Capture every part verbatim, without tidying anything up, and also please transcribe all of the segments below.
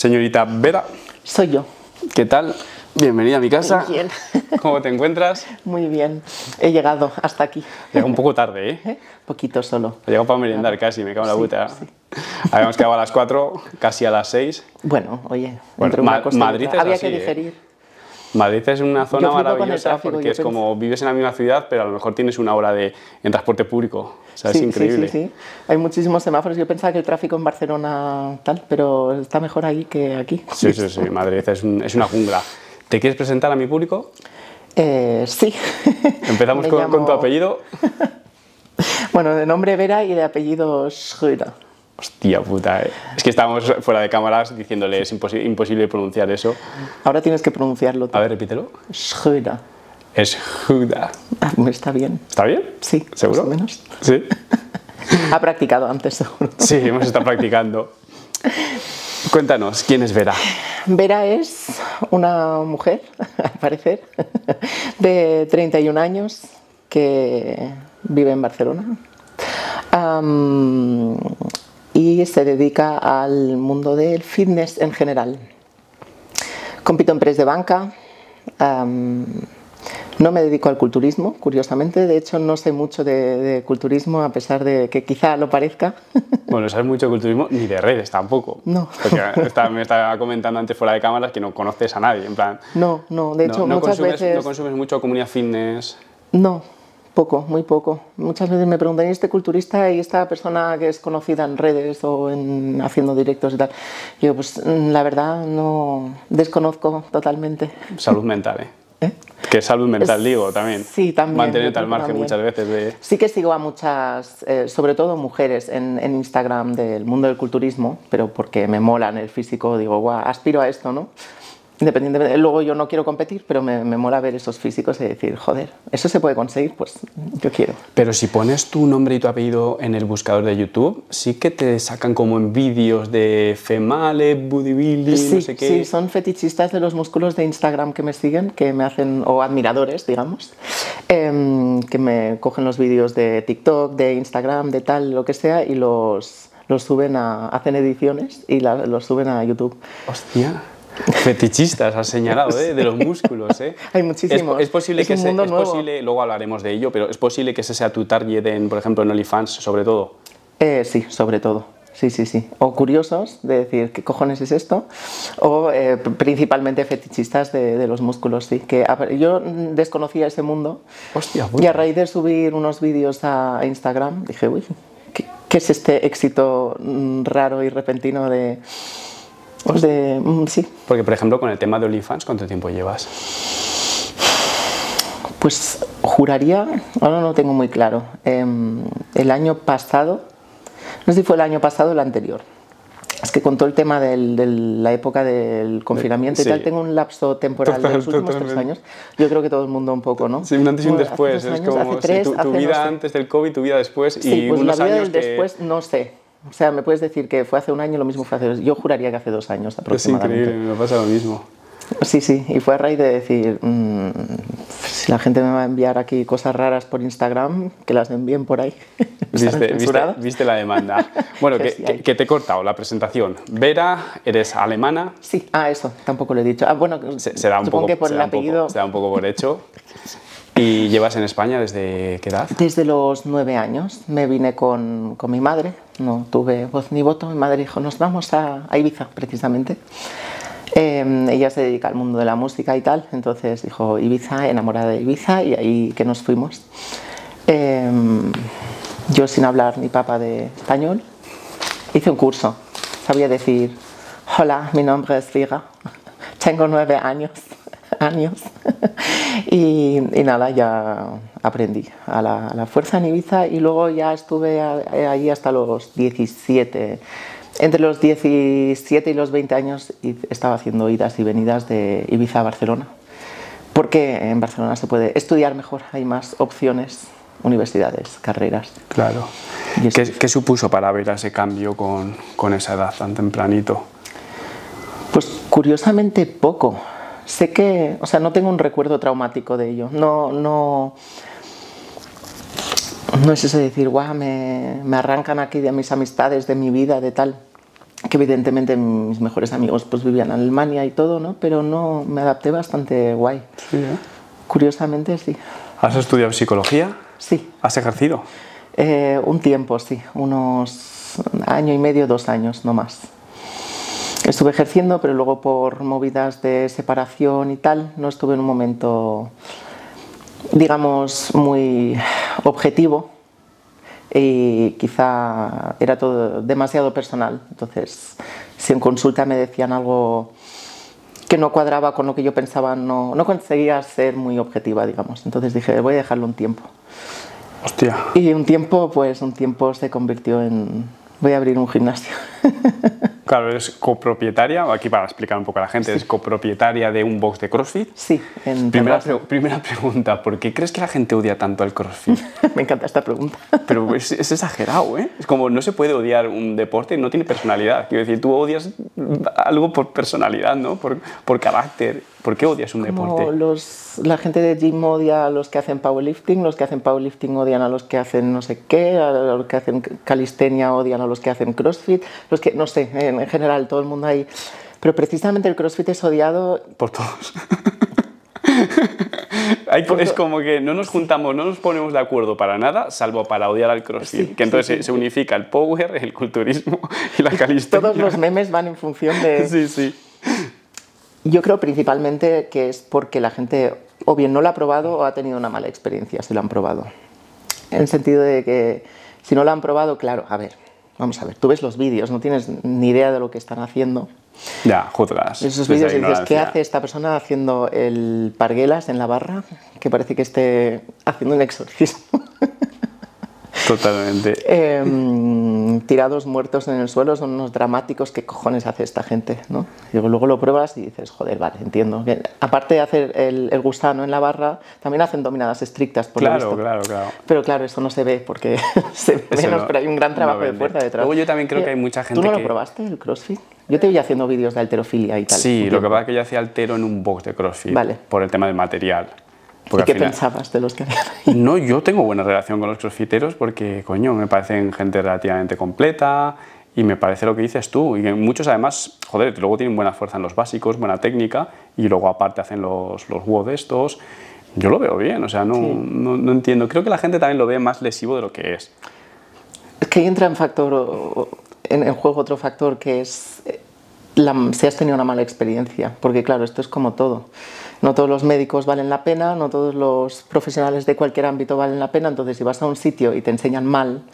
Señorita Vera. Soy yo. ¿Qué tal? Bienvenida a mi casa. Muy bien. ¿Cómo te encuentras? Muy bien. He llegado hasta aquí. Llega un poco tarde, ¿eh? ¿Eh? Poquito solo. He llegado para merendar casi, me cago en la Sí, puta. sí. Habíamos quedado a las cuatro, casi a las seis. Bueno, oye, Bueno, entre una Ma- cosa y Madrid otra. es Había así, que ¿eh? digerir. Madrid es una zona flipo con el maravillosa tráfico, porque yo es como vives en la misma ciudad, pero a lo mejor tienes una hora de, en transporte público. O sea, Sí, es increíble. sí, sí, sí. Hay muchísimos semáforos. Yo pensaba que el tráfico en Barcelona tal, pero está mejor ahí que aquí. Sí, sí, sí. Madrid es, un- es una jungla. ¿Te quieres presentar a mi público? Eh, sí. Empezamos Me con, llamo- con tu apellido. Bueno, de nombre Vera y de apellido Schröder. Hostia puta, eh. Es que estábamos fuera de cámaras diciéndole es imposi- imposible pronunciar eso. Ahora tienes que pronunciarlo tú. A ver, repítelo. Schröder. Es Juda. Ah, está bien. ¿Está bien? Sí, ¿Seguro? más o menos. Sí. Ha practicado antes, seguro. Sí, hemos estado practicando. Cuéntanos, ¿quién es Vera? Vera es una mujer, al parecer, de treinta y un años que vive en Barcelona Am, y se dedica al mundo del fitness en general. Compito en press de banca. am, no me dedico al culturismo, curiosamente. De hecho, no sé mucho de, de culturismo, a pesar de que quizá lo parezca. Bueno, no sabes mucho de culturismo ni de redes tampoco. No. Porque está- me estaba comentando antes fuera de cámaras que no conoces a nadie. En plan, No, no, de no, hecho, no muchas consumes, veces... no consumes mucho comunidad fitness. No, poco, muy poco. Muchas veces me preguntan, ¿y este culturista y esta persona que es conocida en redes o en, haciendo directos y tal? Y yo, pues la verdad, no desconozco totalmente. Salud mental, ¿eh? ¿Eh? Que es salud mental, Es- digo, también. sí, también, Mantenerte yo al creo que margen también. muchas veces de... Sí que sigo a muchas, eh, sobre todo mujeres en, en Instagram del mundo del culturismo, pero porque me molan el físico, digo, guau, aspiro a esto, ¿no? Independientemente, luego yo no quiero competir, pero me, me mola ver esos físicos y decir, joder, ¿eso se puede conseguir? Pues yo quiero. Pero si pones tu nombre y tu apellido en el buscador de YouTube, sí que te sacan como en vídeos de female, bodybuilding, Sí, no sé qué. sí, son fetichistas de los músculos de Instagram que me siguen, que me hacen, o admiradores, digamos, em, que me cogen los vídeos de TikTok, de Instagram, de tal, lo que sea, y los, los suben a, hacen ediciones y la- los suben a YouTube. Hostia. Fetichistas, has señalado, ¿eh? De los músculos, ¿eh? Hay muchísimos. Es, es posible Es que un ese- mundo es nuevo. posible, luego hablaremos de ello, pero es posible que ese sea tu target en, por ejemplo, en OnlyFans, sobre todo. Eh, sí, sobre todo. Sí, sí, sí. O curiosos de decir, ¿qué cojones es esto? O eh, pr- principalmente fetichistas de, de los músculos, sí. Que a ver, yo mm, desconocía ese mundo. Hostia, Y a raíz de subir unos vídeos a a Instagram, dije, uy, ¿qué, qué es este éxito mm, raro y repentino de... de mm, sí, Porque, por ejemplo, con el tema de OnlyFans, ¿cuánto tiempo llevas? pues juraría, ahora no lo tengo muy claro, em, el año pasado, no sé si fue el año pasado o el anterior. Es que con todo el tema del- de la época del confinamiento Sí. y tal, tengo un lapso temporal de los Total, últimos tres totalmente. años. Yo creo que todo el mundo un poco, ¿no? Sí, un antes y un Bueno, hace después. dos Es años, como hace sí, tres, tu, tu hace no vida sé. antes del COVID, tu vida después Sí, y pues la unos vida años del que... después no sé. O sea, me puedes decir que fue hace un año, lo mismo fue hace dos. Yo juraría que hace dos años Es aproximadamente. increíble, me pasa lo mismo. Sí, sí, y fue a raíz de decir, mm, si la gente me va a enviar aquí cosas raras por Instagram, que las envíen por ahí. ¿Están Viste, viste, censuradas? viste la demanda. Bueno, Que que, sí que- hay. que te he cortado la presentación. Vera, eres alemana, Sí, ah, eso, tampoco lo he dicho. Ah, bueno, se, se da un supongo poco, que por se el da un poco- apellido, se da un poco por hecho. ¿Y llevas en España desde qué edad? desde los nueve años me vine con, con mi madre, no tuve voz ni voto, mi madre dijo, nos vamos a, a Ibiza, precisamente. Eh, ella se dedica al mundo de la música y tal, entonces dijo Ibiza, enamorada de Ibiza, y ahí que nos fuimos. Eh, yo sin hablar ni papa de español, hice un curso, sabía decir, hola, mi nombre es Vera, tengo nueve años, años. y, y nada, ya aprendí a la, a la fuerza en Ibiza y luego ya estuve a- ahí hasta los diecisiete. Entre los diecisiete y los veinte años y- estaba haciendo idas y venidas de Ibiza a Barcelona, porque en Barcelona se puede estudiar mejor, hay más opciones, universidades, carreras. Claro. Y eso. ¿Qué, qué supuso para ver ese cambio con, con esa edad tan tempranito? Pues curiosamente poco. Sé que, o sea, no tengo un recuerdo traumático de ello. No, no, no es eso de decir, guau, me, me arrancan aquí de mis amistades, de mi vida, de tal. que evidentemente mis mejores amigos pues vivían en Alemania y todo, ¿no? Pero no, me adapté bastante guay. Sí, ¿eh? Curiosamente, sí. ¿Has estudiado psicología? Sí. ¿Has ejercido? Eh, un tiempo, sí. Unos año y medio, dos años, no más. Estuve ejerciendo, pero luego por movidas de separación y tal, no estuve en un momento, digamos, muy objetivo y quizá era todo demasiado personal. Entonces, si en consulta me decían algo que no cuadraba con lo que yo pensaba, no, no conseguía ser muy objetiva, digamos. Entonces dije, voy a dejarlo un tiempo. Hostia. Y un tiempo, pues un tiempo se convirtió en, voy a abrir un gimnasio. Claro, eres copropietaria, aquí para explicar un poco a la gente, Sí. ¿eres copropietaria de un box de CrossFit? Sí, en Primera, Terrassa. pre- primera pregunta, ¿por qué crees que la gente odia tanto al CrossFit? Me encanta esta pregunta. Pero es, es exagerado, ¿eh? Es como, no se puede odiar un deporte, no tiene personalidad. Quiero decir, tú odias algo por personalidad, ¿no? Por, por carácter. ¿Por qué odias un Como deporte? los, la gente de gym odia a los que hacen powerlifting, los que hacen powerlifting odian a los que hacen no sé qué, a los que hacen calistenia odian a los que hacen crossfit, los que, no sé, en, en general todo el mundo hay. Pero precisamente el crossfit es odiado. Por todos. Hay, Por es to- como que no nos juntamos, no nos ponemos de acuerdo para nada, salvo para odiar al CrossFit. Sí, que entonces sí, se, sí, se sí. unifica el power, el culturismo y la calistenia. Todos los memes van en función de... Sí, sí. Yo creo principalmente que es porque la gente o bien no lo ha probado o ha tenido una mala experiencia si lo han probado. En el sentido de que si no lo han probado, claro, a ver, vamos a ver, tú ves los vídeos, no tienes ni idea de lo que están haciendo. Ya, juzgas. Esos desde vídeos la y dices, ¿qué ignorancia. hace esta persona haciendo el parguelas en la barra? Que parece que esté haciendo un exorcismo. Totalmente. Eh, tirados muertos en el suelo, son unos dramáticos. ¿Qué cojones hace esta gente? ¿No? Y luego lo pruebas y dices, joder, vale, entiendo. Que, aparte de hacer el, el gusano en la barra, también hacen dominadas estrictas, por lo Claro, visto. claro, claro. Pero claro, eso no se ve porque se ve Eso menos, no- pero hay un gran trabajo no de vende. fuerza detrás. Luego yo también creo Oye, que hay mucha gente ¿Tú no que- lo probaste, el CrossFit? Yo te vi haciendo vídeos de halterofilia y tal. Sí, un lo que tiempo. pasa es que yo hacía altero en un box de CrossFit. Vale. Por el tema del material. ¿Y Porque qué al final- pensabas de los que habían ahí? No, yo tengo buena relación con los crossfiteros porque, coño, me parecen gente relativamente completa y me parece lo que dices tú. Y que muchos, además, joder, luego tienen buena fuerza en los básicos, buena técnica y luego, aparte, hacen los, los W O D estos. Yo lo veo bien, o sea, no, Sí. no, no entiendo. Creo que la gente también lo ve más lesivo de lo que es. Es que ahí entra en, factor, o- en, en juego otro factor que es eh, la, si has tenido una mala experiencia. Porque claro, esto es como todo. No todos los médicos valen la pena, no todos los profesionales de cualquier ámbito valen la pena. Entonces, si vas a un sitio y te enseñan mal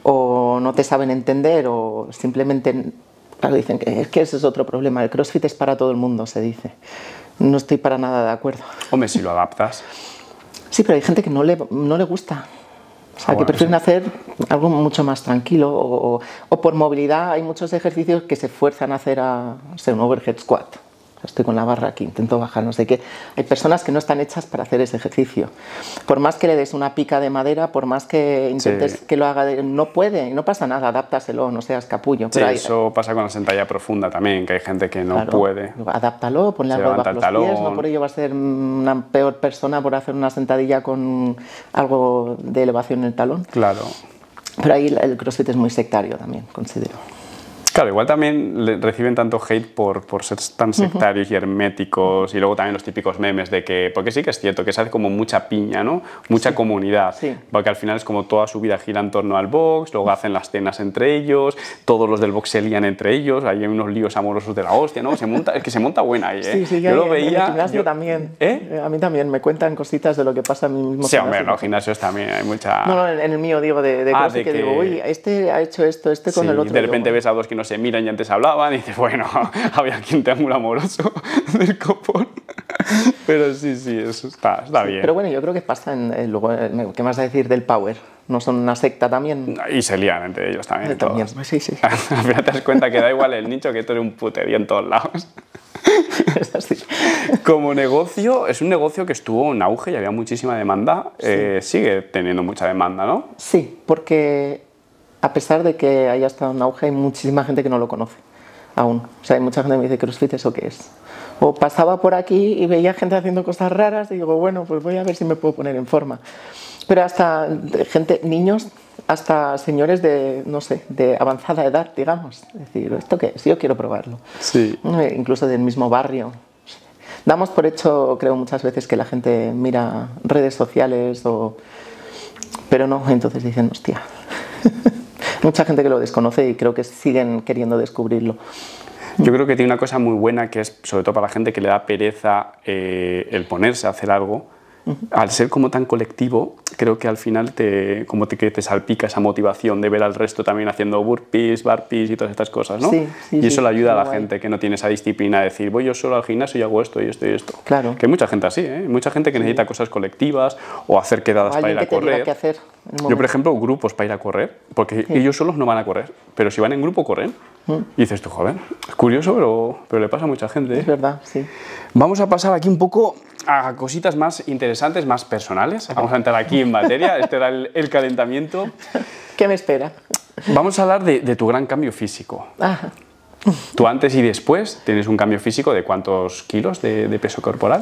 o no te saben entender o simplemente, claro, dicen que es que ese es otro problema. El CrossFit es para todo el mundo, se dice. No estoy para nada de acuerdo. Hombre, si lo adaptas. Sí, pero hay gente que no le, no le gusta. O sea, Ah, que bueno, prefieren sí. hacer algo mucho más tranquilo o, o- o por movilidad hay muchos ejercicios que se fuerzan a hacer a, no sé, un overhead squat. Estoy con la barra aquí, intento bajar, no sé qué. Hay personas que no están hechas para hacer ese ejercicio. Por más que le des una pica de madera, por más que intentes Sí. que lo haga, de- no puede, no pasa nada, adáptaselo, no seas capullo. Sí, Pero hay- eso pasa con la sentadilla profunda también, que hay gente que no Claro, puede. adáptalo, ponle Se algo levanta bajo el los pies, talón. no por ello va a ser una peor persona por hacer una sentadilla con algo de elevación en el talón. Claro. Pero ahí el CrossFit es muy sectario también, considero. Claro, igual también le- reciben tanto hate por, por ser tan sectarios y herméticos y luego también los típicos memes de que, porque sí que es cierto que se hace como mucha piña, ¿no? Mucha comunidad, sí. porque al final es como toda su vida gira en torno al box, luego hacen las cenas entre ellos, todos los del box se lían entre ellos, hay unos líos amorosos de la hostia, ¿no? Se monta, es que se monta buena ahí, ¿eh? Sí, sí, yo hay- lo en veía... el gimnasio yo- también. ¿Eh? A mí también me cuentan cositas de lo que pasa en mi mismo Sí, hombre, en gimnasio. los gimnasios también hay mucha... No, no, en en el mío digo de, de Ah, CrossFit de que, que- digo, uy, este ha hecho esto, este con Sí, el otro. de Y yo, repente bueno, ves a dos que no se miran y antes hablaban y dices, bueno, había aquí un triángulo amoroso del copón. Pero sí, sí, eso está, está bien. Pero bueno, yo creo que pasa en, en luego, eh, ¿qué más a decir del Power? ¿No son una secta también? Y se lían entre ellos también. También, todos. sí, sí. Al final te das cuenta que da igual el nicho, que tú eres un puterío en todos lados. Es así. Como negocio, es un negocio que estuvo en auge y había muchísima demanda. Eh, sigue teniendo mucha demanda, ¿no? Sí, porque a pesar de que haya estado en auge, hay muchísima gente que no lo conoce aún. O sea, hay mucha gente que me dice, ¿CrossFit eso qué es? O pasaba por aquí y veía gente haciendo cosas raras y digo, bueno, pues voy a ver si me puedo poner en forma. Pero hasta gente, niños hasta señores de, no sé, de avanzada edad, digamos. Es decir, ¿esto qué es? Yo quiero probarlo. Sí. Incluso del mismo barrio. Damos por hecho, creo muchas veces, que la gente mira redes sociales, o... pero no, entonces dicen, hostia. Mucha gente que lo desconoce y creo que siguen queriendo descubrirlo. Yo creo que tiene una cosa muy buena que es, sobre todo para la gente que le da pereza eh, el ponerse a hacer algo. Al ser como tan colectivo, creo que al final te, como te, que te salpica esa motivación de ver al resto también haciendo burpees, burpees y todas estas cosas, ¿no? Sí, sí, y eso sí, le ayuda a la guay. gente que no tiene esa disciplina de decir, voy yo solo al gimnasio y hago esto y esto y esto. Claro. Que hay mucha gente así, ¿eh? Mucha gente que sí. necesita cosas colectivas o hacer quedadas o para ir a que te correr. diga qué hacer en el Yo, por ejemplo, grupos para ir a correr, porque sí. ellos solos no van a correr, pero si van en grupo, corren. Mm. Y dices tú, joder, es curioso, pero, pero le pasa a mucha gente. ¿eh? Es verdad, sí. Vamos a pasar aquí un poco a cositas más interesantes, más personales. Vamos a entrar aquí en materia. Este era el, el calentamiento. ¿Qué me espera? Vamos a hablar de, de tu gran cambio físico. Ajá. Tú antes y después tienes un cambio físico de ¿cuántos kilos de, de peso corporal?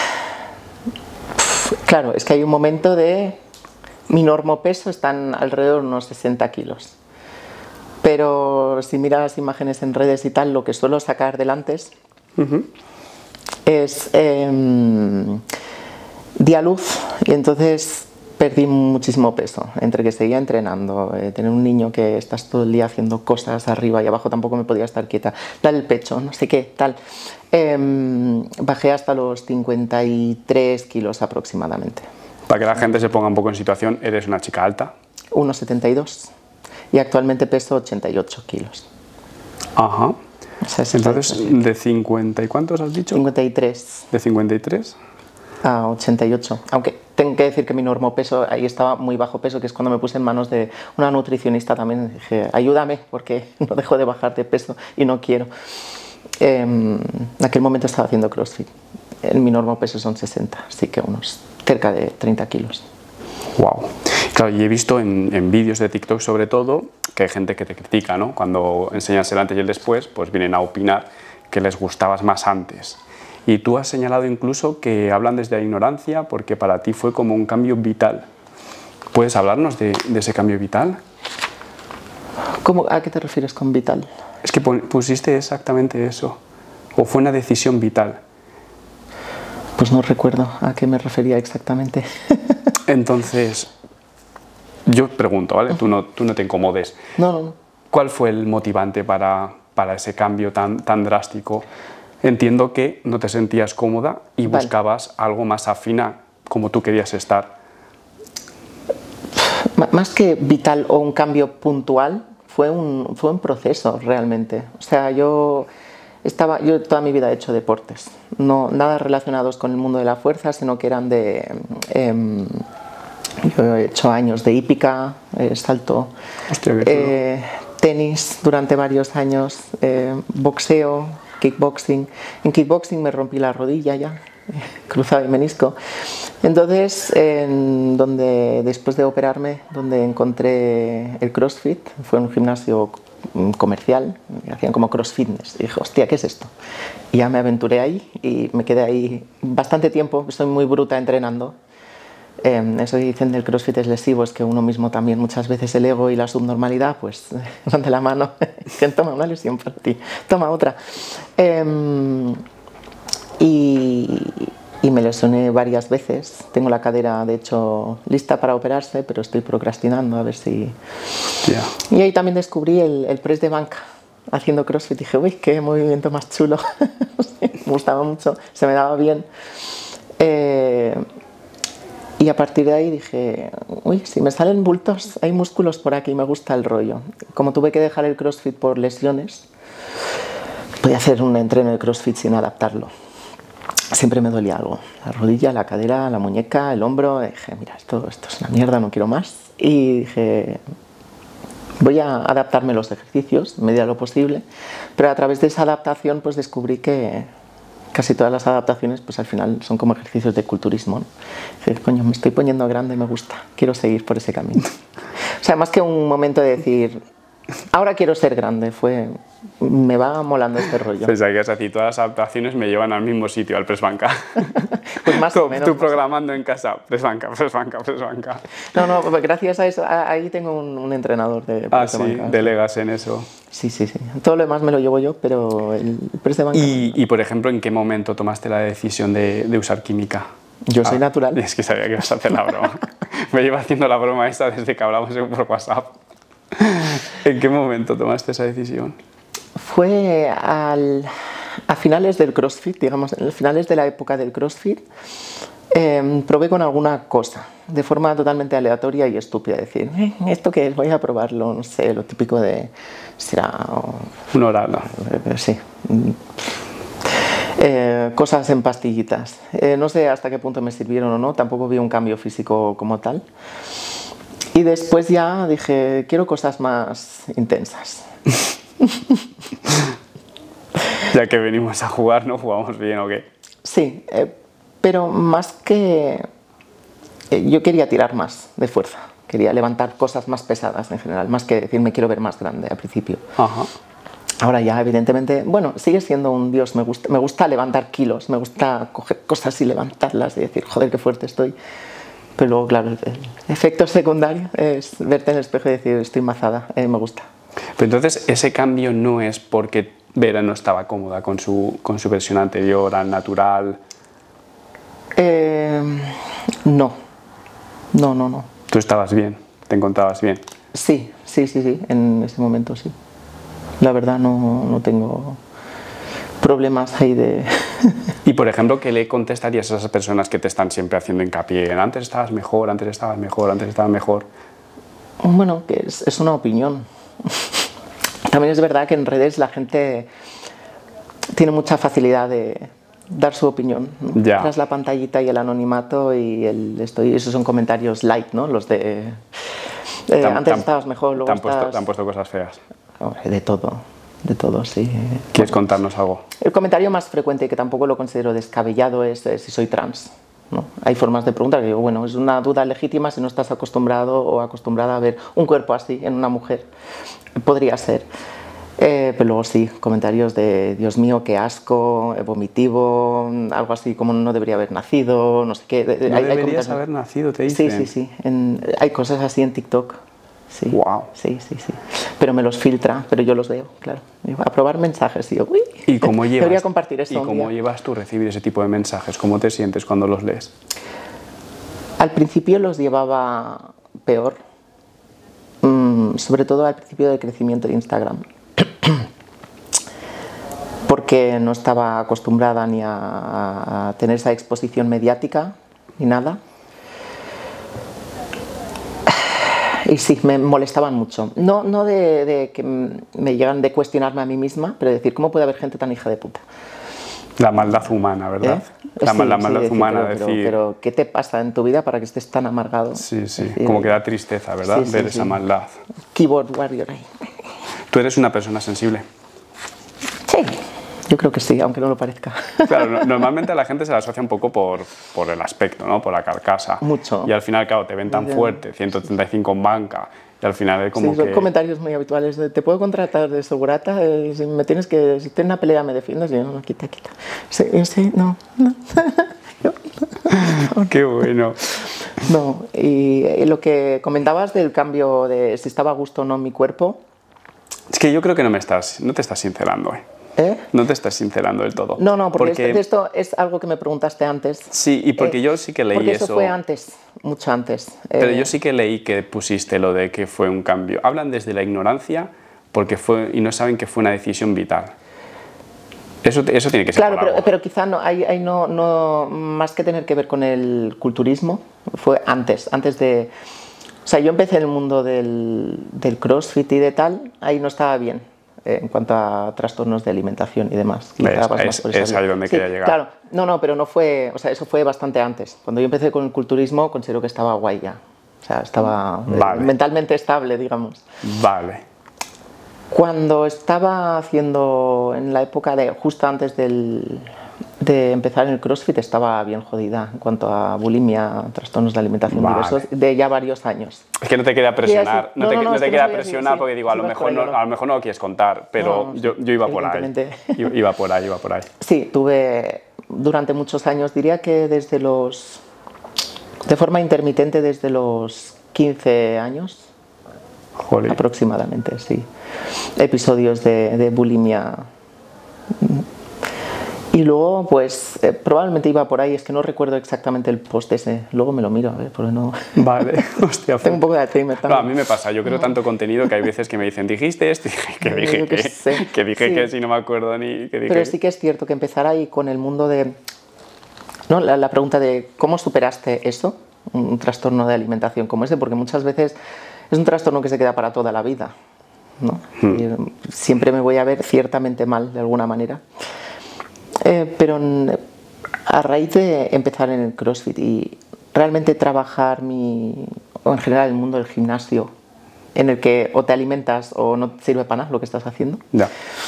Claro, es que hay un momento de... Mi normopeso están alrededor de unos sesenta kilos. Pero si miras imágenes en redes y tal, lo que suelo sacar del antes uh-huh. es eh, di a luz y entonces perdí muchísimo peso, entre que seguía entrenando, eh, tener un niño que estás todo el día haciendo cosas arriba y abajo, tampoco me podía estar quieta, dar el pecho, no sé qué, tal. Eh, bajé hasta los cincuenta y tres kilos aproximadamente. Para que la gente se ponga un poco en situación, eres una chica alta. uno setenta y dos y actualmente peso ochenta y ocho kilos. Ajá. O sea, entonces, ¿de cincuenta y cuántos has dicho? cincuenta y tres. ¿De cincuenta y tres? A ochenta y ocho. Aunque tengo que decir que mi normopeso, ahí estaba muy bajo peso, que es cuando me puse en manos de una nutricionista también. Dije, ayúdame, porque no dejo de bajar de peso y no quiero. Eh, en aquel momento estaba haciendo CrossFit. En mi normopeso son sesenta, así que unos cerca de treinta kilos. Wow. Claro, y he visto en, en vídeos de TikTok sobre todo que hay gente que te critica, ¿no? Cuando enseñas el antes y el después, pues vienen a opinar que les gustabas más antes. Y tú has señalado incluso que hablan desde la ignorancia porque para ti fue como un cambio vital. ¿Puedes hablarnos de, de ese cambio vital? ¿Cómo, ¿A qué te refieres con vital? Es que pusiste exactamente eso. ¿O fue una decisión vital? Pues no recuerdo a qué me refería exactamente. Entonces, yo pregunto, ¿vale? Tú no, tú no te incomodes. No, no, no. ¿Cuál fue el motivante para, para ese cambio tan, tan drástico? Entiendo que no te sentías cómoda y vale. buscabas algo más afín a como tú querías estar. Más que vital o un cambio puntual, fue un, fue un proceso realmente. O sea, yo... Estaba, yo toda mi vida he hecho deportes, no, nada relacionados con el mundo de la fuerza, sino que eran de... Eh, yo he hecho años de hípica, eh, salto, Hostia, eh, tenis durante varios años, eh, boxeo, kickboxing. En kickboxing me rompí la rodilla ya, cruzado el menisco. Entonces, en donde, después de operarme, donde encontré el CrossFit, fue un gimnasio comercial, hacían como cross fitness, y dije, hostia, ¿qué es esto? Y ya me aventuré ahí y me quedé ahí bastante tiempo, soy muy bruta entrenando. Eh, eso que dicen del CrossFit es lesivo, es que uno mismo también muchas veces el ego y la subnormalidad pues van de la mano. Toma una lesión para ti, toma otra. Eh, y, y me lesioné varias veces, tengo la cadera de hecho lista para operarse, pero estoy procrastinando a ver si... Yeah. Y ahí también descubrí el, el press de banca haciendo CrossFit, dije, uy, qué movimiento más chulo. Me gustaba mucho, se me daba bien. Eh, y a partir de ahí dije, uy, si me salen bultos, hay músculos por aquí, me gusta el rollo. Como tuve que dejar el CrossFit por lesiones, podía hacer un entreno de CrossFit sin adaptarlo. Siempre me dolía algo, la rodilla, la cadera, la muñeca, el hombro. Dije, mira, esto, esto es una mierda, no quiero más. Y dije, voy a adaptarme los ejercicios, en medida de lo posible, pero a través de esa adaptación pues descubrí que casi todas las adaptaciones pues al final son como ejercicios de culturismo, ¿no? Dije, coño, me estoy poniendo grande, me gusta, quiero seguir por ese camino. O sea, más que un momento de decir, Ahora quiero ser grande, fue... Me va molando este rollo. Pues que es así, todas las adaptaciones me llevan al mismo sitio, al press banca. Pues más tú, o menos. Tú programando en casa, press banca, press banca, press banca. No, no, pues gracias a eso, ahí tengo un, un entrenador de Ah, press sí, banca. delegas en eso. Sí, sí, sí. Todo lo demás me lo llevo yo, pero el press de banca... Y, y por ejemplo, ¿en qué momento tomaste la decisión de, de usar química? Yo soy ah, natural. Es que sabía que ibas a hacer la broma. Me llevo haciendo la broma esta desde que hablamos por WhatsApp. ¿En qué momento tomaste esa decisión? Fue al, a finales del CrossFit, digamos, a finales de la época del CrossFit. Eh, probé con alguna cosa, de forma totalmente aleatoria y estúpida. Decir, eh, ¿esto qué es? Voy a probarlo, no sé, lo típico de... será... Un oral, ¿no? Eh, sí. Eh, cosas en pastillitas. Eh, no sé hasta qué punto me sirvieron o no, tampoco vi un cambio físico como tal. Y después ya dije, quiero cosas más intensas. Ya que venimos a jugar, ¿no? ¿Jugamos bien o qué? Sí, eh, pero más que... Eh, yo quería tirar más de fuerza. Quería levantar cosas más pesadas en general, más que decir me quiero ver más grande al principio. Ajá. Ahora ya, evidentemente, bueno, sigue siendo un dios, me gusta, me gusta levantar kilos, me gusta coger cosas y levantarlas y decir, joder, qué fuerte estoy. Pero luego, claro, el efecto secundario es verte en el espejo y decir, estoy mazada, eh, me gusta. Pero entonces, ese cambio no es porque Vera no estaba cómoda con su, con su versión anterior, al natural. Eh, no, no, no, no. ¿Tú estabas bien? ¿Te encontrabas bien? Sí, sí, sí, sí, en ese momento sí. La verdad no, no tengo problemas ahí de... Y por ejemplo, ¿qué le contestarías a esas personas que te están siempre haciendo hincapié en antes estabas mejor, antes estabas mejor, antes estabas mejor? Bueno, que es, es una opinión. También es verdad que en redes la gente tiene mucha facilidad de dar su opinión, ¿no? Ya. Tras la pantallita y el anonimato y el estoy, esos son comentarios light, ¿no? Los de eh, Tan, antes tan, estabas mejor, luego te han, puesto, estás... te han puesto cosas feas. De todo, de todo, sí. ¿Quieres contarnos algo? El comentario más frecuente, que tampoco lo considero descabellado, es eh, si soy trans, ¿no? Hay formas de preguntar que digo, bueno, es una duda legítima si no estás acostumbrado o acostumbrada a ver un cuerpo así en una mujer. Podría ser. Eh, pero luego sí, comentarios de Dios mío, qué asco, vomitivo, algo así como no debería haber nacido, no sé qué. No hay, deberías hay haber nacido, te dicen. Sí, sí, sí. En, hay cosas así en TikTok. Sí. Wow. Sí, sí, sí. Pero me los filtra, pero yo los veo, claro. A probar mensajes y yo, uy, ¿Y cómo llevas, debería compartir esto ¿y un cómo día. llevas tú recibir ese tipo de mensajes? ¿Cómo te sientes cuando los lees? Al principio los llevaba peor, mm, sobre todo al principio del crecimiento de Instagram, porque no estaba acostumbrada ni a, a tener esa exposición mediática ni nada. Y sí, me molestaban mucho. No, no de, de que me llegan de cuestionarme a mí misma, pero de decir, ¿cómo puede haber gente tan hija de puta? La maldad humana, ¿verdad? ¿Eh? La, Sí, la sí, maldad decir, humana, pero, decir... Pero, pero, ¿qué te pasa en tu vida para que estés tan amargado? Sí, sí, decir, como que da tristeza, ¿verdad? Sí, sí, ver sí. esa maldad. Keyboard warrior ahí. ¿Tú eres una persona sensible? Sí, yo creo que sí, aunque no lo parezca. Claro, no, normalmente la gente se la asocia un poco por, por el aspecto, ¿no? Por la carcasa. Mucho. Y al final, claro, te ven tan fuerte, ciento treinta y cinco en banca, y al final es como Sí, son que... comentarios muy habituales de, te puedo contratar de segurata, eh, si me tienes que, si tienes una pelea me defiendes, y yo, no, no, quita, quita. Sí, sí, no, no. Qué bueno. No, y, y lo que comentabas del cambio de si estaba a gusto o no en mi cuerpo. Es que yo creo que no me estás, no te estás sincerando, ¿eh? ¿Eh? No te estás sincerando del todo. No, no, porque, porque... Esto, esto es algo que me preguntaste antes. Sí, y porque eh, yo sí que leí porque eso. eso. fue antes, mucho antes. Pero eh, yo sí que leí que pusiste lo de que fue un cambio. Hablan desde la ignorancia porque fue, y no saben que fue una decisión vital. Eso, eso tiene que ser Claro, por pero, algo. pero quizá no, hay, hay no, no, más que tener que ver con el culturismo, fue antes, antes de... O sea, yo empecé en el mundo del, del CrossFit y de tal, ahí no estaba bien, eh, en cuanto a trastornos de alimentación y demás. ¿Ves? Quizá vas Es, más por esa es vía. ahí donde Sí, quería llegar. Claro, no, no, pero no fue, o sea, eso fue bastante antes. Cuando yo empecé con el culturismo, considero que estaba guay ya. O sea, estaba eh, Vale. mentalmente estable, digamos. Vale. Cuando estaba haciendo, en la época de, justo antes del, de empezar en el CrossFit estaba bien jodida en cuanto a bulimia, trastornos de alimentación vale. diversos, de ya varios años. Es que no te quería presionar, no, no te, no, no, no te quería presionar sí, porque digo, a lo, mejor no, a lo mejor no lo quieres contar, pero no, yo, yo iba por ahí, iba por ahí, iba por ahí. Sí, tuve durante muchos años, diría que desde los, de forma intermitente desde los quince años, Joder. aproximadamente, sí, episodios de, de bulimia. Y luego, pues, eh, probablemente iba por ahí, es que no recuerdo exactamente el post ese, luego me lo miro, a ver, porque no... Vale, hostia. Tengo un poco de Alzheimer también. No, a mí me pasa, yo creo tanto contenido que hay veces que me dicen, ¿dijiste esto? Y dije que dije que, que, que, dije sí. que sí, no me acuerdo ni que dije. Pero sí que es cierto que empezar ahí con el mundo de... ¿no? La, la pregunta de cómo superaste eso, un, un trastorno de alimentación como ese, porque muchas veces es un trastorno que se queda para toda la vida, ¿no? Hmm. Y siempre me voy a ver ciertamente mal, de alguna manera. Eh, pero a raíz de empezar en el CrossFit y realmente trabajar mi, o en general el mundo del gimnasio, en el que o te alimentas o no te sirve para nada lo que estás haciendo, ya.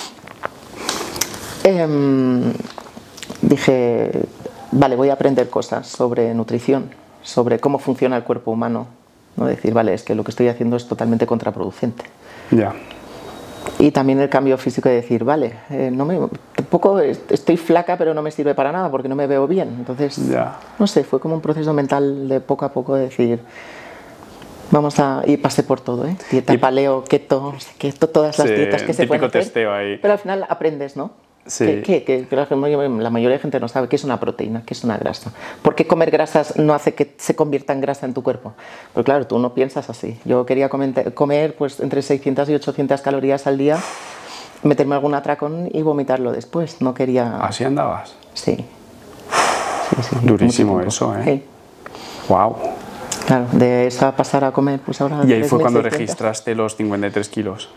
Eh, dije, vale, voy a aprender cosas sobre nutrición, sobre cómo funciona el cuerpo humano, ¿no? Decir, vale, es que lo que estoy haciendo es totalmente contraproducente. Ya. Y también el cambio físico de decir, vale, eh, no me, tampoco estoy flaca, pero no me sirve para nada porque no me veo bien. Entonces, ya. no sé, fue como un proceso mental de poco a poco de decir, vamos a... Y pasé por todo, ¿eh? Dieta, y, paleo, keto, keto, todas las sí, dietas que se pueden hacer. Testeo ahí. Pero al final aprendes, ¿no? Sí. ¿Qué, qué, que la mayoría de gente no sabe qué es una proteína, qué es una grasa. ¿Por qué comer grasas no hace que se convierta en grasa en tu cuerpo? Pues claro, tú no piensas así. Yo quería comer, comer pues, entre seiscientas y ochocientas calorías al día, meterme algún atracón y vomitarlo después. No quería... ¿Así andabas? Sí. sí, sí Durísimo eso, ¿eh? Sí. Wow. Claro, de eso a pasar a comer, pues ahora... ¿Y ahí fue cuando registraste los cincuenta y tres kilos?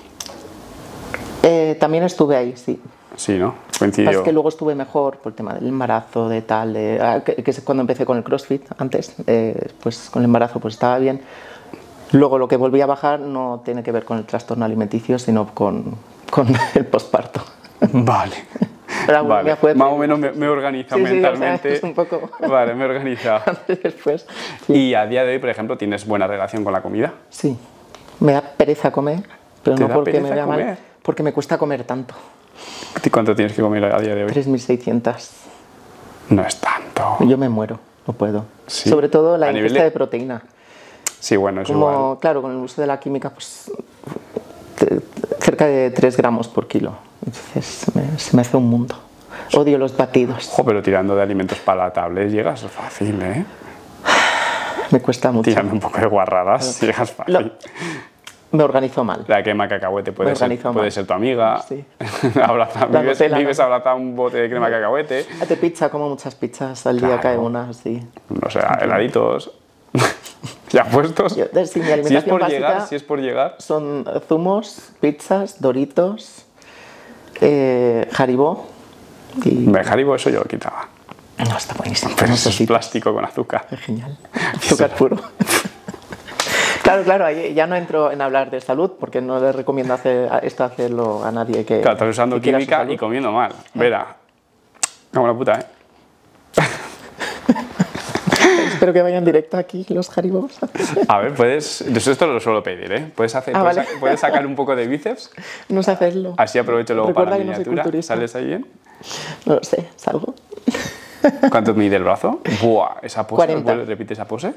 Eh, también estuve ahí, sí. Sí, ¿no? Coincidió. Es que luego estuve mejor por el tema del embarazo, de tal, de, ah, que, que es cuando empecé con el CrossFit antes, eh, pues con el embarazo pues estaba bien. Luego lo que volví a bajar no tiene que ver con el trastorno alimenticio, sino con, con el posparto. Vale. Pero vale. Fue, Más o menos me, me he organizado sí, mentalmente. Sí, o sea, es un poco... Vale, me he organizado. Antes, después. Sí. Y a día de hoy, por ejemplo, ¿tienes buena relación con la comida? Sí. Me da pereza comer, pero ¿Te no da porque me pereza vea comer? mal, porque me cuesta comer tanto. ¿Cuánto tienes que comer a día de hoy? tres mil seiscientas. No es tanto. Yo me muero, no puedo. ¿Sí? Sobre todo la ¿A ingesta de... de proteína. Sí, bueno, es Como, igual. Claro, con el uso de la química, pues cerca de tres gramos por kilo. Entonces me, se me hace un mundo. Odio los batidos. Ojo, pero tirando de alimentos palatables llegas fácil, ¿eh? Me cuesta mucho. Tirando un poco de guarradas claro. Llegas fácil. Lo... Me organizo mal. La crema cacahuete puede, ser, puede ser tu amiga. Sí. Abraza, vives Nutella, vives ¿no? abrazada un bote de crema cacahuete. De pizza, como muchas pizzas al claro. día cae una, sí. No sé, heladitos. ¿Ya puestos? Yo, sí, mi alimentación si es por básica llegar, si es por llegar. Son zumos, pizzas, Doritos, eh, Haribo. Y... Haribo eso yo lo quitaba. No, está buenísimo. Pero eso es plástico con azúcar. Es genial. Azúcar puro. Claro, claro, ya no entro en hablar de salud porque no le recomiendo hacer esto hacerlo a nadie que. Claro, estás usando que química y comiendo mal. Vera, como la puta, ¿eh? Espero que vayan directo aquí los Haribos. A ver, puedes. Yo esto lo suelo pedir, ¿eh? ¿Puedes, hacer, ah, puedes, vale. ¿puedes sacar un poco de bíceps? No sé hacerlo. Así aprovecho luego Recuerda para la que miniatura. No ¿Sales ahí bien? No lo sé, salgo. ¿Cuánto mide el brazo? Buah, esa pose. cuarenta. ¿Repite esa pose?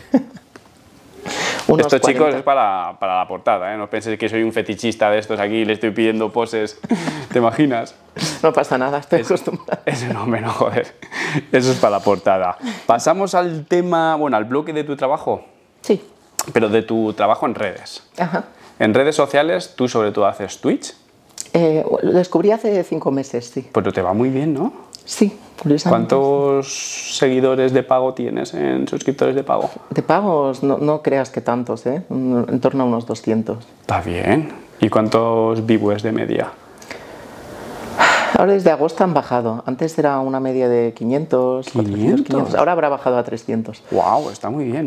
Unos Esto, chicos, cuarenta. es para, para la portada, ¿eh? No penséis que soy un fetichista de estos aquí y le estoy pidiendo poses. ¿Te imaginas? No pasa nada, estoy es, acostumbrada. Eso no, me no, joder. Eso es para la portada. Pasamos al tema, bueno, al bloque de tu trabajo. Sí. Pero de tu trabajo en redes. Ajá. En redes sociales, tú sobre todo haces Twitch. Eh, lo descubrí hace cinco meses, sí. Pero te va muy bien, ¿no? Sí, curiosamente. ¿Cuántos seguidores de pago tienes en suscriptores de pago? De pagos, no, no creas que tantos, ¿eh? En torno a unos doscientos. Está bien. ¿Y cuántos viewers de media? Ahora desde agosto han bajado. Antes era una media de quinientos, ¿quinientos? quinientos. Ahora habrá bajado a trescientos. ¡Wow! Está muy bien, ¿eh?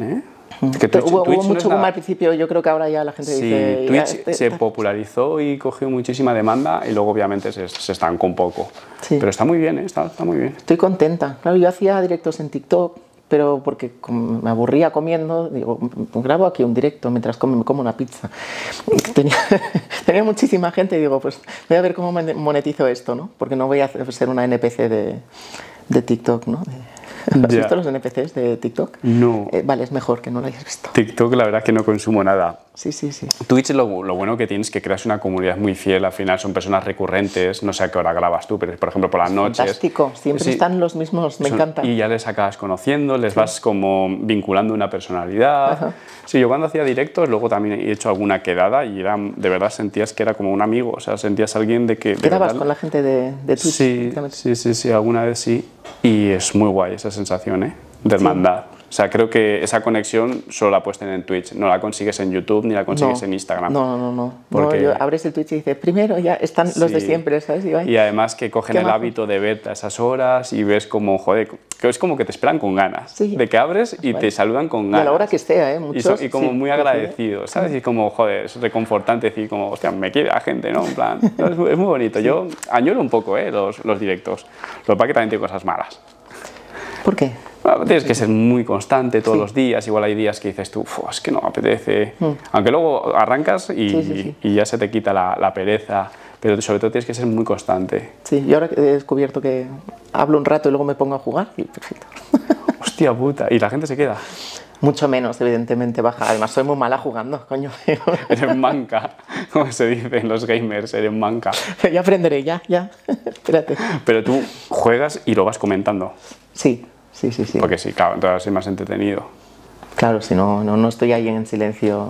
Que Twitch, hubo, Twitch hubo no mucho es boom nada... al principio, yo creo que ahora ya la gente sí, dice... Twitch este, se esta. popularizó y cogió muchísima demanda y luego obviamente se, se estancó un poco. Sí. Pero está muy bien, ¿eh? está, está muy bien. Estoy contenta. Claro, yo hacía directos en TikTok, pero porque me aburría comiendo, digo, grabo aquí un directo mientras como, me como una pizza. Tenía, tenía muchísima gente y digo, pues voy a ver cómo monetizo esto, ¿no? Porque no voy a ser una N P C de, de TikTok, ¿no? De, ¿Has yeah. visto los N P Cs de TikTok? No. Eh, vale, es mejor que no lo hayas visto. TikTok, la verdad es que no consumo nada. Sí, sí, sí. Twitch lo, lo bueno que tienes es que creas una comunidad muy fiel, al final son personas recurrentes, no sé a qué hora grabas tú, pero por ejemplo por las noches. Fantástico, siempre sí, están los mismos, me son, encanta. Y ya les acabas conociendo, les sí. vas como vinculando una personalidad. Ajá. Sí, yo cuando hacía directos, luego también he hecho alguna quedada y era, de verdad sentías que era como un amigo, o sea, sentías a alguien de que... De ¿Quedabas verdad, con la gente de, de Twitch? Sí, sí, sí, sí, alguna vez sí. Y es muy guay esa sensación, ¿eh? De hermandad. Sí. O sea, creo que esa conexión solo la puedes tener en Twitch, no la consigues en YouTube ni la consigues no, en Instagram. No, no, no. Porque... no yo, abres el Twitch y dices, primero ya están sí. los de siempre, ¿sabes? Y, y además que cogen el majo. hábito de verte a esas horas y ves como, joder, que es como que te esperan con ganas. Sí. De que abres y vale. te saludan con ganas. Y a la hora que esté, ¿eh? Muchos, y, so, y como sí, muy agradecidos, ¿sabes? Y como, joder, es reconfortante decir como, hostia, me quiere la gente, ¿no? En plan, no, es, es muy bonito. Sí. Yo añoro un poco, ¿eh? Los, los directos. Lo que pasa es que también tiene cosas malas. ¿Por qué? Bueno, tienes que ser muy constante todos sí. los días, igual hay días que dices tú, es que no me apetece, mm. aunque luego arrancas y, sí, sí, sí. y ya se te quita la, la pereza, pero sobre todo tienes que ser muy constante. Sí, yo ahora he descubierto que hablo un rato y luego me pongo a jugar y perfecto. Hostia puta, ¿y la gente se queda? Mucho menos, evidentemente baja. Además, soy muy mala jugando, coño. Eres manca, como se dice en los gamers, eres manca. Ya aprenderé, ya, ya. Espérate. Pero tú juegas y lo vas comentando. Sí, sí, sí, sí. Porque sí, claro, entonces es más entretenido. Claro, si no, no, no estoy ahí en silencio.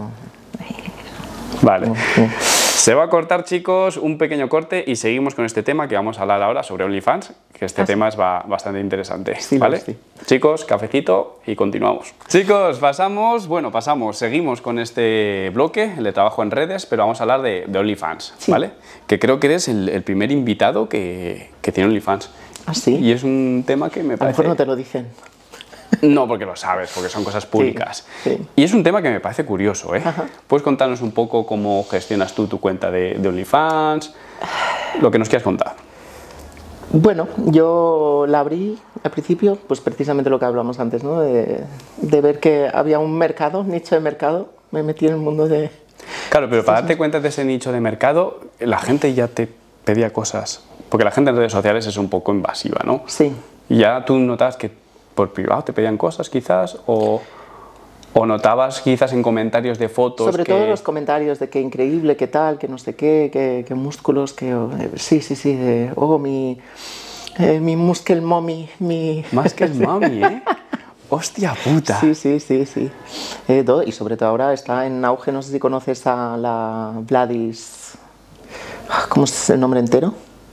Vale. Se va a cortar, chicos, un pequeño corte y seguimos con este tema que vamos a hablar ahora sobre OnlyFans, que este ah, tema sí. es va, bastante interesante, sí, ¿vale? Sí. Chicos, cafecito y continuamos. Chicos, pasamos, bueno, pasamos, seguimos con este bloque, el de trabajo en redes, pero vamos a hablar de, de OnlyFans, sí. ¿vale? Que creo que eres el, el primer invitado que, que tiene OnlyFans. ¿Ah, sí? Y es un tema que me parece... A lo mejor no te lo dicen. No, porque lo sabes, porque son cosas públicas. Sí, sí. Y es un tema que me parece curioso, ¿eh? Ajá. ¿Puedes contarnos un poco cómo gestionas tú tu cuenta de, de OnlyFans? Lo que nos quieras contar. Bueno, yo la abrí al principio, pues precisamente lo que hablamos antes, ¿no? De, de ver que había un mercado, un nicho de mercado. Me metí en el mundo de... Claro, pero para darte cuenta de ese nicho de mercado, la gente ya te pedía cosas. Porque la gente en redes sociales es un poco invasiva, ¿no? Sí. Y ya tú notas que por privado te pedían cosas quizás, o, o notabas quizás en comentarios de fotos sobre que... todo los comentarios de que increíble, que tal, que no sé qué, que, que músculos, que eh, sí, sí, sí, de, oh, mi, eh, mi muscle mommy, mi... Más que el mommy, ¿eh? ¡Hostia puta! Sí, sí, sí, sí. Eh, todo, y sobre todo ahora está en auge, no sé si conoces a la Gladys... ¿Cómo es el nombre entero?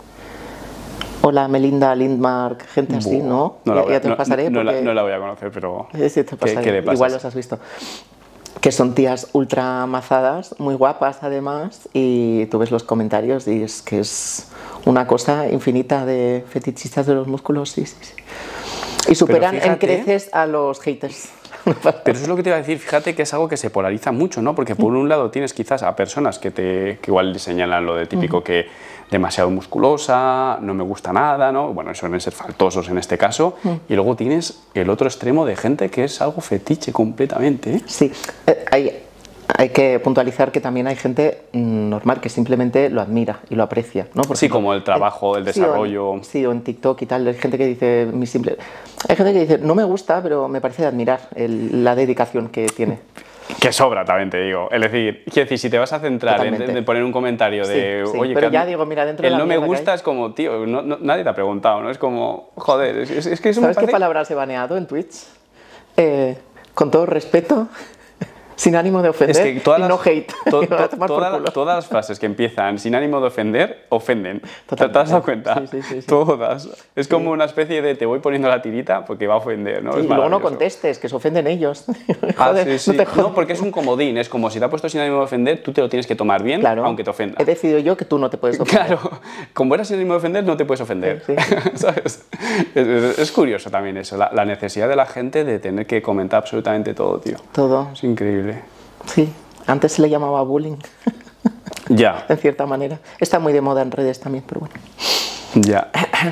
Hola, Melinda Lindmark, gente así, Buah, ¿no? no ya, voy a, ya te no, pasaré. No, porque... la, no la voy a conocer, pero... Sí, te pasaré. ¿Qué, qué le pasa? Igual los has visto. Que son tías ultra mazadas, muy guapas además, y tú ves los comentarios y es que es una cosa infinita de fetichistas de los músculos, sí, sí, sí. Y superan fíjate, en creces a los haters. Pero eso es lo que te iba a decir, fíjate que es algo que se polariza mucho, ¿no? Porque por un lado tienes quizás a personas que, te, que igual señalan lo de típico uh-huh. que demasiado musculosa, no me gusta nada, ¿no? Bueno, suelen ser faltosos en este caso. Uh-huh. Y luego tienes el otro extremo de gente que es algo fetiche completamente, ¿eh? Sí, eh, hay, hay que puntualizar que también hay gente mmm, normal que simplemente lo admira y lo aprecia, ¿no? Por sí, ejemplo, como el trabajo, el desarrollo. Sí, o, sí, o en TikTok y tal, hay gente que dice mi simple... Hay gente que dice, no me gusta, pero me parece de admirar el, la dedicación que tiene. Que sobra, también te digo. Es decir, quiero decir, si te vas a centrar en, en poner un comentario de... Sí, sí, oye, pero que ya digo, mira, dentro el de la no me gusta es como, tío, no, no, nadie te ha preguntado, ¿no? Es como, joder, es, es que eso ¿Sabes me parece... qué palabras he baneado en Twitch? Eh, con todo respeto, Sin ánimo de ofender, Es que todas y las, no hate. to- Y to- va a tomar por todas- culo. todas las frases que empiezan sin ánimo de ofender, ofenden. ¿Te, Totalmente. te has dado cuenta? Sí, sí, sí, sí. Todas. Es Sí. como una especie de te voy poniendo la tirita porque va a ofender, ¿no? Sí, Es y luego no maravilloso. contestes, que se ofenden ellos. Ah, Joder, sí, sí. no te No, jodas. porque es un comodín. Es como si te ha puesto sin ánimo de ofender, tú te lo tienes que tomar bien, Claro. aunque te ofenda. He decidido yo que tú no te puedes ofender. Claro, como eras sin ánimo de ofender, no te puedes ofender. Sí, ¿Sabes? Es, es- es curioso también eso, la, la necesidad de la gente de tener que comentar absolutamente todo, tío. Todo. Es increíble. Sí. Antes se le llamaba bullying, Ya, en cierta manera. Está muy de moda en redes también, pero bueno. ya.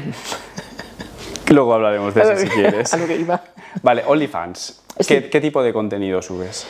Luego hablaremos de eso si quieres. A lo que iba. Vale, OnlyFans. ¿Qué, Sí. qué tipo de contenido subes?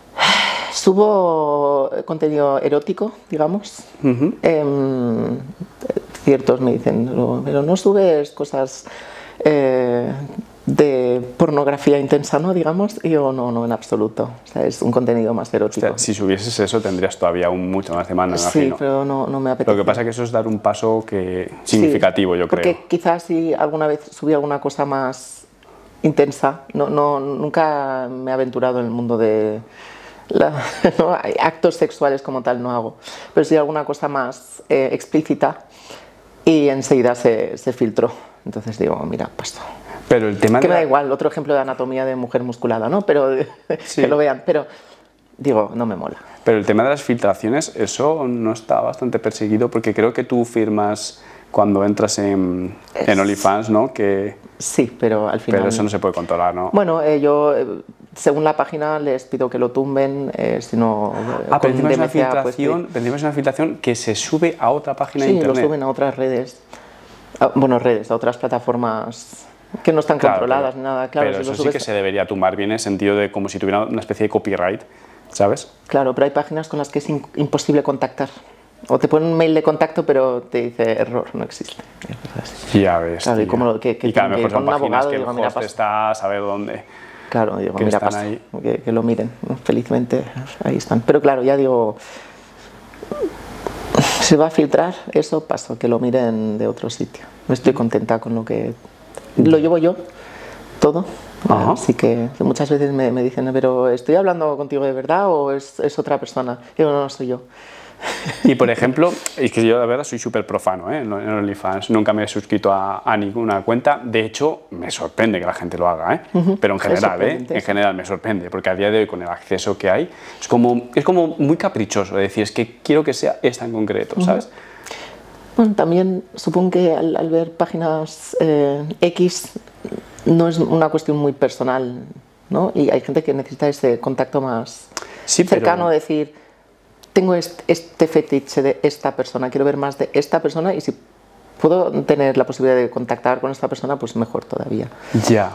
Subo contenido erótico, digamos. Ujú. Em, ciertos me dicen, "No, pero no subes cosas eh, de pornografía intensa, ¿no? Digamos. Y yo, no, no, en absoluto. O sea, es un contenido más erótico. O sea, si subieses eso tendrías todavía un mucho más demanda, me Sí, imagino. pero no, no me apetece. Lo que pasa es que eso es dar un paso que significativo, Sí, yo porque creo. quizás si alguna vez subí alguna cosa más intensa, no, no, nunca me he aventurado en el mundo de la- ¿no? actos sexuales como tal, no hago. Pero sí alguna cosa más eh, explícita y enseguida se, se filtró. Entonces digo, mira, paso. Pero el tema Que de me da la- igual, otro ejemplo de anatomía de mujer musculada, ¿no? Pero Sí. que lo vean. Pero digo, no me mola. Pero el tema de las filtraciones, eso no está bastante perseguido porque creo que tú firmas cuando entras en, en Es- OnlyFans, ¿no? Que, Sí, pero al final... pero eso no se puede controlar, ¿no? Bueno, eh, yo, eh, según la página, les pido que lo tumben, eh, si no... eh, ah, pero con encima es, una D M C A, pues, filtración, pero encima es una filtración que se sube a otra página de sí, lo internet. suben a otras redes. A- bueno, redes, a otras plataformas que no están Claro, controladas pero- ni nada. Claro, pero si lo eso sí subes- que se debería tumbar bien en el sentido de como si tuviera una especie de copyright, ¿sabes? Claro, pero hay páginas con las que es in- imposible contactar. O te ponen un mail de contacto, pero te dice error, no existe. Y cosas así. Ya ves. Claro, y tío. como lo que- que y que a lo tienen que mejor ir son con un páginas abogado que y el digo, mira, host pasa. está a saber dónde. Claro, digo, que mira, están pasa, ahí. que, que lo miren, ¿no? Felizmente ahí están. Pero claro, ya digo, se va a filtrar, eso paso, que lo miren de otro sitio. No estoy contenta con lo que... Lo llevo yo, todo. Ajá. Así que muchas veces me, me dicen, pero ¿estoy hablando contigo de verdad o es, es otra persona? Digo, no, no soy yo. Y por ejemplo, es que yo la verdad soy súper profano, ¿eh? en en OnlyFans, nunca me he suscrito a, a ninguna cuenta, de hecho me sorprende que la gente lo haga, ¿eh? Pero en Es general, ¿eh? sorprendente, En sí. general me sorprende, porque a día de hoy con el acceso que hay, es como, es como muy caprichoso, es decir, es que quiero que sea esta en concreto, ¿sabes? Bueno, también supongo que al, al ver páginas eh, X no es una cuestión muy personal, ¿no? Y hay gente que necesita ese contacto más Sí, pero- cercano, decir, tengo este, este fetiche de esta persona, quiero ver más de esta persona y si puedo tener la posibilidad de contactar con esta persona, pues mejor todavía. Ya.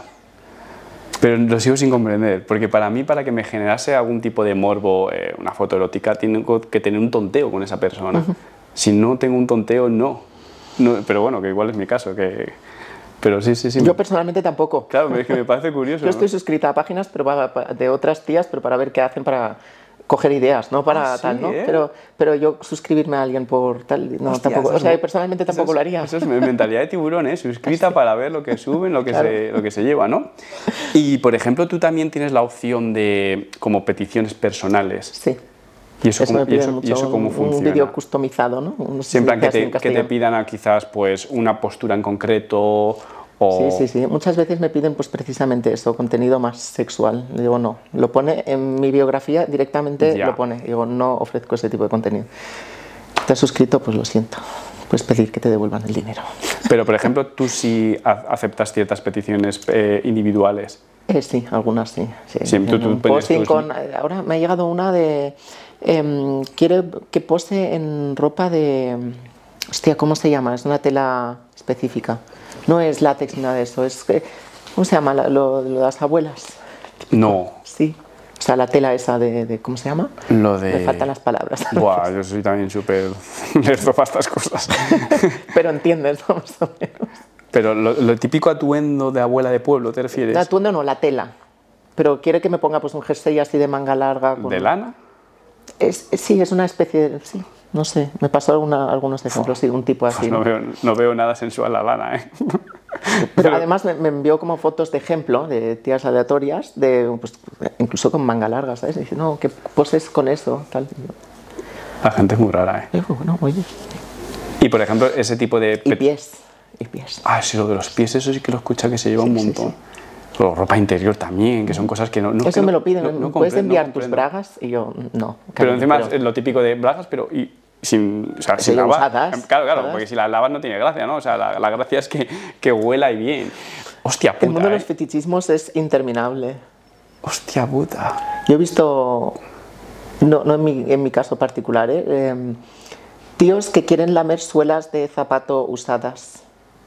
Pero lo sigo sin comprender, porque para mí, para que me generase algún tipo de morbo, eh, una foto erótica, tengo que tener un tonteo con esa persona. Si no tengo un tonteo, no. no. Pero bueno, que igual es mi caso, que... Pero sí, sí, sí. Yo personalmente tampoco. Claro, es que me parece curioso. Yo ¿no? estoy suscrita a páginas pero para- para- de otras tías, pero para ver qué hacen para coger ideas, no para Ah, sí, tal, ¿no? ¿eh? Pero, pero yo suscribirme a alguien por tal, no, Hostia, tampoco. eso O es sea, muy- personalmente tampoco eso es- lo haría. Eso es mentalidad de tiburón, ¿eh? Suscrita para ver lo que suben, lo que, Claro. se, lo que se lleva, ¿no? Y, por ejemplo, tú también tienes la opción de, como peticiones personales. Sí. ¿Y eso, Eso cómo, me y piden eso, mucho, y eso cómo un, funciona? un vídeo customizado, ¿no? No sé si Siempre se que hace en te, que te castellano. pidan a quizás pues, una postura en concreto o... Sí, sí, sí. Muchas veces me piden pues precisamente eso, contenido más sexual. Le digo, no, lo pone en mi biografía, directamente Ya. lo pone. Digo, no ofrezco ese tipo de contenido. ¿Te has suscrito? Pues lo siento. Puedes pedir que te devuelvan el dinero. Pero, por ejemplo, tú sí a- aceptas ciertas peticiones eh, individuales. Eh, sí, algunas sí. sí. Sí, tú- tú Un pones posting tus- con, ahora me ha llegado una de... em, quiere que pose en ropa de... Hostia, ¿cómo se llama? Es una tela específica. No es látex ni nada de eso. Es, que- ¿cómo se llama? La- Lo, lo de las abuelas. No, Sí. O sea, la tela esa de... de- ¿cómo se llama? lo de... Me faltan las palabras. Buah, yo soy también súper lerdo para estas cosas. Pero entiendes, ¿no? Más o menos. Pero lo, lo típico atuendo de abuela de pueblo, ¿te refieres? El atuendo no, la tela. Pero quiere que me ponga pues un jersey así de manga larga. Con... ¿De lana? Es, es- sí, es una especie de... Sí, no sé. Me pasó alguna- algunos ejemplos, sí, un tipo así. Pues no ¿no? veo, no veo nada sensual la lana, ¿eh? Pero además me, me envió como fotos de ejemplo de tías aleatorias, de, pues, incluso con manga larga, ¿sabes? Y dice, no, ¿qué poses con eso? Tal. La gente es muy rara, ¿eh? Y digo, bueno, oye. Y por ejemplo, ese tipo de... Y pies, y pies. Ah, sí, lo de los pies, eso sí que lo escucha que se lleva Sí, un sí, montón. sí. O ropa interior también, que son cosas que no... no Eso que me no- lo piden, no- no ¿puedes comprendo, enviar no tus comprendo. bragas? Y yo, no. Pero cariño, encima pero- es lo típico de bragas, pero y sin, o sea, sin Sí, lavar. usadas, Claro, claro, usadas. porque si las lavas no tiene gracia, ¿no? O sea, la, la gracia es que, que huela y bien. Hostia puta, El mundo de los ¿eh? fetichismos es interminable. Hostia puta. Yo he visto, no, no en, mi, en mi caso particular, ¿eh? Eh, tíos que quieren lamer suelas de zapato usadas.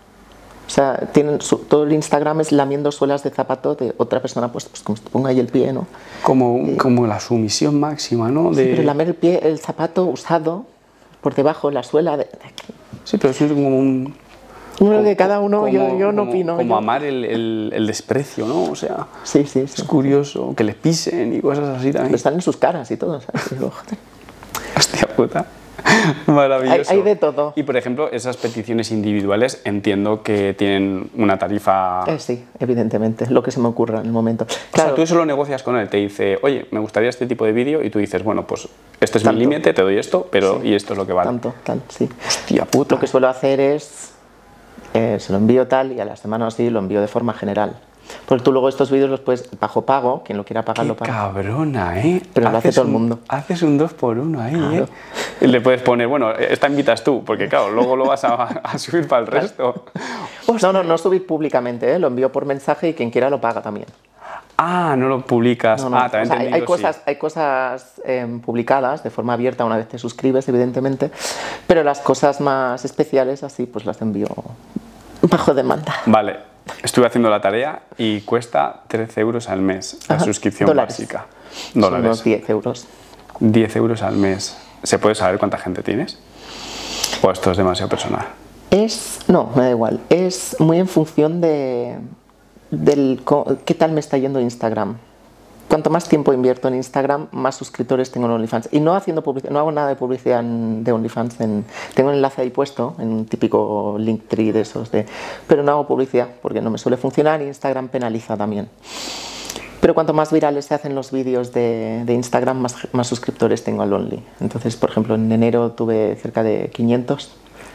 O sea, tienen su- todo el Instagram es lamiendo suelas de zapato de otra persona, pues, pues como si te ponga ahí el pie, ¿no? Como, como la sumisión máxima, ¿no? De... Sí, pero lamer el pie, el zapato usado por debajo, la suela de, de aquí. Sí, pero eso es como un... Uno de cada uno, como- yo, yo no como- opino. Como yo- amar el, el- el desprecio, ¿no? O sea, Sí, sí, es sí. curioso que les pisen y cosas así Pero también. están en sus caras y todo, ¿sabes? Y digo, joder. Hostia puta. Maravilloso. Hay- hay de todo. Y por ejemplo, esas peticiones individuales entiendo que tienen una tarifa... Eh, sí, evidentemente, lo que se me ocurra en el momento. O sea, Claro, tú eso lo negocias con él, te dice, oye, me gustaría este tipo de vídeo, y tú dices, bueno, pues este es Tanto. mi límite, te doy esto, pero Sí. y esto es lo que vale. tanto, tal, sí. Hostia puta. Lo que suelo hacer es, eh, se lo envío tal y a la semana así lo envío de forma general. Porque tú luego estos vídeos los puedes bajo pago, quien lo quiera pagar Qué lo paga. cabrona, ¿eh? Pero lo hace Haces todo el un- mundo. Haces un dos por uno ahí, Claro. ¿eh? Y le puedes poner, bueno, esta invitas tú, porque claro, luego lo vas a, a subir para el resto. No, no, no subir públicamente, ¿eh? Lo envío por mensaje y quien quiera lo paga también. Ah, no lo publicas. No, no. Ah, también O sea, te hay, hay cosas, hay cosas eh, publicadas de forma abierta una vez te suscribes, evidentemente, pero las cosas más especiales así pues las envío bajo demanda. Vale, estuve haciendo la tarea y cuesta trece euros al mes la Ajá, suscripción dólares. básica. Son Dólares. unos diez euros. diez euros al mes. ¿Se puede saber cuánta gente tienes? ¿O esto es demasiado personal? Es, no, me da igual, es muy en función de del co- qué tal me está yendo Instagram. Cuanto más tiempo invierto en Instagram, más suscriptores tengo en OnlyFans. Y no haciendo publicidad, no hago nada de publicidad en- de OnlyFans. En, tengo el enlace ahí puesto, en un típico Linktree de esos, de, pero no hago publicidad porque no me suele funcionar y Instagram penaliza también. Pero cuanto más virales se hacen los vídeos de, de Instagram, más, más suscriptores tengo al Only. Entonces, por ejemplo, en enero tuve cerca de quinientos.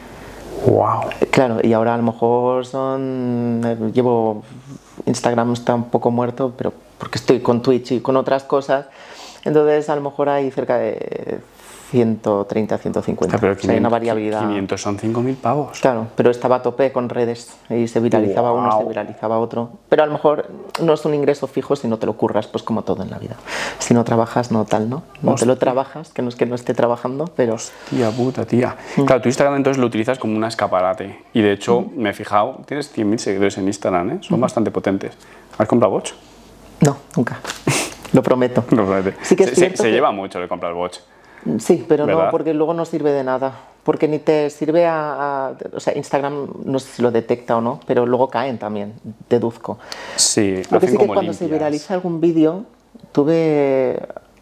¡Wow! Claro, y ahora a lo mejor son... eh, Llevo... Instagram está un poco muerto, pero porque estoy con Twitch y con otras cosas. Entonces a lo mejor hay cerca de ciento treinta, ciento cincuenta. Pero O sea, hay una variabilidad. quinientos son cinco mil pavos. Claro, pero estaba a tope con redes y se viralizaba uno, se Guau. viralizaba otro. Pero a lo mejor no es un ingreso fijo si no te lo curras, pues como todo en la vida. Si no trabajas, no tal, ¿no? No te lo trabajas, que no es que no esté trabajando, pero... Tía puta, tía. Claro, tu Instagram entonces lo utilizas como un escaparate. Y de hecho, me he fijado, tienes cien mil seguidores en Instagram, ¿eh? Son bastante potentes. ¿Has comprado bots? No, nunca. Lo prometo. No, promete. Sí que es se, se- cierto se que- lleva mucho de comprar bots. Sí, pero ¿Verdad? no, porque luego no sirve de nada. Porque ni te sirve a, a- O sea, Instagram no sé si lo detecta o no, pero luego caen también, deduzco. Sí, Lo que hacen sí que como cuando se limpias. viraliza algún vídeo, tuve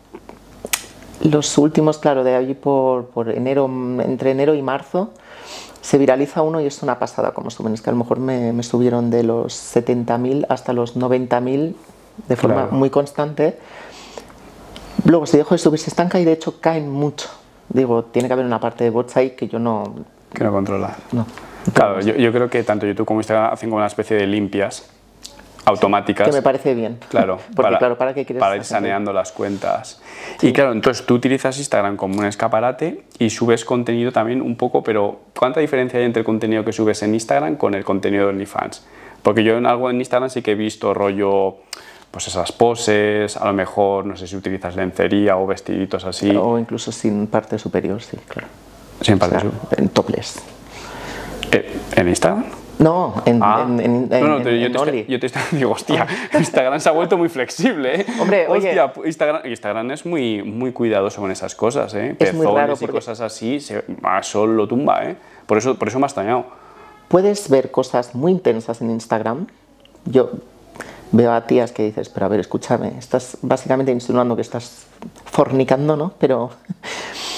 los últimos, claro, de allí por, por enero, entre enero y marzo, se viraliza uno y es una pasada como suben. Es que a lo mejor me, me subieron de los setenta mil hasta los noventa mil de forma Claro. muy constante. Luego se dejó de subir, se estanca y de hecho caen mucho. Digo, tiene que haber una parte de bots ahí que yo no... Que no controla. no. Claro, yo, yo creo que tanto YouTube como Instagram hacen como una especie de limpias automáticas. Que me parece bien. Claro, Porque claro, ¿para qué quieres para ir hacer? saneando las cuentas. Y claro, entonces tú utilizas Instagram como un escaparate y subes contenido también un poco, pero ¿cuánta diferencia hay entre el contenido que subes en Instagram con el contenido de OnlyFans? Porque yo en algo en Instagram sí que he visto rollo, pues esas poses, a lo mejor, no sé si utilizas lencería o vestiditos así. O incluso sin parte superior, sí, claro. Sin O parte sea, su- en topless. Eh, ¿En Instagram? No, en, Ah. en, en, no, no, en- te- yo, en te Only. estoy, yo te estoy digo, hostia, Instagram se ha vuelto muy flexible, ¿eh? Hombre, oye. Hostia, pu- Instagram, Instagram es muy, muy cuidadoso con esas cosas, ¿eh? Es muy Pezones raro y porque- cosas así, se, a Sol lo tumba, ¿eh? Por eso, por eso me ha extrañado. Puedes ver cosas muy intensas en Instagram. Yo veo a tías que dices, pero a ver, escúchame, estás básicamente insinuando que estás fornicando, ¿no? Pero,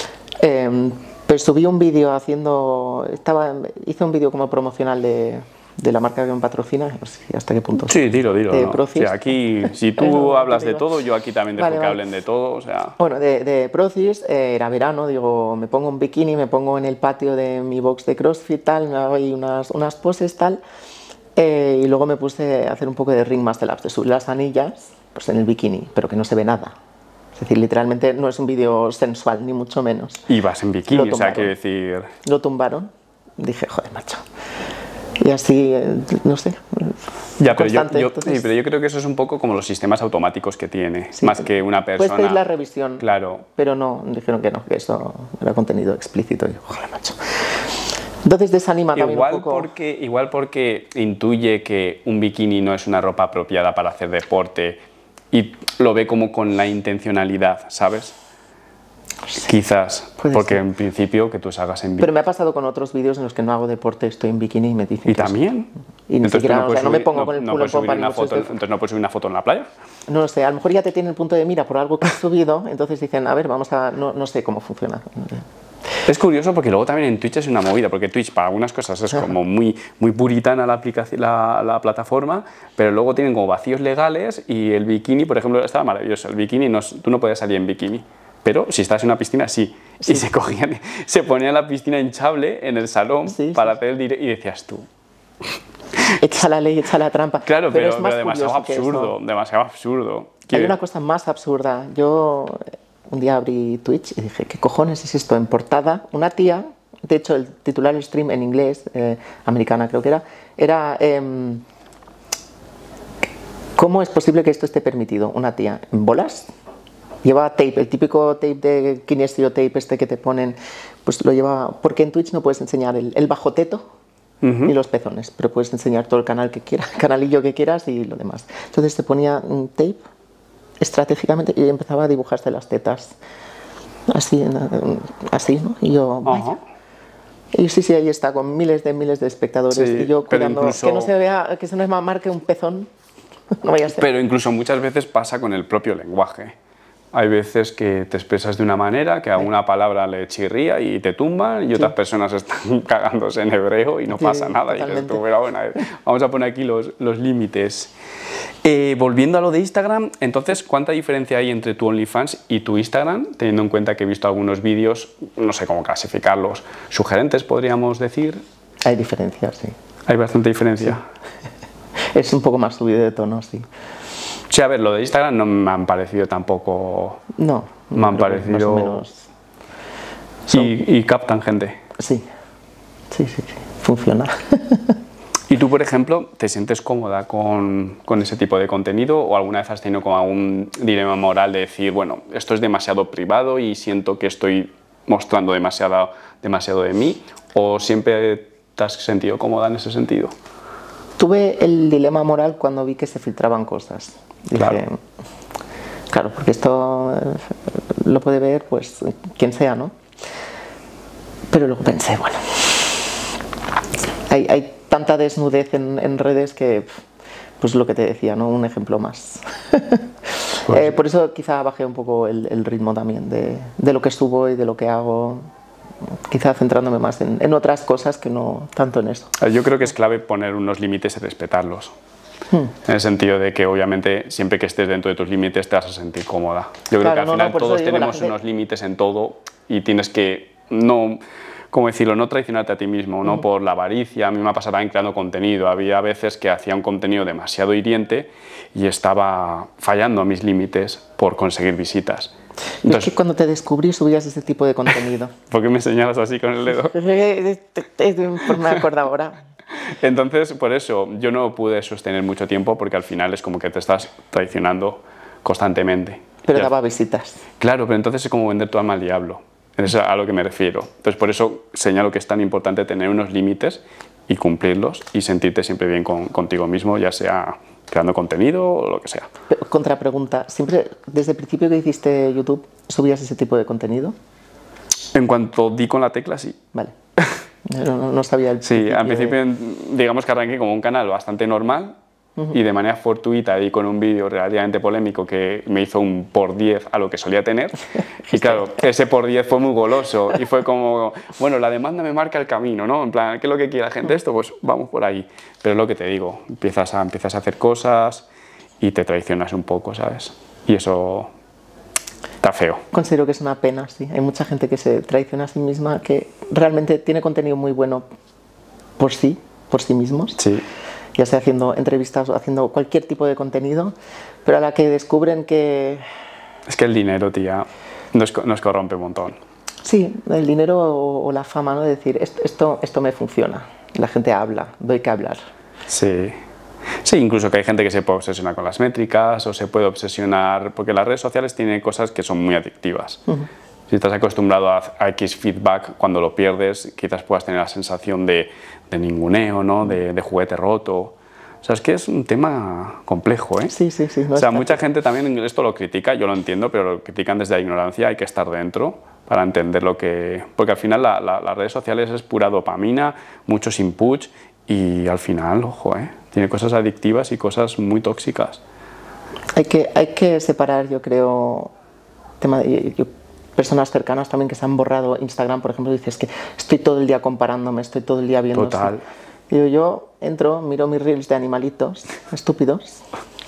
eh, pero subí un vídeo haciendo, estaba, hice un vídeo como promocional de, de la marca que me patrocina, no sé hasta qué punto. Sí, dilo, dilo. De No. Procis. Sí, aquí, si tú no, hablas te de digo. todo, yo aquí también dejo Vale, que vale. hablen de todo, o sea... Bueno, de, de Procis, eh, era verano, digo, me pongo un bikini, me pongo en el patio de mi box de CrossFit, tal, me hago ahí unas, unas poses, tal, eh, y luego me puse a hacer un poco de ring muscle ups, de subir las anillas, pues en el bikini, pero que no se ve nada. Es decir, literalmente no es un vídeo sensual, ni mucho menos. Y vas en bikini, Lo o sea, tumbaron. quiero decir... Lo tumbaron, dije, joder, macho. Y así, eh, no sé, Ya, pero yo, constante, yo- entonces- sí, pero yo creo que eso es un poco como los sistemas automáticos que tiene, más que una persona... Puedes pedir la revisión, Claro. pero no, dijeron que no, que eso era contenido explícito. Y yo, joder, macho. Entonces desanima también Igual un poco. porque, igual porque intuye que un bikini no es una ropa apropiada para hacer deporte y lo ve como con la intencionalidad, ¿sabes? Quizás, Puede porque ser. en principio que tú salgas en Pero bikini. me ha pasado con otros vídeos en los que no hago deporte, estoy en bikini y me dicen ¿Y que eso- también? Y ni Entonces tú siquiera, o puedes sea, no me subir- pongo con el no culo en puedes subir pompa ni una mucho, foto, estoy- entonces no puedes subir una foto en la playa. No lo sé, a lo mejor ya te tienen el punto de mira por algo que has subido, entonces dicen, a ver, vamos a... No, no sé cómo funciona. Es curioso porque luego también en Twitch es una movida, porque Twitch para algunas cosas es como muy, muy puritana la, aplicación, la, la plataforma, pero luego tienen como vacíos legales y el bikini, por ejemplo, estaba maravilloso. El bikini, no, es- tú no puedes salir en bikini, pero si estás en una piscina, sí. Sí. Y se cogían, se ponían la piscina hinchable en el salón Sí, para sí. hacer el directo y decías tú. Echa la ley, echa la trampa. Claro, pero, es más pero demasiado curioso que eso. absurdo, demasiado absurdo. Hay Quiero- una cosa más absurda. Yo eh, un día abrí Twitch y dije, ¿qué cojones es esto? En portada, una tía, de hecho el titular del stream en inglés, eh, americana creo que era, era em, ¿cómo es posible que esto esté permitido? Una tía en bolas, llevaba tape, el típico tape de kinesio tape este que te ponen, pues lo llevaba, porque en Twitch no puedes enseñar el, el bajo teto, ni los pezones, pero puedes enseñar todo el canal que quieras, canalillo que quieras y lo demás. Entonces te ponía un tape estratégicamente y empezaba a dibujarse las tetas. Así, en- así, ¿no? Y yo, vaya. Ajá. Y sí, sí, ahí está, con miles de miles de espectadores. Sí, y yo pero cuidando incluso- que no se vea, que se no marque un pezón. No vaya a ser. Pero incluso muchas veces pasa con el propio lenguaje. Hay veces que te expresas de una manera que a una palabra le chirría y te tumban y otras personas están cagándose en hebreo y no Sí, pasa nada. Y dices totalmente. tú, "Pero bueno, a ver, vamos a poner aquí los, los límites". Eh, volviendo a lo de Instagram, entonces, ¿cuánta diferencia hay entre tu OnlyFans y tu Instagram? Teniendo en cuenta que he visto algunos vídeos, no sé cómo clasificarlos, sugerentes podríamos decir. Hay diferencias, sí. Hay bastante diferencia. Es un poco más subido de tono, sí. Sí, a ver, lo de Instagram no me han parecido tampoco... No. Me han creo que parecido- Más o menos. Y, y captan gente. Sí. Sí, sí, sí. Funciona. ¿Y tú, por ejemplo, te sientes cómoda con, con ese tipo de contenido o alguna vez has tenido como algún dilema moral de decir, bueno, esto es demasiado privado y siento que estoy mostrando demasiado, demasiado de mí? ¿O siempre te has sentido cómoda en ese sentido? Tuve el dilema moral cuando vi que se filtraban cosas. Dije, Claro. claro, porque esto eh, lo puede ver pues quien sea, ¿no? Pero luego pensé, bueno, hay, hay tanta desnudez en, en redes que, pues lo que te decía, ¿no? Un ejemplo más. Pues Eh, por eso quizá bajé un poco el, el ritmo también de, de lo que subo y de lo que hago, quizá centrándome más en, en otras cosas que no tanto en eso. Yo creo que es clave poner unos límites y respetarlos. En el sentido de que obviamente siempre que estés dentro de tus límites te vas a sentir cómoda. Yo creo Claro, que al no, final no, por eso todos digo, la tenemos gente- unos límites en todo y tienes que no, ¿cómo decirlo? No traicionarte a ti mismo, no por la avaricia. A mí me ha pasado también creando contenido. Había veces que hacía un contenido demasiado hiriente y estaba fallando a mis límites por conseguir visitas. es Entonces, que cuando te descubrí subías ese tipo de contenido. ¿por qué me señalas así con el dedo? Pues me acuerdo ahora. Entonces, por eso, yo no pude sostener mucho tiempo porque al final es como que te estás traicionando constantemente. Pero Y al- daba visitas. Claro, pero entonces es como vender tu alma al diablo. Es a lo que me refiero. Entonces, por eso señalo que es tan importante tener unos límites y cumplirlos y sentirte siempre bien con, contigo mismo, ya sea creando contenido o lo que sea. Pero, contrapregunta, ¿siempre desde el principio que hiciste YouTube subías ese tipo de contenido? En cuanto di con la tecla, sí. Vale. Yo no, no sabía el Sí, al de- principio digamos que arranqué como un canal bastante normal uh-huh. y de manera fortuita y con un vídeo relativamente polémico que me hizo un por diez a lo que solía tener. Y claro, ese por diez fue muy goloso y fue como, bueno, la demanda me marca el camino, ¿no? En plan, ¿qué es lo que quiere la gente esto? Pues vamos por ahí. Pero es lo que te digo, empiezas a, empiezas a hacer cosas y te traicionas un poco, ¿sabes? Y eso está feo. Considero que es una pena, sí. Hay mucha gente que se traiciona a sí misma, que realmente tiene contenido muy bueno por sí, por sí mismos. Sí. Ya sea haciendo entrevistas o haciendo cualquier tipo de contenido, pero a la que descubren que... Es que el dinero, tía, nos, nos corrompe un montón. Sí, el dinero o, o la fama, ¿no? De decir, esto, esto, esto me funciona. La gente habla, doy que hablar. Sí. Sí, incluso que hay gente que se puede obsesionar con las métricas o se puede obsesionar, porque las redes sociales tienen cosas que son muy adictivas. Uh-huh. Si estás acostumbrado a, a X feedback, cuando lo pierdes, quizás puedas tener la sensación de, de ninguneo, ¿no? de, de juguete roto. O sea, es que es un tema complejo, ¿eh? Sí, sí, sí. No o sea, mucha gente también esto lo critica, yo lo entiendo, pero lo critican desde la ignorancia, hay que estar dentro para entender lo que... Porque al final la, la, las redes sociales es pura dopamina, muchos inputs y al final, ojo, ¿eh? Tiene cosas adictivas y cosas muy tóxicas. Hay que, hay que separar, yo creo, tema de, yo, personas cercanas también que se han borrado Instagram, por ejemplo, dices que estoy todo el día comparándome, estoy todo el día viendo... Total. Digo, yo entro, miro mis reels de animalitos estúpidos,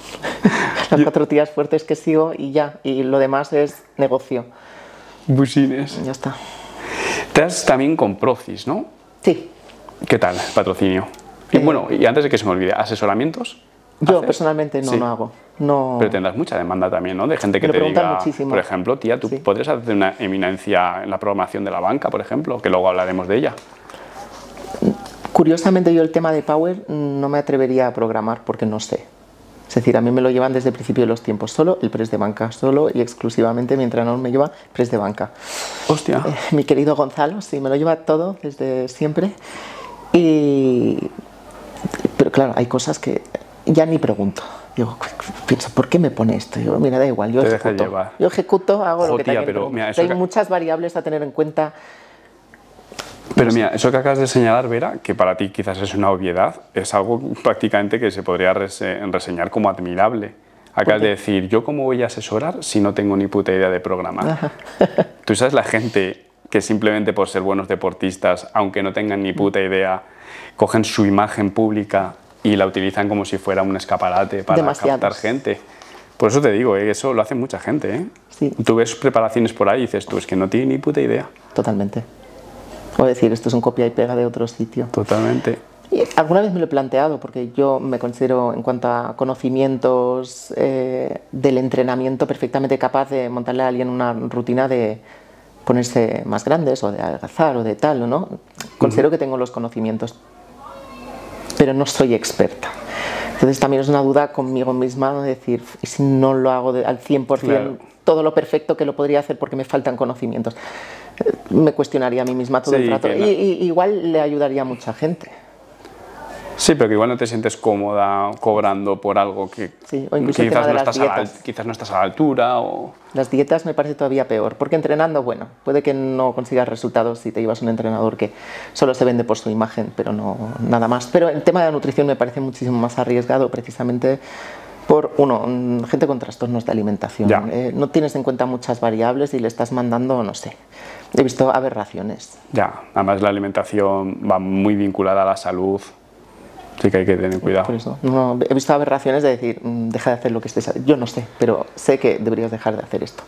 las cuatro tías fuertes que sigo y ya, y lo demás es negocio. Busines. Ya está. Te has también con Procis, ¿no? Sí. ¿Qué tal, patrocinio? Y bueno, y antes de que se me olvide, ¿asesoramientos? Yo ¿Haces? personalmente no, sí. no hago. No. Pero tendrás mucha demanda también, ¿no? De gente que te diga, muchísimo. Por ejemplo, tía, tú sí. podrías hacer una eminencia en la programación de la banca, por ejemplo, que luego hablaremos de ella. Curiosamente yo el tema de Power no me atrevería a programar porque no sé. Es decir, a mí me lo llevan desde el principio de los tiempos, solo el press de banca, solo y exclusivamente mi entrenador me lleva press de banca. Hostia. Eh, mi querido Gonzalo, sí, me lo lleva todo desde siempre. Y... Pero claro, hay cosas que ya ni pregunto. Digo, pienso, ¿por qué me pone esto? Yo, mira, da igual, yo Te ejecuto. Yo ejecuto, hago Jo, lo que tía, tenga pero, que mira, Hay que... muchas variables a tener en cuenta. Pero mira, eso que acabas de señalar, Vera, que para ti quizás es una obviedad, es algo prácticamente que se podría rese reseñar como admirable. Acabas de decir, ¿yo cómo voy a asesorar si no tengo ni puta idea de programar? Tú sabes la gente que simplemente por ser buenos deportistas, aunque no tengan ni puta idea, cogen su imagen pública y la utilizan como si fuera un escaparate para Demasiados. captar gente. Por eso te digo, ¿eh? Eso lo hace mucha gente. ¿eh? Sí. Tú ves preparaciones por ahí y dices, tú, es que no tiene ni puta idea. Totalmente. O decir, esto es un copia y pega de otro sitio. Totalmente. Y alguna vez me lo he planteado, porque yo me considero, en cuanto a conocimientos eh, del entrenamiento, perfectamente capaz de montarle a alguien una rutina de ponerse más grandes o de adelgazar o de tal, ¿no? Considero uh-huh. que tengo los conocimientos, pero no soy experta. Entonces también es una duda conmigo misma, ¿no? De decir, ¿y si no lo hago de, al cien por cien claro. todo lo perfecto que lo podría hacer porque me faltan conocimientos? Me cuestionaría a mí misma todo sí, el rato. Y, y igual le ayudaría a mucha gente. Sí, pero que igual no te sientes cómoda cobrando por algo que, sí, o que quizás, no estás a la, quizás no estás a la altura. O... Las dietas me parece todavía peor, porque entrenando, bueno, puede que no consigas resultados si te llevas un entrenador que solo se vende por su imagen, pero no nada más. Pero el tema de la nutrición me parece muchísimo más arriesgado, precisamente por, uno, gente con trastornos de alimentación. Eh, no tienes en cuenta muchas variables y le estás mandando, no sé, he visto aberraciones. Ya, además la alimentación va muy vinculada a la salud. Sí que hay que tener cuidado. Por eso, no, he visto aberraciones de decir, deja de hacer lo que estés haciendo. Yo no sé, pero sé que deberías dejar de hacer esto.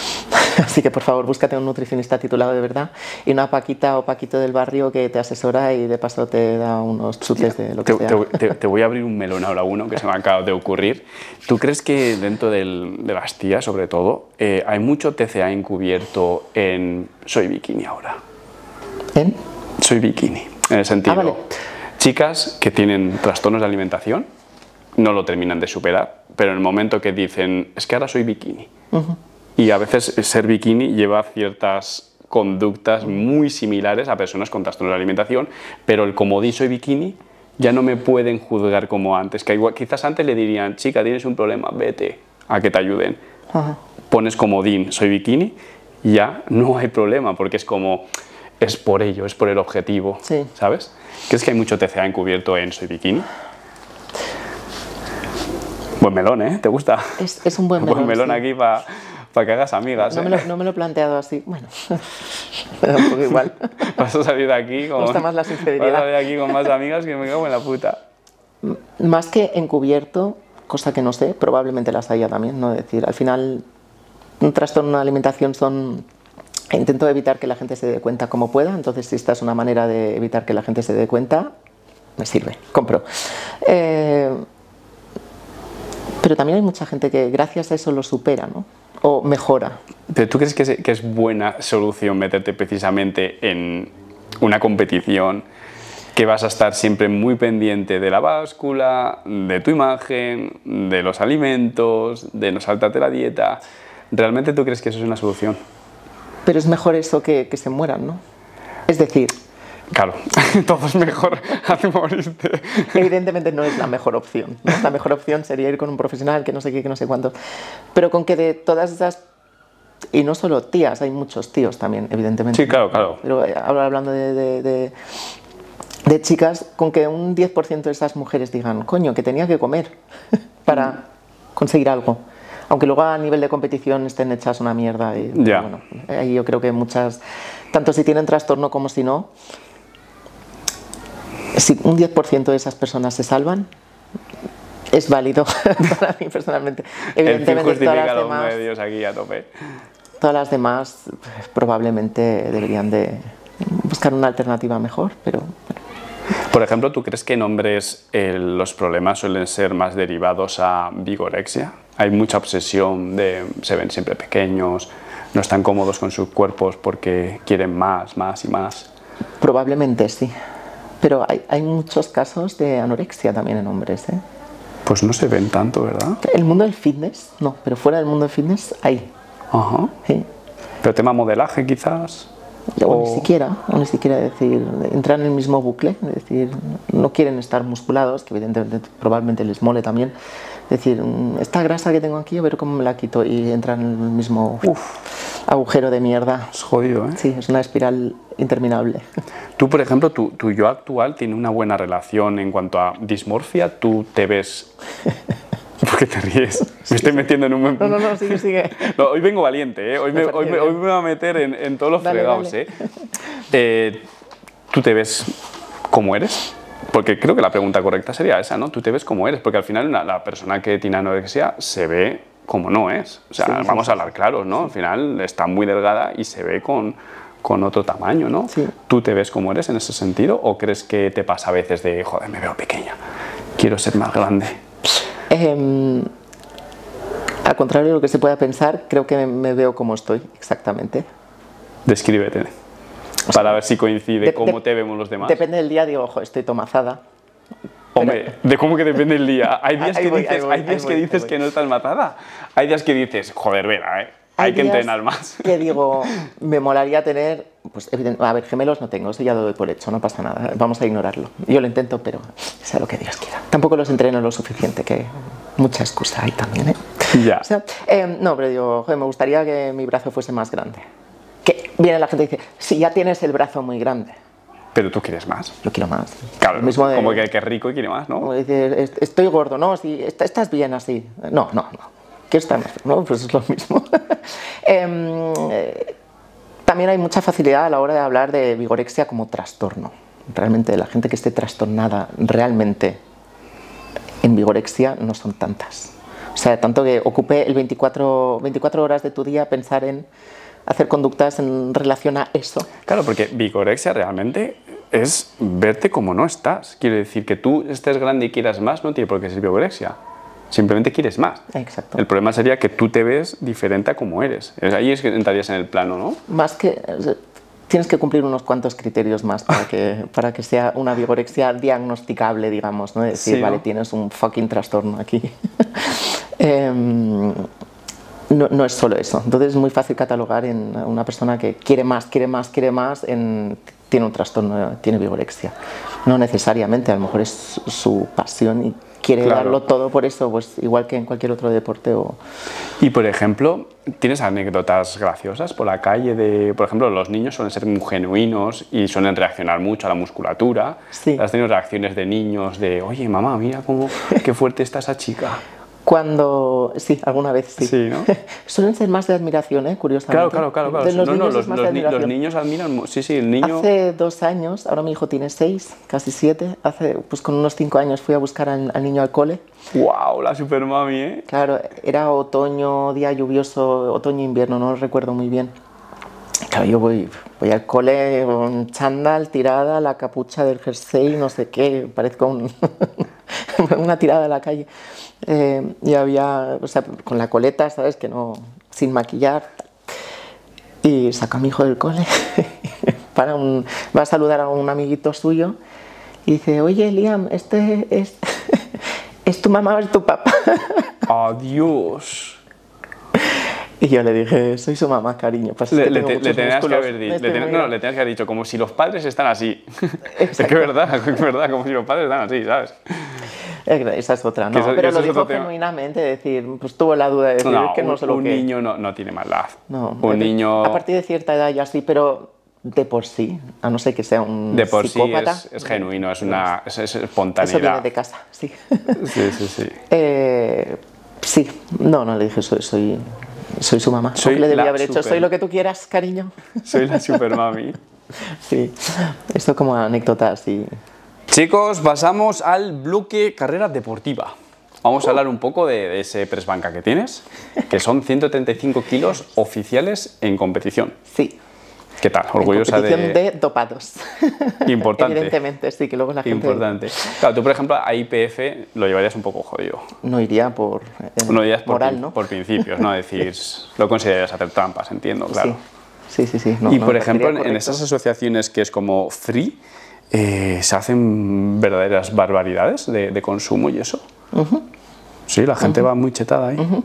Así que por favor, búscate un nutricionista titulado de verdad y una Paquita o Paquito del barrio que te asesora y de paso te da unos chutes de lo que te, sea. Te, te, te voy a abrir un melón ahora uno que se me acaba de ocurrir. ¿Tú crees que dentro del, de las tías, sobre todo, eh, hay mucho T C A encubierto en soy bikini ahora? ¿En? Soy bikini, en el sentido... Ah, vale. Chicas que tienen trastornos de alimentación no lo terminan de superar, pero en el momento que dicen, es que ahora soy bikini. Uh-huh. Y a veces ser bikini lleva ciertas conductas muy similares a personas con trastornos de alimentación, pero el comodín soy bikini ya no me pueden juzgar como antes, que igual, quizás antes le dirían, chica, tienes un problema, vete a que te ayuden. Uh-huh. Pones comodín soy bikini y ya no hay problema, porque es como... es por ello, es por el objetivo, sí. ¿sabes? ¿Crees que hay mucho T C A encubierto en soy bikini? Buen melón, ¿eh? ¿Te gusta? Es, es un buen melón. Buen melón sí. aquí para pa que hagas amigas. No, ¿eh? me lo, no me lo he planteado así. Bueno, un poco igual. Vas a salir de aquí con... Me gusta más la Vas a sinceridad. salir de aquí con más amigas que me cago en la puta. Más que encubierto, cosa que no sé, probablemente las haya también, ¿no? Es decir, al final, un trastorno de alimentación son... Intento evitar que la gente se dé cuenta como pueda, entonces si esta es una manera de evitar que la gente se dé cuenta, me sirve, compro. Eh, pero también hay mucha gente que gracias a eso lo supera, ¿no? O mejora. ¿Pero tú crees que es, que es buena solución meterte precisamente en una competición que vas a estar siempre muy pendiente de la báscula, de tu imagen, de los alimentos, de no saltarte la dieta? ¿Realmente tú crees que eso es una solución? Pero es mejor eso que, que se mueran, ¿no? Es decir... Claro, todo es mejor a morirte. Evidentemente no es la mejor opción, ¿no? La mejor opción sería ir con un profesional que no sé qué, que no sé cuánto. Pero con que de todas esas... Y no solo tías, hay muchos tíos también, evidentemente. Sí, claro, claro. Pero ahora hablando de, de, de, de chicas, con que un diez por ciento de esas mujeres digan, coño, que tenía que comer para conseguir algo. Aunque luego a nivel de competición estén hechas una mierda. Y, ya. Bueno, ahí yo creo que muchas, tanto si tienen trastorno como si no, si un diez por ciento de esas personas se salvan, es válido para mí personalmente. Evidentemente el fin todas justifica las los demás, medios aquí a tope. Todas las demás pues, probablemente deberían de buscar una alternativa mejor, pero... Por ejemplo, ¿tú crees que en hombres eh, los problemas suelen ser más derivados a vigorexia? Hay mucha obsesión de se ven siempre pequeños, no están cómodos con sus cuerpos porque quieren más, más y más. Probablemente sí, pero hay, hay muchos casos de anorexia también en hombres, ¿eh? Pues no se ven tanto, ¿verdad? El mundo del fitness, no, pero fuera del mundo del fitness hay. Ajá. ¿Sí? Pero tema modelaje quizás. O, o ni siquiera, o ni siquiera decir, entrar en el mismo bucle, es decir, no quieren estar musculados, que evidentemente probablemente les mole también, es decir, esta grasa que tengo aquí, a ver cómo me la quito, y entran en el mismo uf, agujero de mierda. Es jodido, ¿eh? Sí, es una espiral interminable. Tú, por ejemplo, tu, tu yo actual tiene una buena relación en cuanto a dismorfia, tú te ves... ¿Por qué te ríes? Me estoy metiendo en un... No, no, no, sigue, sigue. No, hoy vengo valiente, ¿eh? Hoy me, hoy me, hoy me voy a meter en, en todos los Dale, fregados, dale. ¿eh? ¿eh? ¿Tú te ves como eres? Porque creo que la pregunta correcta sería esa, ¿no? ¿Tú te ves como eres? Porque al final una, la persona que tiene anorexia se ve como no es. O sea, Sí, vamos sí, a hablar claros, ¿no? sí. Al final está muy delgada y se ve con, con otro tamaño, ¿no? Sí. ¿Tú te ves como eres en ese sentido? ¿O crees que te pasa a veces de, joder, me veo pequeña, quiero ser más grande? Eh, al contrario de lo que se pueda pensar, creo que me, me veo como estoy, exactamente. Descríbete, para ver si coincide de- cómo de- te vemos los demás. Depende del día, digo, ojo, estoy tomazada. Hombre, ¿de cómo que depende el día? Hay días Ahí que voy, dices, ahí voy, hay días ahí que, voy, dices ahí voy. que no estás matada. Hay días que dices, joder, vera, ¿eh? Hay, que días entrenar más. Que digo, me molaría tener, pues evidente, a ver, gemelos no tengo, eso ya lo doy por hecho, no pasa nada, vamos a ignorarlo. Yo lo intento, pero sea lo que Dios quiera. Tampoco los entreno lo suficiente, que mucha excusa hay también, ¿eh? Ya. O sea, eh, no, pero digo, joder, me gustaría que mi brazo fuese más grande. Que viene la gente y dice, si ya tienes el brazo muy grande, Pero tú quieres más. yo quiero más. Claro, Lo mismo de- como que, que es rico y quiere más, ¿no? Como decir, "Est- estoy gordo, no, si est- estás bien así. No, no, no. Quiero estar más, ¿no? Pues es lo mismo. Em, eh, también hay mucha facilidad a la hora de hablar de vigorexia como trastorno. Realmente la gente que esté trastornada realmente en vigorexia no son tantas. O sea, tanto que ocupe el veinticuatro, veinticuatro horas de tu día pensar en hacer conductas en relación a eso. Claro, porque vigorexia realmente es verte como no estás. Quiere decir que tú estés grande y quieras más, no tiene por qué ser vigorexia. Simplemente quieres más. Exacto. El problema sería que tú te ves diferente a como eres. Ahí es que entrarías en el plano, ¿no? Más que... o sea, tienes que cumplir unos cuantos criterios más para que, para que sea una vigorexia diagnosticable, digamos, ¿no? Es decir, Sí, ¿no? vale, tienes un fucking trastorno aquí. Em, no, no es solo eso. Entonces es muy fácil catalogar en una persona que quiere más, quiere más, quiere más, en, tiene un trastorno, tiene vigorexia. No necesariamente, a lo mejor es su pasión y quiere Claro. darlo todo por eso, pues igual que en cualquier otro deporte. O... Y, por ejemplo, ¿tienes anécdotas graciosas por la calle? De, por ejemplo, los niños suelen ser muy genuinos y suelen reaccionar mucho a la musculatura. Sí. ¿Has tenido reacciones de niños de, oye, mamá, mira cómo, qué fuerte está esa chica? Cuando, sí, alguna vez sí. Sí, ¿no? Suelen ser más de admiración, ¿eh? Curiosamente. Claro, claro, claro. claro. De los no, no, niños los, es más los, de ni- admiración. los niños admiran. Sí, sí, el niño. Hace dos años, ahora mi hijo tiene seis, casi siete, hace, pues con unos cinco años fui a buscar al, al niño al cole. ¡Wow! La supermami, ¿eh? Claro, era otoño, día lluvioso, otoño-invierno, no lo recuerdo muy bien. Claro, yo voy, voy al cole con chándal, tirada, la capucha del jersey, no sé qué, parezco un una tirada a la calle. Eh, y había, o sea, con la coleta, ¿sabes? Que no, sin maquillar. Y saca a mi hijo del cole, para un, va a saludar a un amiguito suyo y dice, oye, Liam, este es, ¿es tu mamá o es tu papá? ¡Adiós! Y yo le dije, soy su mamá, cariño. Pues es Le, que le, tengo te- le muchos tenías que músculos. haber dicho, Estoy le ten- muy no, grande. le tenías que haber dicho, como si los padres están así. Es que Exacto. es verdad, es verdad, como si los padres están así, ¿sabes? Esa es otra, Que ¿no? eso- Pero eso lo es dijo otro tema. genuinamente, decir, pues tuvo la duda de decir, No, es que no un, sé lo un que... niño no, no tiene maldad. No, un de- niño A partir de cierta edad ya sí, pero de por sí, a no ser que sea un de por sí psicópata. es, es genuino, es una es, es Eso viene espontaneidad. de casa, sí. Sí, sí, sí. Eh, sí, no, no le dije, soy, soy, soy su mamá. Soy Aunque le debía la haber hecho, super- soy lo que tú quieras, cariño. Soy la supermami. Sí, esto como anécdota, sí. Chicos, pasamos al bloque carrera deportiva. Vamos a hablar un poco de, de ese press banca que tienes, que son ciento treinta y cinco kilos oficiales en competición. Sí. ¿Qué tal? En Orgullosa competición de... de dopados. Importante. Evidentemente, sí, que luego la gente Importante. Claro, tú, por ejemplo, a I P F lo llevarías un poco jodido. no iría por eh, No irías por, moral, prin- ¿no? por principios, ¿no? Decir, lo considerarías hacer trampas, entiendo, claro. Sí, sí, sí. sí. No, y, no, por me ejemplo, en, parecería en correcto. esas asociaciones que es como free, eh, ¿se hacen verdaderas barbaridades de, de consumo y eso? Sí, la gente va muy chetada ahí.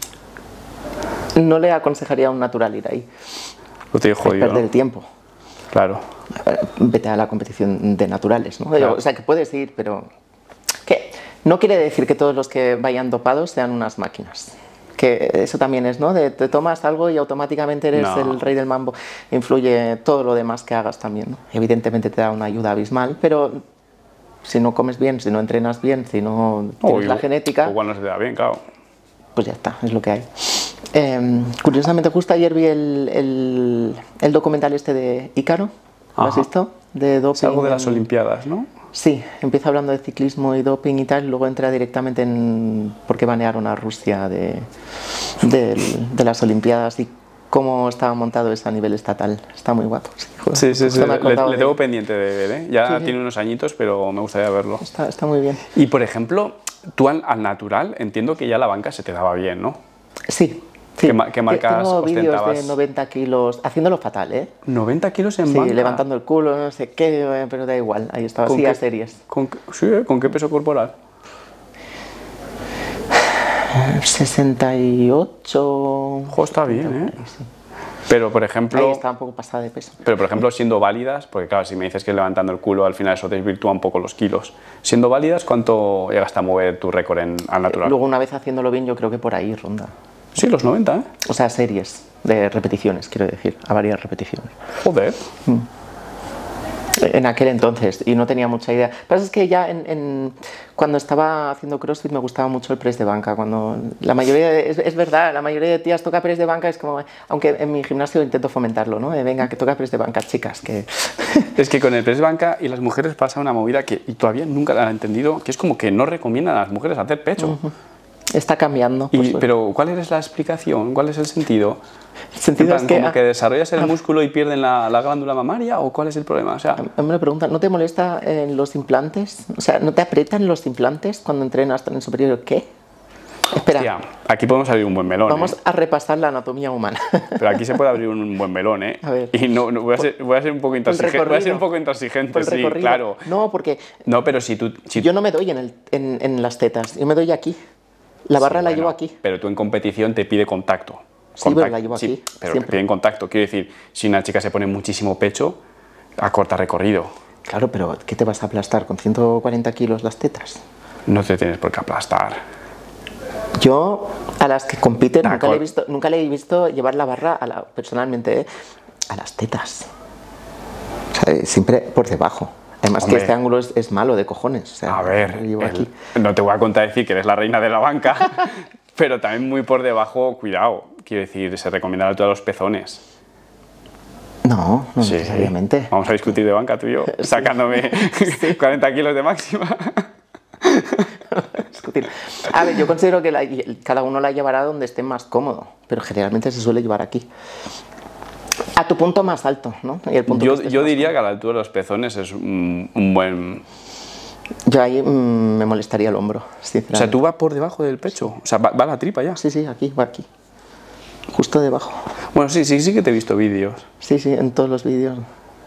No le aconsejaría a un natural ir ahí. Lo te digo Es jodido, perder ¿no? el tiempo. Claro. Eh, Vete a la competición de naturales, ¿no? Claro. O sea, que puedes ir, pero... que no quiere decir que todos los que vayan dopados sean unas máquinas. Que eso también es, ¿no? De, te tomas algo y automáticamente eres No. el rey del mambo. Influye todo lo demás que hagas también, ¿no? Evidentemente te da una ayuda abismal, pero si no comes bien, si no entrenas bien, si no O tienes la igual- genética, O igual no se te da bien, claro. pues ya está, es lo que hay. Eh, curiosamente, justo ayer vi el, el, el documental este de Ícaro, ¿lo has Ajá. visto? De doping. Es algo de las en- Olimpiadas, ¿no? Sí, empieza hablando de ciclismo y doping y tal, y luego entra directamente en por qué banearon a Rusia de, del- de las Olimpiadas y cómo estaba montado eso a nivel estatal. Está muy guapo. Sí, joder, Sí, sí, sí. justo me he Le, acordado le de- tengo pendiente de ver, ¿eh? Ya Sí, sí. tiene unos añitos, pero me gustaría verlo. Está, está muy bien. Y, por ejemplo, tú al, al natural, entiendo que ya la banca se te daba bien, ¿no? Sí. sí. ¿Qué ma- qué marcas Tengo vídeos de ostentabas? noventa kilos, haciéndolo fatal, ¿eh? noventa kilos en Sí, banca. levantando el culo, no sé qué, eh, pero da igual, ahí estaba, ¿Con sí, qué- a series. ¿Con, qué- sí, ¿eh? ¿Con qué peso corporal? sesenta y ocho... Ojo, está bien, ¿eh? Sí. Pero, por ejemplo... Ahí estaba un poco pasada de peso. Pero, por ejemplo, siendo válidas, porque claro, si me dices que levantando el culo, al final eso desvirtúa un poco los kilos. Siendo válidas, ¿cuánto llegaste a mover tu récord en, al natural? Luego una vez haciéndolo bien, yo creo que por ahí ronda. Sí, los noventa, ¿eh? O sea, series de repeticiones, quiero decir, a varias repeticiones. Joder. En aquel entonces, y no tenía mucha idea. Lo que pasa es que ya en, en- cuando estaba haciendo CrossFit me gustaba mucho el press de banca. Cuando la mayoría, de- es, es verdad, la mayoría de tías toca press de banca, es como, aunque en mi gimnasio intento fomentarlo, ¿no? De, venga, que toca press de banca, chicas, que... Es que con el press banca y las mujeres pasa una movida que y todavía nunca la han entendido, que es como que no recomiendan a las mujeres hacer pecho. Está cambiando. Y, por suerte. pero, ¿cuál es la explicación? ¿Cuál es el sentido? El sentido En es plan, que... ¿como ah, que desarrollas el músculo y pierden la, la glándula mamaria? ¿O cuál es el problema? O sea, a mí me preguntan, ¿no te molesta en los implantes? O sea, ¿no te aprietan los implantes cuando entrenas tren superior? ¿Qué? Espera, hostia, aquí podemos abrir un buen melón. vamos ¿eh? a repasar la anatomía humana. Pero aquí se puede abrir un buen melón, ¿eh? A ver. Y no, no, voy, a ser, voy a ser un poco intransigente. Voy a ser un poco intransigente, Por el sí, recorrido. claro. No, porque No, pero si tú... Si yo no me doy en, el, en, en las tetas, yo me doy aquí. La barra Sí, la bueno, llevo aquí. Pero tú en competición te pide contacto. Sí, pero la llevo sí, aquí, pero siempre. te piden contacto. Quiero decir, si una chica se pone muchísimo pecho, a corta recorrido. Claro, pero ¿qué te vas a aplastar con ciento cuarenta kilos las tetas? No te tienes por qué aplastar. Yo, a las que compiten, De nunca le, he acuerdo. visto, nunca le he visto llevar la barra, a la, personalmente, ¿eh? A las tetas. O sea, siempre por debajo. Además Hombre, que este ángulo es, es malo de cojones. O sea, a ver, lo llevo el- aquí. no te voy a contar decir que eres la reina de la banca, pero también muy por debajo, cuidado. Quiero decir, se recomienda la altura de los pezones. No, no Sí. necesariamente. Vamos a discutir de banca tú y yo, sacándome cuarenta kilos de máxima. Discutir. A ver, yo considero que la- cada uno la llevará donde esté más cómodo, pero generalmente se suele llevar aquí. A tu punto más alto, ¿no? Y el punto Yo, que estés yo más diría que a la altura de los pezones es un, un buen... Yo ahí mm, me molestaría el hombro, O sinceramente. sea, tú vas por debajo del pecho, o sea, va, va la tripa ya. Sí, sí, aquí, va aquí. Justo debajo. Bueno, sí, sí, sí que te he visto vídeos. Sí, sí, en todos los vídeos.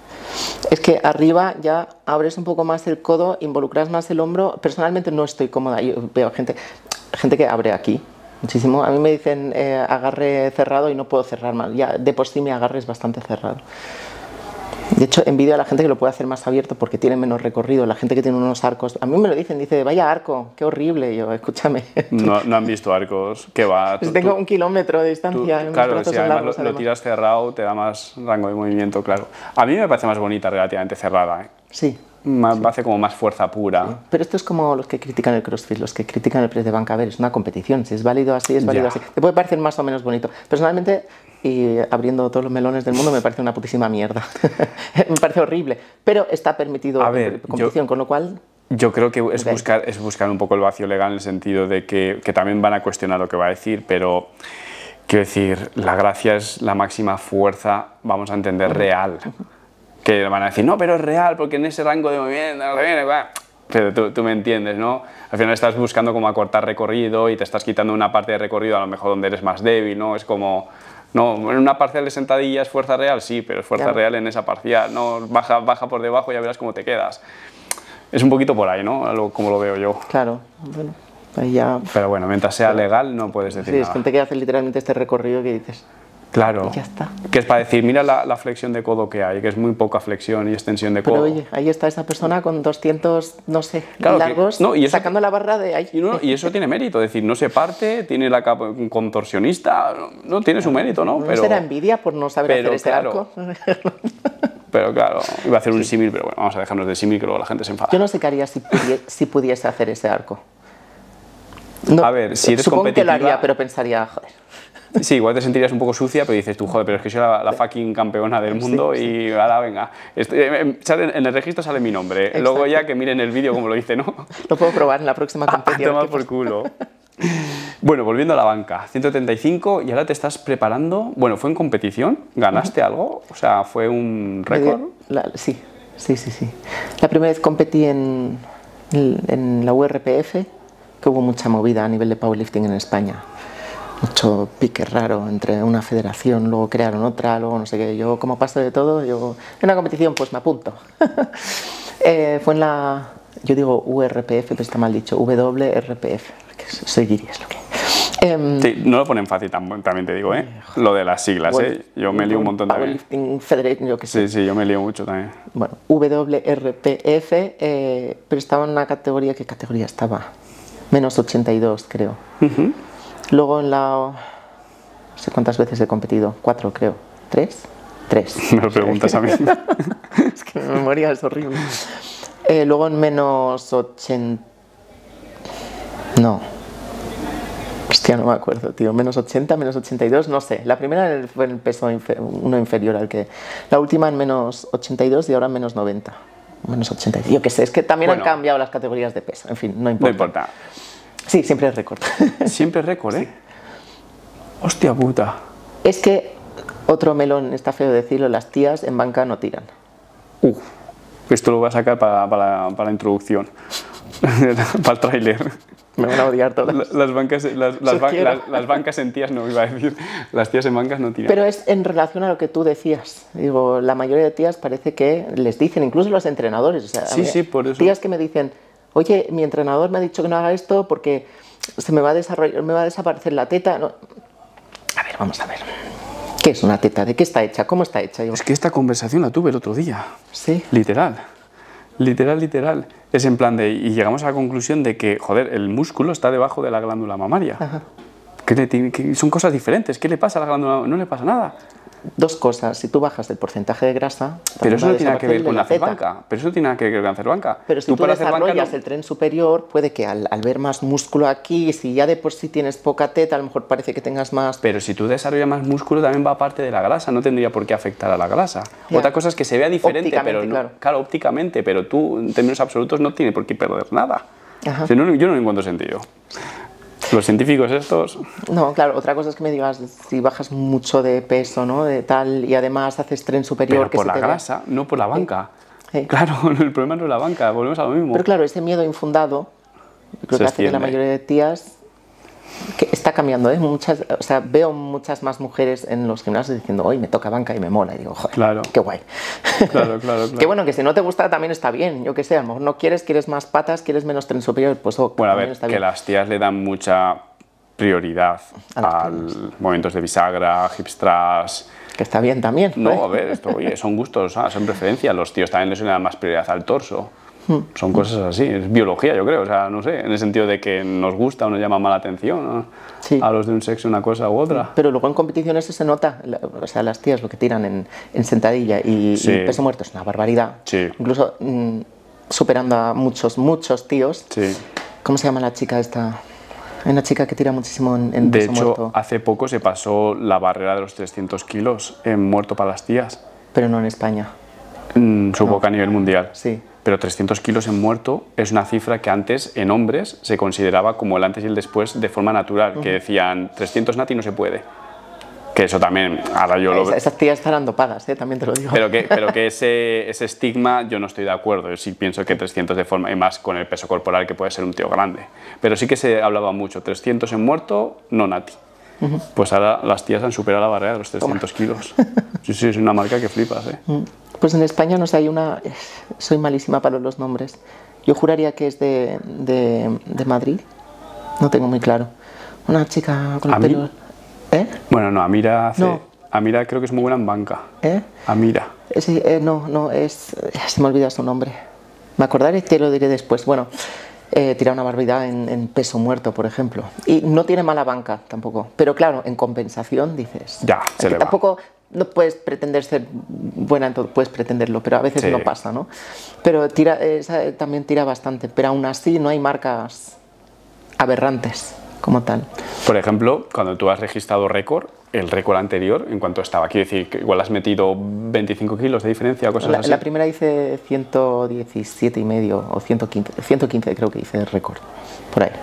Es que arriba ya abres un poco más el codo, involucras más el hombro. Personalmente no estoy cómoda. Yo veo gente, gente que abre aquí muchísimo. A mí me dicen eh, agarre cerrado y no puedo cerrar más. Ya de por sí mi agarre es bastante cerrado. De hecho, envidio a la gente que lo puede hacer más abierto porque tiene menos recorrido. La gente que tiene unos arcos. A mí me lo dicen, dice, vaya arco, qué horrible. Y yo, escúchame. No, no han visto arcos, ¿qué va? Pues Tú- tengo tú- un kilómetro de tú- distancia. mis claro, brazos si son además largos, lo, lo además. tiras cerrado te da más rango de movimiento, claro. A mí me parece más bonita relativamente cerrada, ¿eh? Sí. Más- me hace como más fuerza pura. Pero esto es como los que critican el CrossFit, los que critican el press de banca. A ver, es una competición, si es válido así, es válido Ya. así. Te puede parecer más o menos bonito. Personalmente, y abriendo todos los melones del mundo, me parece una putísima mierda. Me parece horrible, pero está permitido A en ver, competición, yo- con lo cual... Yo creo que es Ok. buscar, es buscar un poco el vacío legal en el sentido de que, que también van a cuestionar lo que va a decir, pero quiero decir, la gracia es la máxima fuerza, vamos a entender, real. Que van a decir, no, pero es real, porque en ese rango de movimiento, no sé qué, va". Pero tú, tú me entiendes, ¿no? Al final estás buscando como acortar recorrido y te estás quitando una parte de recorrido a lo mejor donde eres más débil, ¿no? Es como, no, en una parcial de sentadilla es fuerza real, sí, pero es fuerza Ya. real en esa parcial, ¿no? Baja, baja por debajo y ya verás cómo te quedas. Es un poquito por ahí, ¿no? Lo- como lo veo yo. Claro, bueno, ahí ya... Pero bueno, mientras sea legal no puedes decir Sí, es nada. gente que hace literalmente este recorrido que dices... Claro. Y ya está. Que es para decir, mira la, la flexión de codo que hay, que es muy poca flexión y extensión de Pero codo. oye, ahí está esa persona con doscientos, no sé, Claro que- largos, no, y eso- sacando la barra de ahí. Y, no- y eso tiene mérito, es decir, no se parte, tiene la capa un contorsionista, no, no tiene su mérito, ¿no? ¿No Pero, será envidia por no saber pero hacer ese claro. arco? pero claro, iba a hacer un símil, pero bueno, vamos a dejarnos de símil que luego la gente se enfada. Yo no sé qué haría si, pudie- si pudiese hacer ese arco. No, A ver, si eres supongo que lo competitiva- haría, pero pensaría, joder. Sí, igual te sentirías un poco sucia, pero dices tú, joder, pero es que soy la, la fucking campeona del mundo Sí, y ahora venga. Este, eh, sale- en el registro sale mi nombre, luego ya que miren el vídeo como lo dice, ¿no? Lo puedo probar en la próxima A competición. tomar por culo. Bueno, volviendo a la banca, ciento treinta y cinco y ahora te estás preparando. Bueno, ¿fue en competición? ¿Ganaste algo? O sea, ¿fue un récord? La- sí, sí, sí, sí. La primera vez competí en, en la U R P F, que hubo mucha movida a nivel de powerlifting en España. Mucho pique raro entre una federación, luego crearon otra, luego no sé qué. Yo, como paso de todo, yo en una competición pues me apunto. Eh, fue en la, yo digo U R P F, pero está mal dicho, W R P F, que soy guiri, es lo que... Em, Sí, no lo ponen fácil tam- también te digo, ¿eh? Lo de las siglas, ¿eh? Yo me lío un montón también. Powerlifting Federation, yo qué sé. Sí, sí, yo me lío mucho también. Bueno, W R P F, eh, pero estaba en una categoría, ¿qué categoría estaba? Menos ochenta y dos, creo. Luego en la, no sé cuántas veces he competido, cuatro creo, ¿tres? Tres. Me lo preguntas a mí. Es que mi memoria es horrible. Eh, luego en menos ochenta... No. Hostia, no me acuerdo, tío. Menos ochenta, menos ochenta y dos, no sé. La primera fue en el peso infe- uno inferior al que... La última en menos ochenta y dos y ahora en menos noventa. Menos ochenta y dos. Yo qué sé, es que también Bueno. han cambiado las categorías de peso. En fin, no No importa. importa. Sí, siempre es récord. Siempre récord, ¿eh? Hostia puta. Es que otro melón, está feo decirlo, las tías en banca no tiran. Uf, esto lo voy a sacar para, para, para la introducción. Para el tráiler. Me van a odiar todas. La- Las bancas, las, las, ban- Sugiero. las- las bancas en tías no iba a decir. Las tías en bancas no tiran. Pero es en relación a lo que tú decías. Digo, la mayoría de tías parece que les dicen, incluso los entrenadores. O sea, Sí, a mí- sí, por eso. Tías que me dicen, oye, mi entrenador me ha dicho que no haga esto porque se me va a desarrollar, me va a desaparecer la teta. No. A ver, vamos a ver. ¿Qué es una teta? ¿De qué está hecha? ¿Cómo está hecha? Yo, Es que esta conversación la tuve el otro día. sí. Literal. Literal, literal. Es en plan de... Y llegamos a la conclusión de que, joder, el músculo está debajo de la glándula mamaria. ¿Qué le tiene- qué- son cosas diferentes. ¿Qué le pasa a la glándula? No le pasa nada. dos cosas. Si tú bajas el porcentaje de grasa... Pero eso va a no tiene nada que ver desaparecer con la hacer zeta. banca. Pero eso no tiene nada que ver con hacer banca. Pero si tú, para hacer banca desarrollas no- el tren superior, puede que al, al ver más músculo aquí, si ya de por sí tienes poca teta, a lo mejor parece que tengas más... Pero si tú desarrollas más músculo, también va parte de la grasa, no tendría por qué afectar a la grasa. Ya. Otra cosa es que se vea diferente, pero Ópticamente, no, claro. ópticamente, pero tú en términos absolutos no tiene por qué perder nada. Ajá. O sea, no- yo no le encuentro sentido. Los científicos estos, No, claro, otra cosa es que me digas si bajas mucho de peso, ¿no? De tal, y además haces tren superior... pero que por se la te vea. grasa, no por la banca. Sí. Claro, el problema no es la banca, volvemos a lo mismo. Pero claro, ese miedo infundado, yo creo Se que hace que la extiende. mayoría de tías, que está cambiando, ¿eh? Muchas, o sea, veo muchas más mujeres en los gimnasios diciendo, hoy me toca banca y me mola, y digo, joder, Claro. qué guay. Claro, claro, claro. Que bueno, que si no te gusta también está bien, yo que sé, a lo mejor no quieres, quieres más patas, quieres menos tren superior, pues oh, Bueno, a también ver, está que bien. las tías le dan mucha prioridad A las a movimientos de bisagra, hip thrust. Que está bien también. No, a joder. ver, esto oye, son gustos, ah, son preferencias. Los tíos también les dan más prioridad al torso. Hmm. Son cosas así, es biología, yo creo. O sea, no sé, en el sentido de que nos gusta o nos llama más la atención, ¿no? Sí. A los de un sexo una cosa u otra. Pero luego en competiciones eso se nota, la- o sea, las tías lo que tiran en, en sentadilla y, Sí. y peso muerto es una barbaridad. Sí. Incluso mm, superando a muchos, muchos tíos. Sí. ¿Cómo se llama la chica esta? Hay una chica que tira muchísimo en, en De peso hecho, muerto, hace poco se pasó la barrera de los trescientos kilos en muerto para las tías. pero no en España. Mm, supongo que a nivel mundial. Sí. Pero trescientos kilos en muerto es una cifra que antes en hombres se consideraba como el antes y el después de forma natural, que decían trescientos nati no se puede. Que eso también, ahora yo lo Esa- veo. esas tías estarán dopadas, ¿eh? También te lo digo. Pero que, pero que ese, ese estigma yo no estoy de acuerdo. Yo sí pienso que trescientos de forma, y más con el peso corporal que puede ser un tío grande. Pero sí que se hablaba mucho, trescientos en muerto, no nati. Pues ahora las tías han superado la barrera de los trescientos kilos. Sí, sí, es una marca que flipas, ¿eh? Mm. Pues en España, no sé, hay una... Soy malísima para los nombres. Yo juraría que es de, de, de Madrid. No tengo muy claro. Una chica con el ¿Amir? pelo... ¿Eh? Bueno, no, Amira hace... No. Amira creo que es muy buena en banca. ¿Eh? Amira. Eh, Sí, eh, no, no, es... Se me olvida su nombre. Me acordaré y te lo diré después. Bueno, eh, tira una barbaridad en, en peso muerto, por ejemplo. Y no tiene mala banca tampoco. Pero claro, en compensación dices... Ya, se que le va. tampoco no puedes pretender ser buena en todo, puedes pretenderlo, pero a veces Sí. no pasa, ¿no? Pero tira, esa también tira bastante, pero aún así no hay marcas aberrantes como tal. Por ejemplo, cuando tú has registrado récord, el récord anterior, en cuanto estaba, quiere decir que igual has metido veinticinco kilos de diferencia o cosas La, así. la primera hice ciento diecisiete y medio o ciento quince, ciento quince creo que hice el récord, por ahí.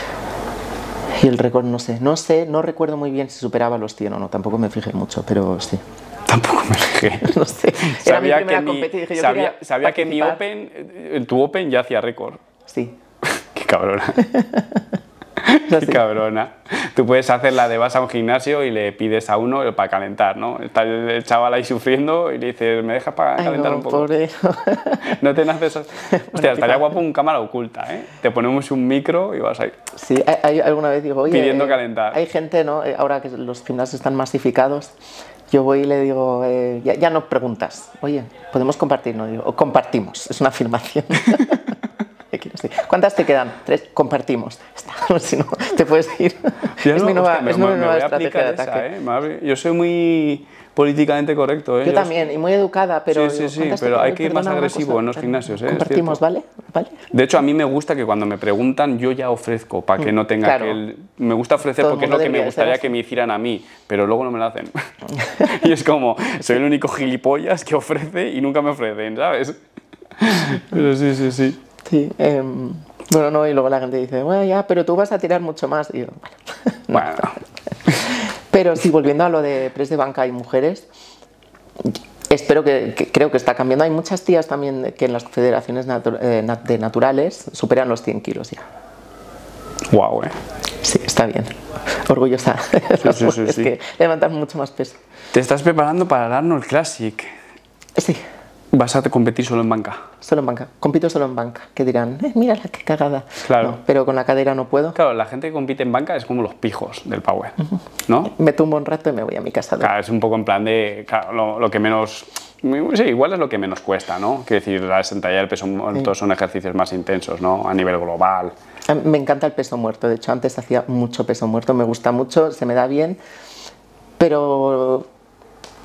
Y el récord no sé, no sé, no recuerdo muy bien si superaba los cien o no, tampoco me fijé mucho, pero sí. Tampoco me fijé. No sé, era mi Sabía primera que mi, competición, dije, yo sabía, quería sabía que mi participar. Open, eh, tu Open ya hacía récord. Sí, Qué cabrona. no Qué sé. cabrona. Tú puedes hacer la de vas a un gimnasio y le pides a uno para calentar, ¿no? Está el chaval ahí sufriendo y le dices, ¿me dejas para Ay, calentar no, un poco? pobre. No te naces. Hostia, estaría guapo un cámara oculta, ¿eh? Te ponemos un micro y vas ahí. Sí, hay, hay- alguna vez digo, oye, Pidiendo eh, calentar. hay gente, ¿no? Eh, Ahora que los gimnasios están masificados, yo voy y le digo, eh, ya, ya no preguntas, oye, ¿podemos compartir? No, digo, o compartimos, es una afirmación. ¿Qué quieres decir? ¿Cuántas te quedan? Tres, compartimos. Está, si no, te puedes ir. Ya es no, mi nueva, hostia, me- es mi me- me nueva voy a estrategia de aplicar ataque. esa, ¿eh? Madre, yo soy muy políticamente correcto, ¿eh? Yo también, y muy educada, pero... Sí, sí, digo, sí, ¿cuántas te pero quedan? hay que ir más Perdona, una agresivo cosa, en los tal. gimnasios, ¿eh? Es Compartimos, cierto. ¿vale? ¿Vale? De hecho, a mí me gusta que cuando me preguntan, yo ya ofrezco, para que no tenga claro. que... el- Me gusta ofrecer Todo el porque es mundo lo que me debería de ser gustaría así. que me hicieran a mí, pero luego no me lo hacen. Y es como, soy el único gilipollas que ofrece y nunca me ofrecen, ¿sabes? Pero sí, sí, sí. Sí, em, bueno, no, y luego la gente dice, bueno, ya, pero tú vas a tirar mucho más. Y yo, bueno. Bueno, Pero sí, volviendo a lo de press de banca y mujeres, espero que, que- creo que está cambiando. Hay muchas tías también que en las federaciones natu- eh, nat- de naturales superan los cien kilos ya. guau, ¿eh? Sí, está bien. Orgullosa. Las sí, sí, mujeres sí. que levantan mucho más peso. Te estás preparando para el Arnold Classic. Sí, Vas a competir solo en banca. solo en banca. Compito solo en banca. Que dirán, eh, mira la que cagada. Claro. No, pero con la cadera no puedo. Claro, la gente que compite en banca es como los pijos del Power, ¿no? Me tumbo un rato y me voy a mi casa. Claro, es un poco en plan de, claro, lo, lo que menos, sí, igual es lo que menos cuesta, ¿no? Quiero decir, la sentadilla y el peso muerto son ejercicios más intensos, ¿no? A nivel global. A mí me encanta el peso muerto, de hecho antes hacía mucho peso muerto, me gusta mucho, se me da bien, pero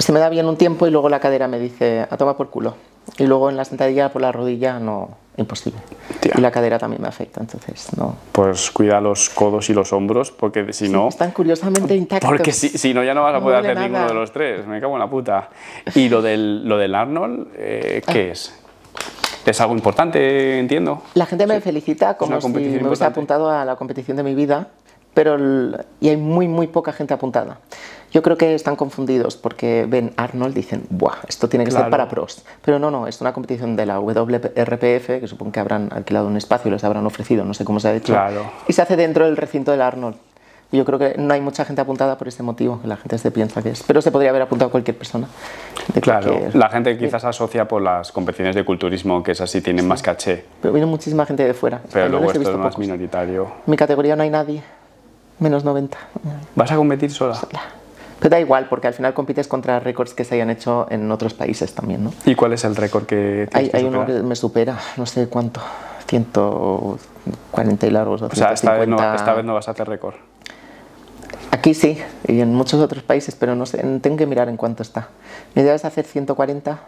se me da bien un tiempo y luego la cadera me dice a tomar por culo. Y luego en la sentadilla por la rodilla no, imposible. Tía. Y la cadera también me afecta, entonces no. Pues cuida los codos y los hombros, porque si sí, no... Están curiosamente intactos. Porque si, si no ya no vas a poder no hacer nada. ninguno de los tres, me cago en la puta. Y lo del, lo del Arnold, eh, ¿qué ah. es? ¿Es algo importante, entiendo? La gente me sí. felicita como si me importante. hubiese apuntado a la competición de mi vida, pero el, y hay muy, muy poca gente apuntada. Yo creo que están confundidos porque ven Arnold y dicen, ¡buah! Esto tiene que claro. ser para pros. Pero no, no, es una competición de la W R P F, que supongo que habrán alquilado un espacio y les habrán ofrecido, no sé cómo se ha hecho. Claro. Y se hace dentro del recinto del Arnold. Y yo creo que no hay mucha gente apuntada por ese motivo, que la gente se piensa que es. Pero se podría haber apuntado cualquier persona. Claro, cualquier... la gente quizás asocia por las competiciones de culturismo, que esas sí tienen sí. más caché. Pero viene muchísima gente de fuera. Pero luego esto es más pocos. minoritario. En mi categoría no hay nadie, menos noventa. ¿Vas a competir sola? sola. Pero da igual, porque al final compites contra récords que se hayan hecho en otros países también, ¿no? ¿Y cuál es el récord que tienes Hay, que hay uno que me supera, no sé cuánto, ciento cuarenta y largos o O sea, esta vez, no, esta vez no vas a hacer récord. Aquí sí, y en muchos otros países, pero no sé, tengo que mirar en cuánto está. Mi idea es hacer ciento cuarenta,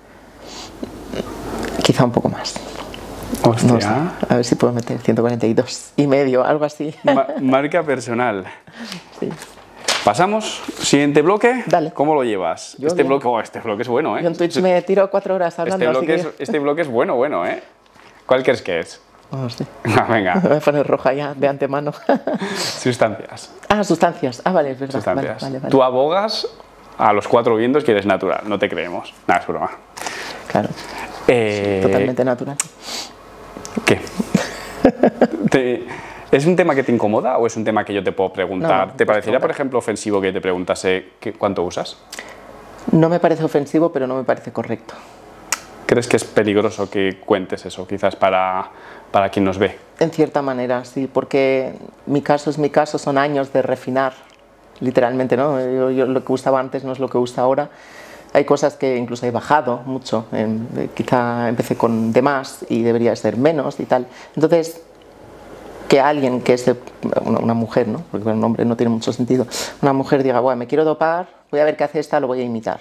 quizá un poco más. Hostia. No sé, a ver si puedo meter ciento cuarenta y dos y medio, algo así. Ma marca personal. Sí. Pasamos, siguiente bloque. Dale. ¿Cómo lo llevas? Yo este bien. bloque, oh, este bloque es bueno, ¿eh? Yo en Twitch me tiro cuatro horas hablando. Este bloque, así es, que... este bloque es bueno, bueno, ¿eh? ¿Cuál crees que es? No sé. Ah, venga. Me voy a poner roja ya de antemano. Sustancias. Ah, sustancias. Ah, vale, es verdad. Sustancias. Vale, vale, vale. Tú abogas a los cuatro vientos que eres natural, no te creemos. Nada, es broma. Claro. Eh... Sí, totalmente natural. ¿Qué? te... ¿Es un tema que te incomoda o es un tema que yo te puedo preguntar? No, ¿Te parecería, preguntar. por ejemplo, ofensivo que te preguntase qué, cuánto usas? No me parece ofensivo, pero no me parece correcto. ¿Crees que es peligroso que cuentes eso, quizás para, para quien nos ve? En cierta manera, sí, porque mi caso es mi caso, son años de refinar, literalmente, ¿no? Yo, yo, lo que gustaba antes no es lo que gusta ahora. Hay cosas que incluso he bajado mucho, eh, quizá empecé con de más y debería ser menos y tal. Entonces, que alguien, que es una, una mujer, ¿no? Porque un hombre no tiene mucho sentido, una mujer diga, bueno, me quiero dopar, voy a ver qué hace esta, lo voy a imitar.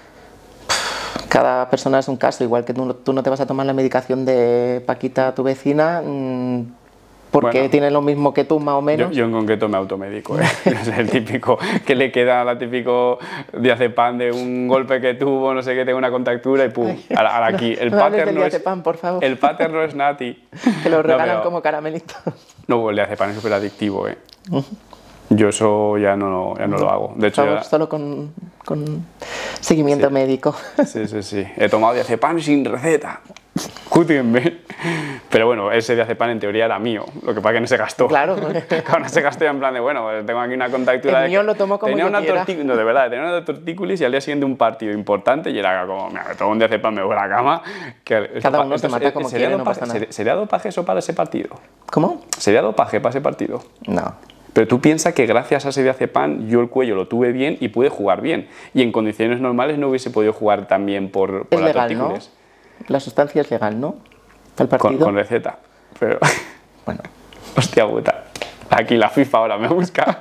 Cada persona es un caso, igual que tú, tú no te vas a tomar la medicación de Paquita, tu vecina, mmm, porque bueno, tiene lo mismo que tú, más o menos. Yo, yo en concreto me automedico, ¿eh? Es el típico que le queda la típico diazepam de un golpe que tuvo, no sé qué, tengo una contractura y pum, a la, a la aquí. El no, no pattern no diazepam, es, por favor. El pattern no es nati. Que lo regalan no, pero, como caramelito. No, el diazepam es súper adictivo, ¿eh? Uh-huh. Yo eso ya no, ya no lo hago. De hecho, favor, ya... solo con, con seguimiento sí. médico. Sí, sí, sí. He tomado diazepam sin receta. Jútenme. Pero bueno, ese diazepam en teoría era mío. Lo que pasa es que no se gastó. Claro. Claro, no se gastó en plan de, bueno, tengo aquí una contractura. El mío lo tomo como tenía yo una quiera. No, de verdad, tenía una tortícolis y al día siguiente un partido importante y era como, mira, me tomo un diazepam, me voy a la cama. Que Cada uno se mata como quiere, no pasa nada. ¿Sería dopaje eso para ese partido? ¿Cómo? ¿Sería dopaje para ese partido? No. Pero tú piensas que gracias a ese diazepam yo el cuello lo tuve bien y pude jugar bien. Y en condiciones normales no hubiese podido jugar tan bien por, por es la legal, tortícolis. ¿no? La sustancia es legal, ¿no? Para el partido. Con, con receta. Pero... Bueno. Hostia puta. Aquí la FIFA ahora me busca.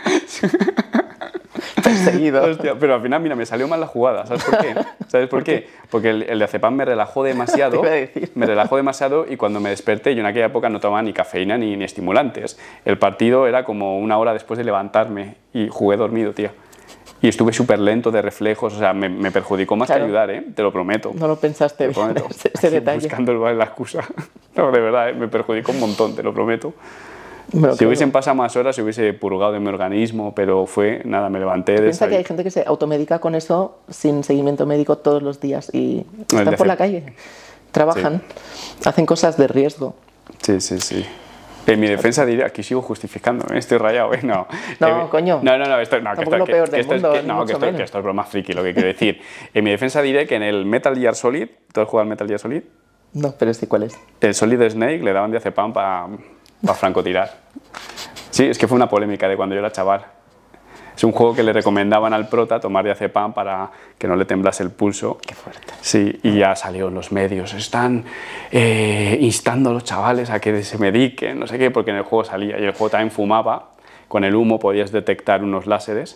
Perseguido. Hostia, pero al final, mira, me salió mal la jugada. ¿Sabes por qué? ¿Sabes por, ¿Por qué? qué? Porque el, el diazepam me relajó demasiado. Te iba a decir. Me relajó demasiado y cuando me desperté, yo en aquella época no tomaba ni cafeína ni, ni estimulantes. El partido era como una hora después de levantarme y jugué dormido, tío. Y estuve súper lento de reflejos, o sea, me, me perjudicó más claro. que ayudar, ¿eh? Te lo prometo. No lo pensaste te lo bien, prometo. ese, ese detalle. Buscando el, la excusa. No, de verdad, ¿eh? Me perjudicó un montón, te lo prometo. Bueno, si claro. hubiesen pasado más horas, se hubiese purgado de mi organismo, pero fue, nada, me levanté de Piensa que hay gente que se automedica con eso sin seguimiento médico todos los días y están por hacer... la calle, trabajan, sí. hacen cosas de riesgo. Sí, sí, sí. En mi defensa diría, aquí sigo justificándome, estoy rayado, ¿eh? No, no eh, coño. No, no, no, esto, no, que esto, lo peor que, del que esto mundo, es, que, no, que esto, que esto es broma friki, lo que quiero decir. En mi defensa diré que en el Metal Gear Solid, ¿tú has jugado al Metal Gear Solid? No, pero sí, ¿cuál es? El Solid Snake le daban diazepam para pa francotirar. Sí, es que fue una polémica de cuando yo era chaval. Es un juego que le recomendaban al prota tomar diazepam para que no le temblase el pulso. Qué fuerte. Sí, y ya salió en los medios. Están eh, instando a los chavales a que se mediquen, no sé qué, porque en el juego salía. Y el juego también fumaba. Con el humo podías detectar unos láseres.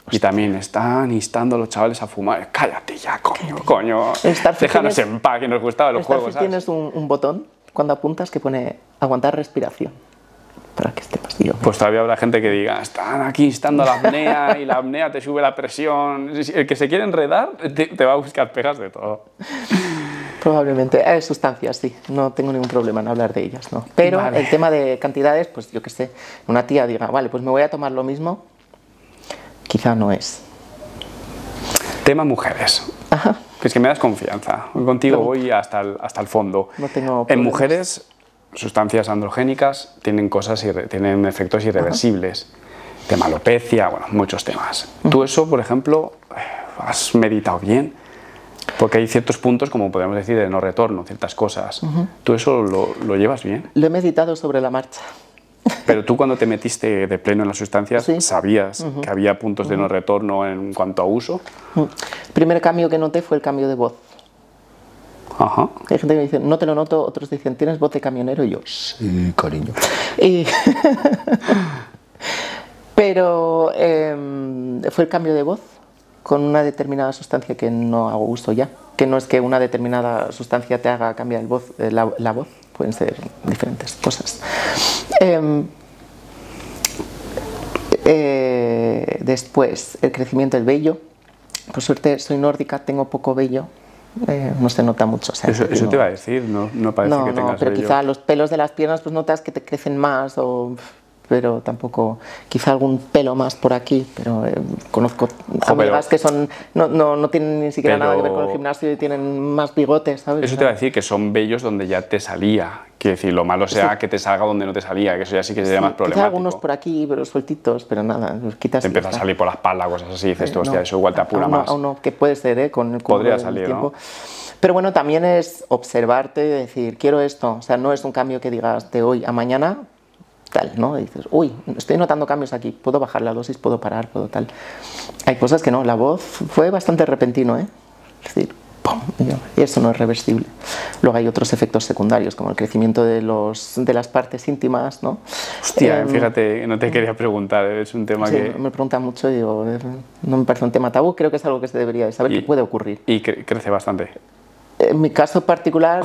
Y también están instando a los chavales a fumar. Cállate ya, coño, coño. Starfield Déjanos tienes- en paz, que nos gustaban los juegos, ¿sabes? Tienes un, un botón cuando apuntas que pone aguantar respiración. Para que esté más guión. Pues todavía habrá gente que diga, están aquí instando la apnea y la apnea te sube la presión. El que se quiere enredar te, te va a buscar pegas de todo. Probablemente. Eh, sustancias, sí. No tengo ningún problema en hablar de ellas, ¿no? Pero Vale. el tema de cantidades, pues yo qué sé, una tía diga, vale, pues me voy a tomar lo mismo, quizá no es. Tema mujeres. Ajá. Que es que me das confianza. Contigo No. voy hasta el, hasta el fondo. No tengo En problemas. mujeres, sustancias androgénicas tienen cosas irre- tienen efectos irreversibles. Tema alopecia, bueno, muchos temas. Tú eso, por ejemplo, has meditado bien, porque hay ciertos puntos, como podemos decir, de no retorno, ciertas cosas. Tú eso lo, lo llevas bien. Lo he meditado sobre la marcha. Pero tú cuando te metiste de pleno en las sustancias, Sí. ¿sabías que había puntos de no retorno en cuanto a uso? El primer cambio que noté fue el cambio de voz. Ajá. Hay gente que me dice, no te lo noto, otros dicen, ¿tienes voz de camionero? Y yo, sí, cariño. Y... Pero eh, fue el cambio de voz con una determinada sustancia que no hago uso ya. Que no es que una determinada sustancia te haga cambiar el voz, eh, la, la voz, pueden ser diferentes cosas. Eh, eh, después, el crecimiento del vello. Por suerte soy nórdica, tengo poco vello. Eh, no se nota mucho. O sea, Eso, eso no, te iba a decir, no, no parece no, que no, tengas pero vello. quizá los pelos de las piernas pues notas que te crecen más, o, pero tampoco, quizá algún pelo más por aquí, pero eh, conozco amigas pero- que son, no, no, no tienen ni siquiera pero- nada que ver con el gimnasio y tienen más bigotes, ¿sabes? Eso te iba a decir, que son vellos donde ya te salía. Quiero decir, lo malo sea que te salga donde no te salía, que eso ya sí que sería más Quizá problemático. algunos por aquí, pero sueltitos, pero nada, los quitas. Te y empieza a ya está. salir por la espalda, cosas así, y dices, tú, Eh, hostia, no, eso igual te apura a uno- más. a uno que puede ser, ¿eh? Con el curso Podría del salir, tiempo. ¿no? Pero bueno, también es observarte y decir, quiero esto. O sea, no es un cambio que digas de hoy a mañana, tal, ¿no? Y dices, uy, estoy notando cambios aquí, puedo bajar la dosis, puedo parar, puedo tal. Hay cosas que no, la voz fue bastante repentino, ¿eh? Es decir, ¡pum! Y yo, y eso no es reversible. Luego hay otros efectos secundarios, como el crecimiento de, los, de las partes íntimas, ¿no? Hostia, Em, fíjate, no te quería preguntar, es un tema Sí, que... me preguntan mucho y digo, eh, no me parece un tema tabú, creo que es algo que se debería de saber Y- que puede ocurrir. Y cre- crece bastante. En mi caso particular,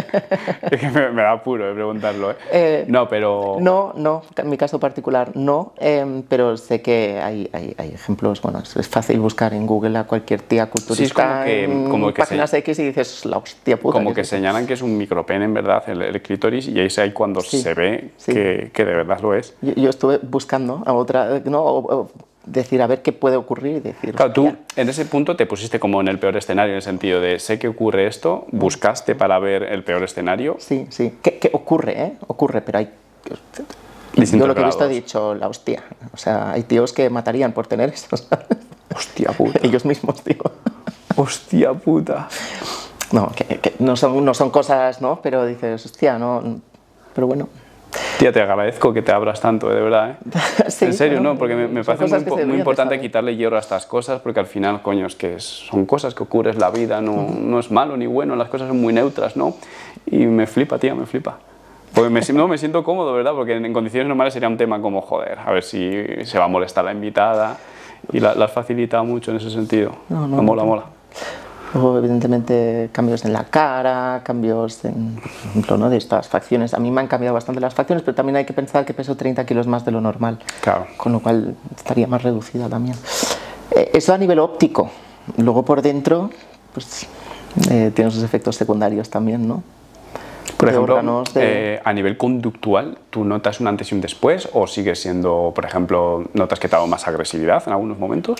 Es que me, me da apuro de preguntarlo, ¿eh? Eh, no, pero... no, no, en mi caso particular no, em, pero sé que hay, hay, hay ejemplos, bueno, es, es fácil buscar en Google a cualquier tía culturista como que- en como que páginas se- X y dices, la hostia puta. Como ¿qué que es esto? señalan que es un micropene en verdad el, el clítoris y ahí es ahí cuando Sí, se ve sí. que, que de verdad lo es. Yo, yo estuve buscando a otra, no, o- o decir a ver qué puede ocurrir y decir, Claro, tú hostia, en ese punto te pusiste como en el peor escenario, en el sentido de sé que ocurre esto, buscaste para ver el peor escenario. sí, sí, que, que ocurre, ¿eh? Ocurre, pero hay... Distintos Yo lo que he visto he grados. dicho, la hostia, o sea, hay tíos que matarían por tener eso, ¿sabes? Hostia puta. Ellos mismos, digo. Hostia puta. No, que, que no, son, no son cosas, ¿no? Pero dices, hostia, no... Pero bueno. Tía, te agradezco que te abras tanto, eh, de verdad. ¿eh? Sí, en serio, bueno, no, porque me, me son parece muy, cosas que impo- se muy deberían de importante saber. quitarle hierro a estas cosas, porque al final, coño, es que son cosas que ocurren en la vida, no, no es malo ni bueno, las cosas son muy neutras, ¿no? Y me flipa, tía, me flipa. Porque me, si- no, me siento cómodo, ¿verdad? Porque en, en condiciones normales sería un tema como, joder, a ver si se va a molestar la invitada. Y la, la has facilitado mucho en ese sentido. No, no, Me mola, no. mola. Luego, evidentemente, cambios en la cara, cambios en, por ejemplo, ¿no? de estas facciones. A mí me han cambiado bastante las facciones, pero también hay que pensar que peso treinta kilos más de lo normal. Claro. Con lo cual estaría más reducida también. Eh, eso a nivel óptico. Luego por dentro, pues eh, tiene sus efectos secundarios también, ¿no? Por De ejemplo, órganos, de- eh, a nivel conductual, ¿tú notas un antes y un después? ¿O sigues siendo, por ejemplo, notas que te ha dado más agresividad en algunos momentos?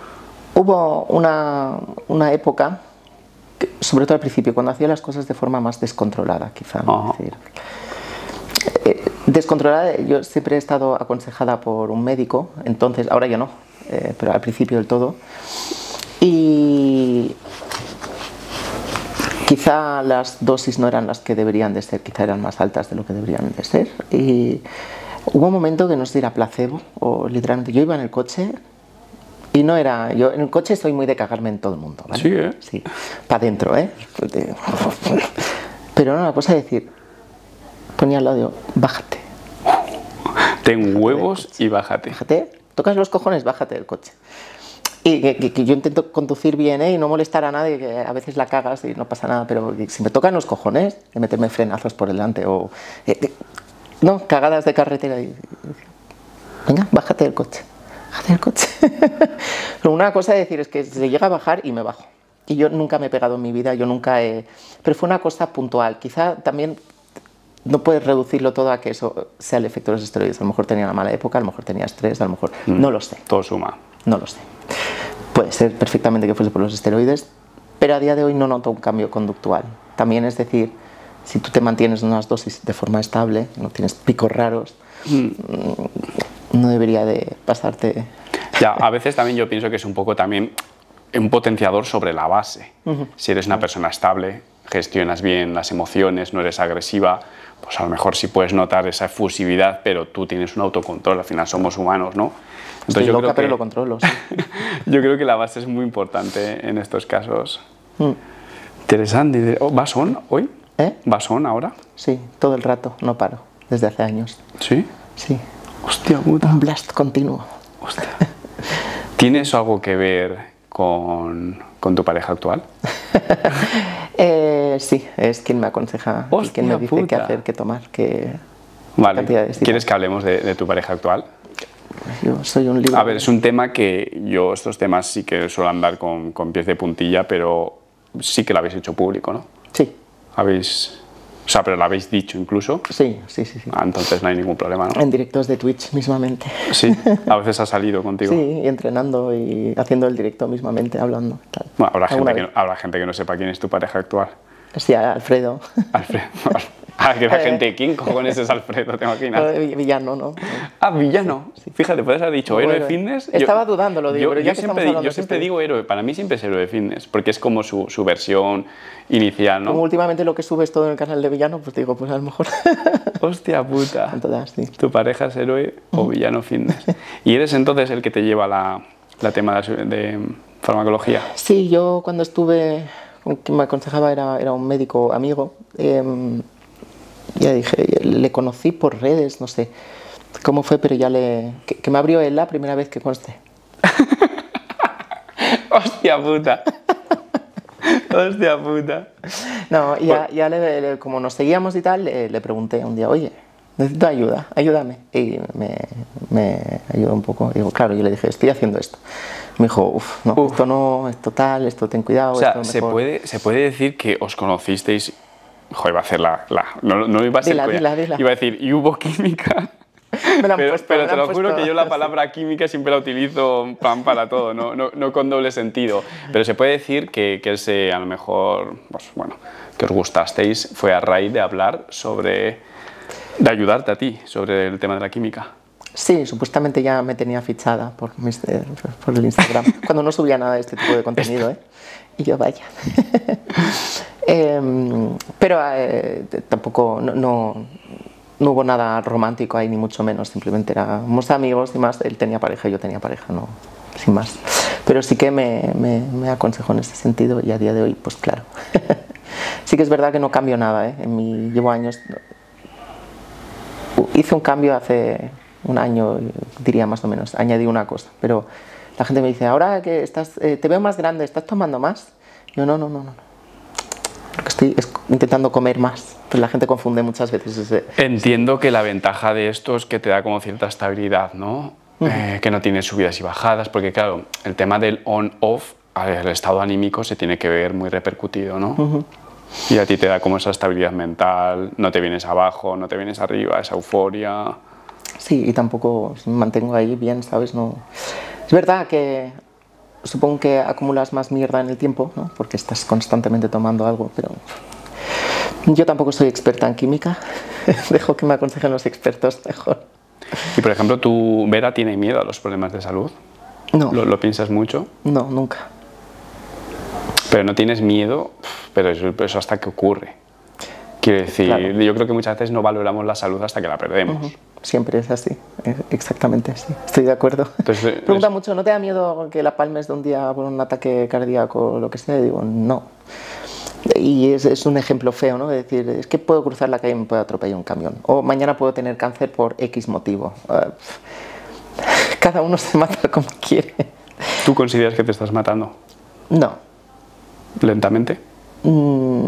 Hubo una, una época, que, sobre todo al principio, cuando hacía las cosas de forma más descontrolada, quizá. ¿no? Ajá. Es decir, eh, descontrolada, yo siempre he estado aconsejada por un médico, entonces, ahora ya no, eh, pero al principio del todo. Y quizá las dosis no eran las que deberían de ser, quizá eran más altas de lo que deberían de ser. Y hubo un momento que no sé si era placebo o literalmente yo iba en el coche. Y no era, yo en el coche soy muy de cagarme en todo el mundo, ¿vale? Sí, ¿eh? Sí, para adentro, ¿eh? Pero no, la cosa es decir, ponía al lado, digo, bájate, Ten huevos y bájate. bájate, tocas los cojones, bájate del coche. Y que, que, que yo intento conducir bien, ¿eh? Y no molestar a nadie, que a veces la cagas y no pasa nada, pero si me tocan los cojones, de meterme frenazos por delante o... Eh, eh, no, cagadas de carretera. Y, y, venga, bájate del coche, bájate del coche. Pero una cosa es decir, es que se llega a bajar y me bajo. Y yo nunca me he pegado en mi vida, yo nunca he... Pero fue una cosa puntual, quizá también... No puedes reducirlo todo a que eso sea el efecto de los esteroides. A lo mejor tenía una mala época, a lo mejor tenía estrés, a lo mejor... Mm, no lo sé. Todo suma. No lo sé. Puede ser perfectamente que fuese por los esteroides, pero a día de hoy no noto un cambio conductual. También es decir, si tú te mantienes en unas dosis de forma estable, no tienes picos raros, mm. no debería de pasarte... Ya, a veces también yo pienso que es un poco también un potenciador sobre la base. Uh-huh. Si eres una persona estable, gestionas bien las emociones, no eres agresiva, pues a lo mejor sí puedes notar esa efusividad, pero tú tienes un autocontrol, al final somos humanos, ¿no? Entonces, Estoy yo loca, creo que, pero lo controlo, sí. Yo creo que la base es muy importante en estos casos. Mm. Interesante. ¿Vas on hoy? ¿Eh? ¿Vas on ahora? Sí, todo el rato, no paro, desde hace años. ¿Sí? Sí. Hostia puta. Un blast continuo. Hostia. ¿Tienes algo que ver con, con tu pareja actual? eh, sí, es quien me aconseja, y quien me dice puta. qué hacer, qué tomar, qué... Vale, ¿quieres que hablemos de, de tu pareja actual? Yo soy un libro. A ver, es un tema que yo, estos temas sí que suelo andar con, con pies de puntilla, pero sí que lo habéis hecho público, ¿no? Sí. Habéis... O sea, pero lo habéis dicho incluso. Sí, sí, sí. sí. Ah, entonces no hay ningún problema, ¿no? En directos de Twitch mismamente. Sí, a veces ha salido contigo. Sí, y entrenando y haciendo el directo mismamente, hablando. Tal. Bueno, habrá gente, que no, habrá gente que no sepa quién es tu pareja actual. Sí, Alfredo. Alfredo. Ah, que la gente, ¿quién cojones es Alfredo? ¿Te imaginas? Villano, ¿no? Ah, villano. Sí. Fíjate, puedes haber dicho héroe fitness. Estaba yo, dudando, lo digo, yo, pero ya yo que siempre, estamos yo siempre digo héroe, para mí siempre es héroe fitness, porque es como su, su versión inicial, ¿no? Como últimamente lo que subes todo en el canal de Villano, pues digo, pues a lo mejor... Hostia puta. Todas, sí. Tu pareja es héroe o villano fitness. ¿Y eres entonces el que te lleva la, la tema de, de farmacología? Sí, yo cuando estuve... quien me aconsejaba era, era un médico amigo, eh, ya dije, le conocí por redes, no sé cómo fue, pero ya le... que, que me abrió él la primera vez que conste. Hostia puta. Hostia puta. No, y ya, ya le, le, como nos seguíamos y tal, le, le pregunté un día, oye, necesito ayuda, ayúdame. Y me, me ayudó un poco. Digo, claro, yo le dije, estoy haciendo esto. Me dijo, uff, no, uf. esto no, esto tal, esto ten cuidado. O sea, esto se, puede, se puede decir que os conocisteis. Joder, iba a hacer la. la no, no iba a ser. Dila, dila, dila. Iba a decir, y hubo química. Me la han pero puesto, pero me te la lo han juro puesto. que yo la palabra química siempre la utilizo pan para todo, no, no, no con doble sentido. Pero se puede decir que, que ese, a lo mejor, pues, bueno, que os gustasteis fue a raíz de hablar sobre. de ayudarte a ti sobre el tema de la química. Sí, supuestamente ya me tenía fichada por, mis, eh, por el Instagram, cuando no subía nada de este tipo de contenido, ¿eh? Y yo, vaya. eh, pero eh, tampoco, no, no, no hubo nada romántico ahí, ni mucho menos, simplemente éramos amigos y más, él tenía pareja y yo tenía pareja, no, sin más. Pero sí que me, me, me aconsejó en ese sentido y a día de hoy, pues claro. Sí que es verdad que no cambio nada, ¿eh? En mi, llevo años... Hice un cambio hace un año, diría más o menos, añadí una cosa, pero la gente me dice, ahora que estás, eh, te veo más grande, ¿estás tomando más? Yo, no, no, no, no, porque estoy intentando comer más, pero la gente confunde muchas veces ese... Entiendo que la ventaja de esto es que te da como cierta estabilidad, ¿no? Uh-huh. eh, que no tienes subidas y bajadas, porque claro, el tema del on-off, el estado anímico se tiene que ver muy repercutido, ¿no? Uh-huh. Y a ti te da como esa estabilidad mental, no te vienes abajo, no te vienes arriba, esa euforia. Sí, y tampoco me mantengo ahí bien, ¿sabes? No... Es verdad que supongo que acumulas más mierda en el tiempo, ¿no? Porque estás constantemente tomando algo, pero yo tampoco soy experta en química. Dejo que me aconsejen los expertos mejor. Y por ejemplo, ¿tu Vera tiene miedo a los problemas de salud? No. ¿Lo, lo piensas mucho? No, nunca. Pero no tienes miedo, pero eso, eso hasta que ocurre. Quiero decir, claro. Yo creo que muchas veces no valoramos la salud hasta que la perdemos. Uh-huh. Siempre es así, exactamente así, estoy de acuerdo. Entonces, Pregunta es... mucho, ¿no te da miedo que la palmes de un día por un ataque cardíaco o lo que sea? Y digo, no. Y es, es un ejemplo feo, ¿no? Es decir, es que puedo cruzar la calle y me puede atropellar un camión. O mañana puedo tener cáncer por X motivo. Uh, cada uno se mata como quiere. ¿Tú consideras que te estás matando? No. ¿Lentamente? Mm,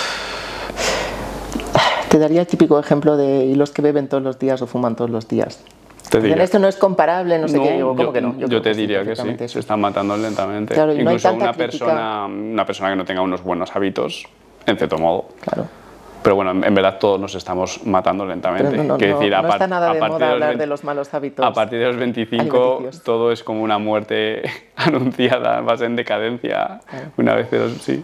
te daría el típico ejemplo de y los que beben todos los días o fuman todos los días. Te diría. Esto no es comparable, no sé no, qué. Digo, ¿cómo yo, que no? Yo, yo te que diría sí, que sí, eso. se están matando lentamente. Claro, y no hay Incluso tanta una crítica. persona, una persona que no tenga unos buenos hábitos, en cierto modo. Claro. Pero bueno, en verdad todos nos estamos matando lentamente. Pero no, no, Quiero no, decir, no a está nada de a moda hablar veinte de los malos hábitos. A partir de los veinticinco alimenticios. todo es como una muerte anunciada, vas en decadencia. Claro. Una vez, pero sí.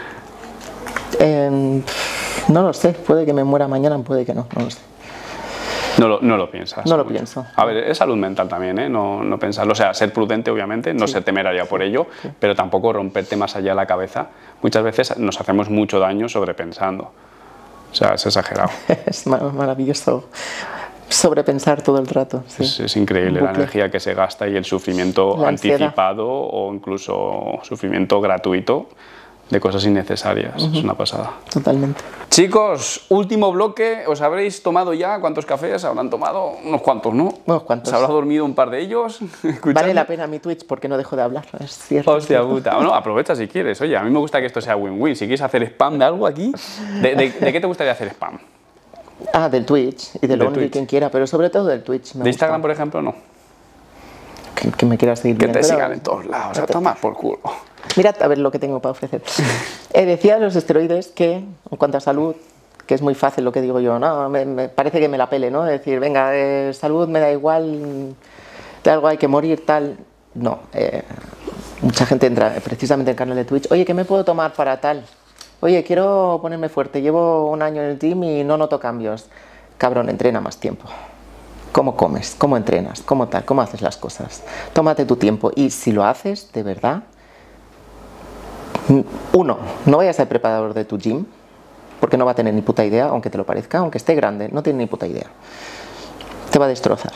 Eh, no lo sé, puede que me muera mañana, puede que no, no lo sé. No lo, no lo piensas. No lo mucho. pienso. A ver, es salud mental también, ¿eh? No, no pensarlo. O sea, ser prudente, obviamente, no sí. ser temeraria sí. por ello, sí. pero tampoco romperte más allá de la cabeza. Muchas veces nos hacemos mucho daño sobrepensando. O sea, es exagerado. Es maravilloso sobrepensar todo el rato. Sí. Es, es increíble la energía que se gasta y el sufrimiento la anticipado o incluso sufrimiento gratuito de cosas innecesarias. Uh-huh. Es una pasada. Totalmente. Chicos, último bloque. ¿Os habréis tomado ya? ¿Cuántos cafés habrán tomado? Unos cuantos, ¿no? Unos cuantos. ¿Se habrá dormido un par de ellos? Vale la pena mi Twitch porque no dejo de hablar, es cierto. Hostia puta. Bueno, aprovecha si quieres. Oye, a mí me gusta que esto sea win-win. Si quieres hacer spam de algo aquí, ¿de, de, de qué te gustaría hacer spam? Ah, del Twitch y de lo único que quien quiera, pero sobre todo del Twitch. Me ¿De Instagram, gusta. por ejemplo, no? Que, que me quieras seguir Que viendo, te sigan en todos lados, a tomar por culo. Mirad a ver lo que tengo para ofrecer. eh, decía los esteroides que, en cuanto a salud, que es muy fácil lo que digo yo, no, me, me parece que me la pele, ¿no? Es decir, venga, eh, salud me da igual, de algo hay que morir, tal. No, eh, mucha gente entra precisamente en el canal de Twitch, oye, ¿qué me puedo tomar para tal? Oye, quiero ponerme fuerte, llevo un año en el gym y no noto cambios. Cabrón, entrena más tiempo. ¿Cómo comes? ¿Cómo entrenas? ¿Cómo tal? ¿Cómo haces las cosas? Tómate tu tiempo y si lo haces, de verdad, uno, no vayas a ser preparador de tu gym, porque no va a tener ni puta idea, aunque te lo parezca, aunque esté grande, no tiene ni puta idea. Te va a destrozar.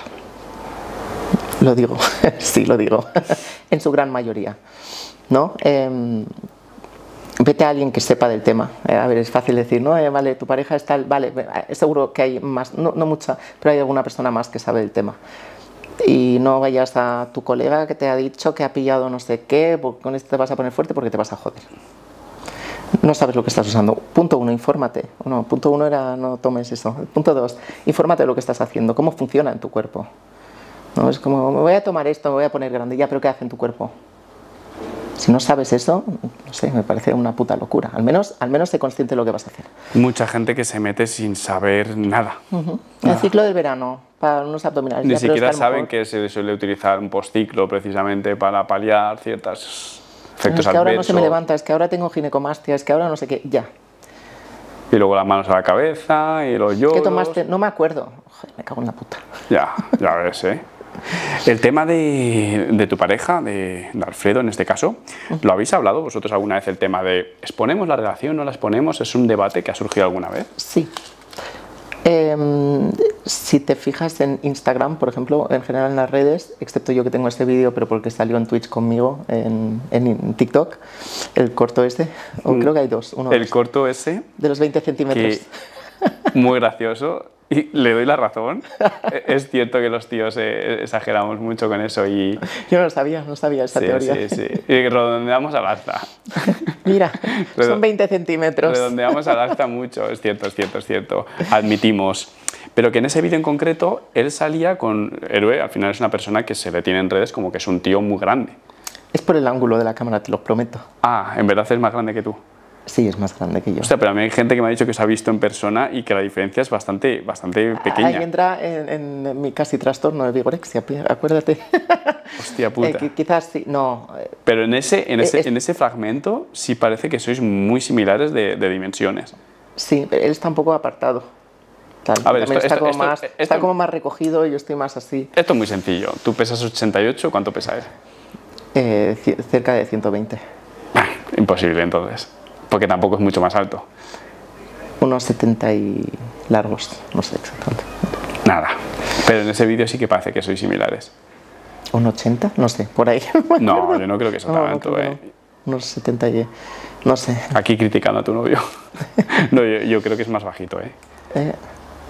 Lo digo, sí, lo digo, en su gran mayoría, ¿no? Eh, vete a alguien que sepa del tema. Eh, a ver, es fácil decir, ¿no? Eh, vale, tu pareja está, vale, seguro que hay más, no, no mucha, pero hay alguna persona más que sabe del tema. Y no vayas a tu colega que te ha dicho que ha pillado no sé qué, con esto te vas a poner fuerte porque te vas a joder. No sabes lo que estás usando. Punto uno, infórmate. No, punto uno era no tomes eso. Punto dos, infórmate de lo que estás haciendo, cómo funciona en tu cuerpo. No, es como, me voy a tomar esto, me voy a poner grande, ya, pero ¿qué hace en tu cuerpo? Si no sabes eso, no sé, me parece una puta locura. Al menos, al menos sé consciente de lo que vas a hacer. Mucha gente que se mete sin saber nada. Uh-huh. El nada. Ciclo del verano, para unos abdominales. Ni ya, siquiera es que saben mejor... que se suele utilizar un postciclo precisamente para paliar ciertos efectos es que adversos. Ahora no se me levanta, es que ahora tengo ginecomastia, es que ahora no sé qué, ya. Y luego las manos a la cabeza y los lloros. ¿Qué tomaste? No me acuerdo. Joder, me cago en la puta. Ya, ya ves, ¿eh? El tema de, de tu pareja, de, de Alfredo en este caso, ¿lo habéis hablado vosotros alguna vez? El tema de ¿exponemos la relación, no la exponemos? ¿Es un debate que ha surgido alguna vez? Sí. Eh, si te fijas en Instagram, por ejemplo, en general en las redes, excepto yo que tengo este vídeo, pero porque salió en Twitch conmigo, en, en TikTok, el corto este, o mm. creo que hay dos. Uno el dos, corto ese. De los veinte centímetros. Que, muy gracioso. Y le doy la razón. Es cierto que los tíos eh, exageramos mucho con eso y... Yo no sabía, no sabía esa sí, teoría. Sí, sí, y redondeamos al alza. Mira, son veinte centímetros. Redondeamos al alza mucho, es cierto, es cierto, es cierto. Admitimos. Pero que en ese vídeo en concreto, él salía con... Héroe, al final es una persona que se le tiene en redes como que es un tío muy grande. Es por el ángulo de la cámara, te lo prometo. Ah, en verdad es más grande que tú. Sí, es más grande que yo. Hostia, pero a mí hay gente que me ha dicho que se ha visto en persona y que la diferencia es bastante, bastante pequeña. Ahí entra en, en mi casi trastorno de vigorexia, acuérdate. Hostia puta. Eh, quizás sí, no. Pero en ese, en, ese, es, en ese fragmento sí parece que sois muy similares de, de dimensiones. Sí, pero él está un poco apartado. Tal, a ver, esto, está, esto, como esto, más, esto, está como más recogido y yo estoy más así. Esto es muy sencillo. Tú pesas ochenta y ocho, ¿cuánto pesa él? Eh, cerca de ciento veinte. Ah, imposible entonces. Porque tampoco es mucho más alto. Unos setenta y largos, no sé exactamente. Nada. Pero en ese vídeo sí que parece que sois similares. ¿Un ochenta? No sé, por ahí. No, yo no creo que eso no, tanto, no, eh. No. Unos setenta y... no sé. Aquí criticando a tu novio. No, yo, yo creo que es más bajito, eh. eh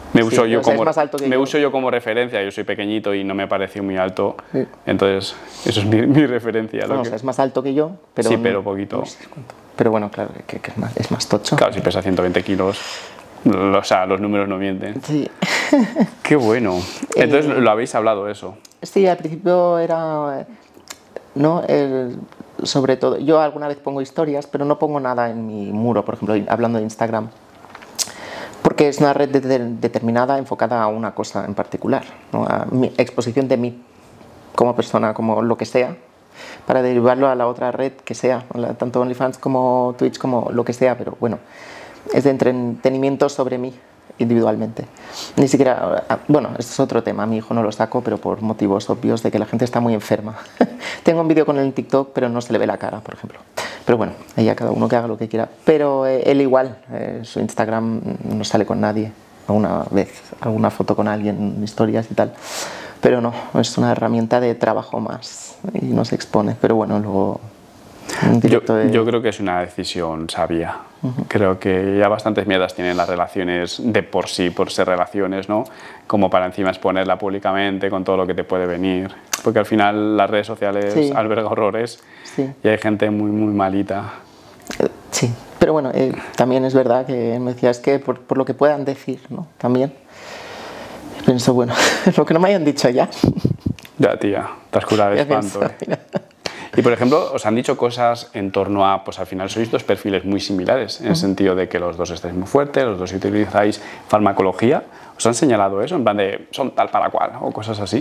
Me uso, sí, yo o sea, como, es más alto que me yo. uso yo como referencia, yo soy pequeñito y no me pareció muy alto, Sí. entonces eso es mi, mi referencia. Lo No, o que... sea, es más alto que yo, pero... Sí, no- pero poquito. no sé cuánto. Pero bueno, claro, que, que es, más, es más tocho. Claro, si pesa ciento veinte kilos, o sea, los números no mienten. Sí. Qué bueno. Entonces, Eh, lo habéis hablado eso. Sí, al principio era... ¿no? El- sobre todo, yo alguna vez pongo historias, pero no pongo nada en mi muro, por ejemplo, hablando de Instagram. Porque es una red de- de- determinada, enfocada a una cosa en particular, ¿no? A mi exposición de mí como persona, como lo que sea, para derivarlo a la otra red que sea, la- tanto OnlyFans como Twitch, como lo que sea, pero bueno, es de entretenimiento sobre mí individualmente. Ni siquiera, bueno, este es otro tema, a mi hijo no lo saco, pero por motivos obvios de que la gente está muy enferma. Tengo un vídeo con él en TikTok, pero no se le ve la cara, por ejemplo. Pero bueno, ahí a cada uno que haga lo que quiera. Pero eh, él igual, eh, su Instagram no sale con nadie. Alguna vez, alguna foto con alguien, historias y tal. Pero no, es una herramienta de trabajo más y no se expone. Pero bueno, luego... un Yo, directo de... yo creo que es una decisión sabia. Uh-huh. Creo que ya bastantes mierdas tienen las relaciones de por sí, por ser relaciones, ¿no? Como para encima exponerla públicamente con todo lo que te puede venir. Porque al final las redes sociales Sí. albergan horrores Sí. y hay gente muy, muy malita. Eh, Sí, pero bueno, eh, también es verdad que me decía, es que por, por lo que puedan decir, ¿no? También. Y pienso, bueno, lo que no me hayan dicho ya. Ya, tía, te has curado de Ya espanto. pienso, eh. mira. Y por ejemplo, os han dicho cosas en torno a, pues al final sois dos perfiles muy similares, en el uh-huh. sentido de que los dos estáis muy fuertes, los dos utilizáis farmacología. ¿Os han señalado eso? En plan de, son tal para cual, o cosas así.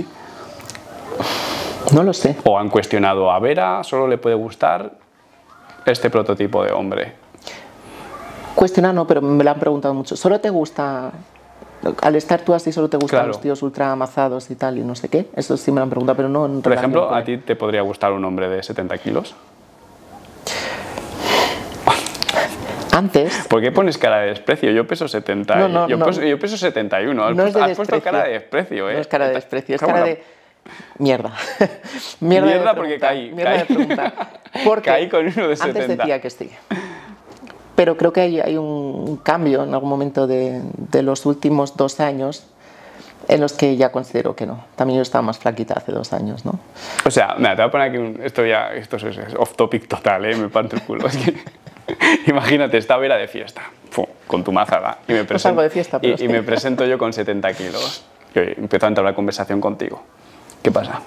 No lo sé. ¿O han cuestionado a Vera, solo le puede gustar este prototipo de hombre? Cuestionar no, pero me lo han preguntado mucho. ¿Solo te gusta, al estar tú así, solo te gustan Claro. los tíos ultra amazados y tal y no sé qué? Eso sí me lo han preguntado, pero no en Por relación ejemplo, con- ¿a ti te podría gustar un hombre de setenta kilos? Antes, ¿Por qué pones cara de desprecio? Yo peso setenta. No, no, yo, no. peso, yo peso setenta y uno. Has, no es puesto, de has puesto desprecio. cara de desprecio, ¿eh? No es cara de desprecio, es Cago cara en la- de... Mierda. Mierda, Mierda de porque preguntar, caí, Mierda caí. de preguntar. Porque Caí con uno de antes setenta. decía que sí. Pero creo que hay, hay un cambio en algún momento de, de los últimos dos años en los que ya considero que no. También yo estaba más flaquita hace dos años, ¿no? O sea, mira, te voy a poner aquí un... Esto ya, esto es, es off topic total, ¿eh? Me parto el culo. Es que, imagínate, esta Vera de fiesta, ¡pum!, con tu mazada. Y me, No salgo de fiesta, pero y, sí. y me presento yo con setenta kilos. Y empiezo a entrar a conversación contigo. ¿Qué pasa?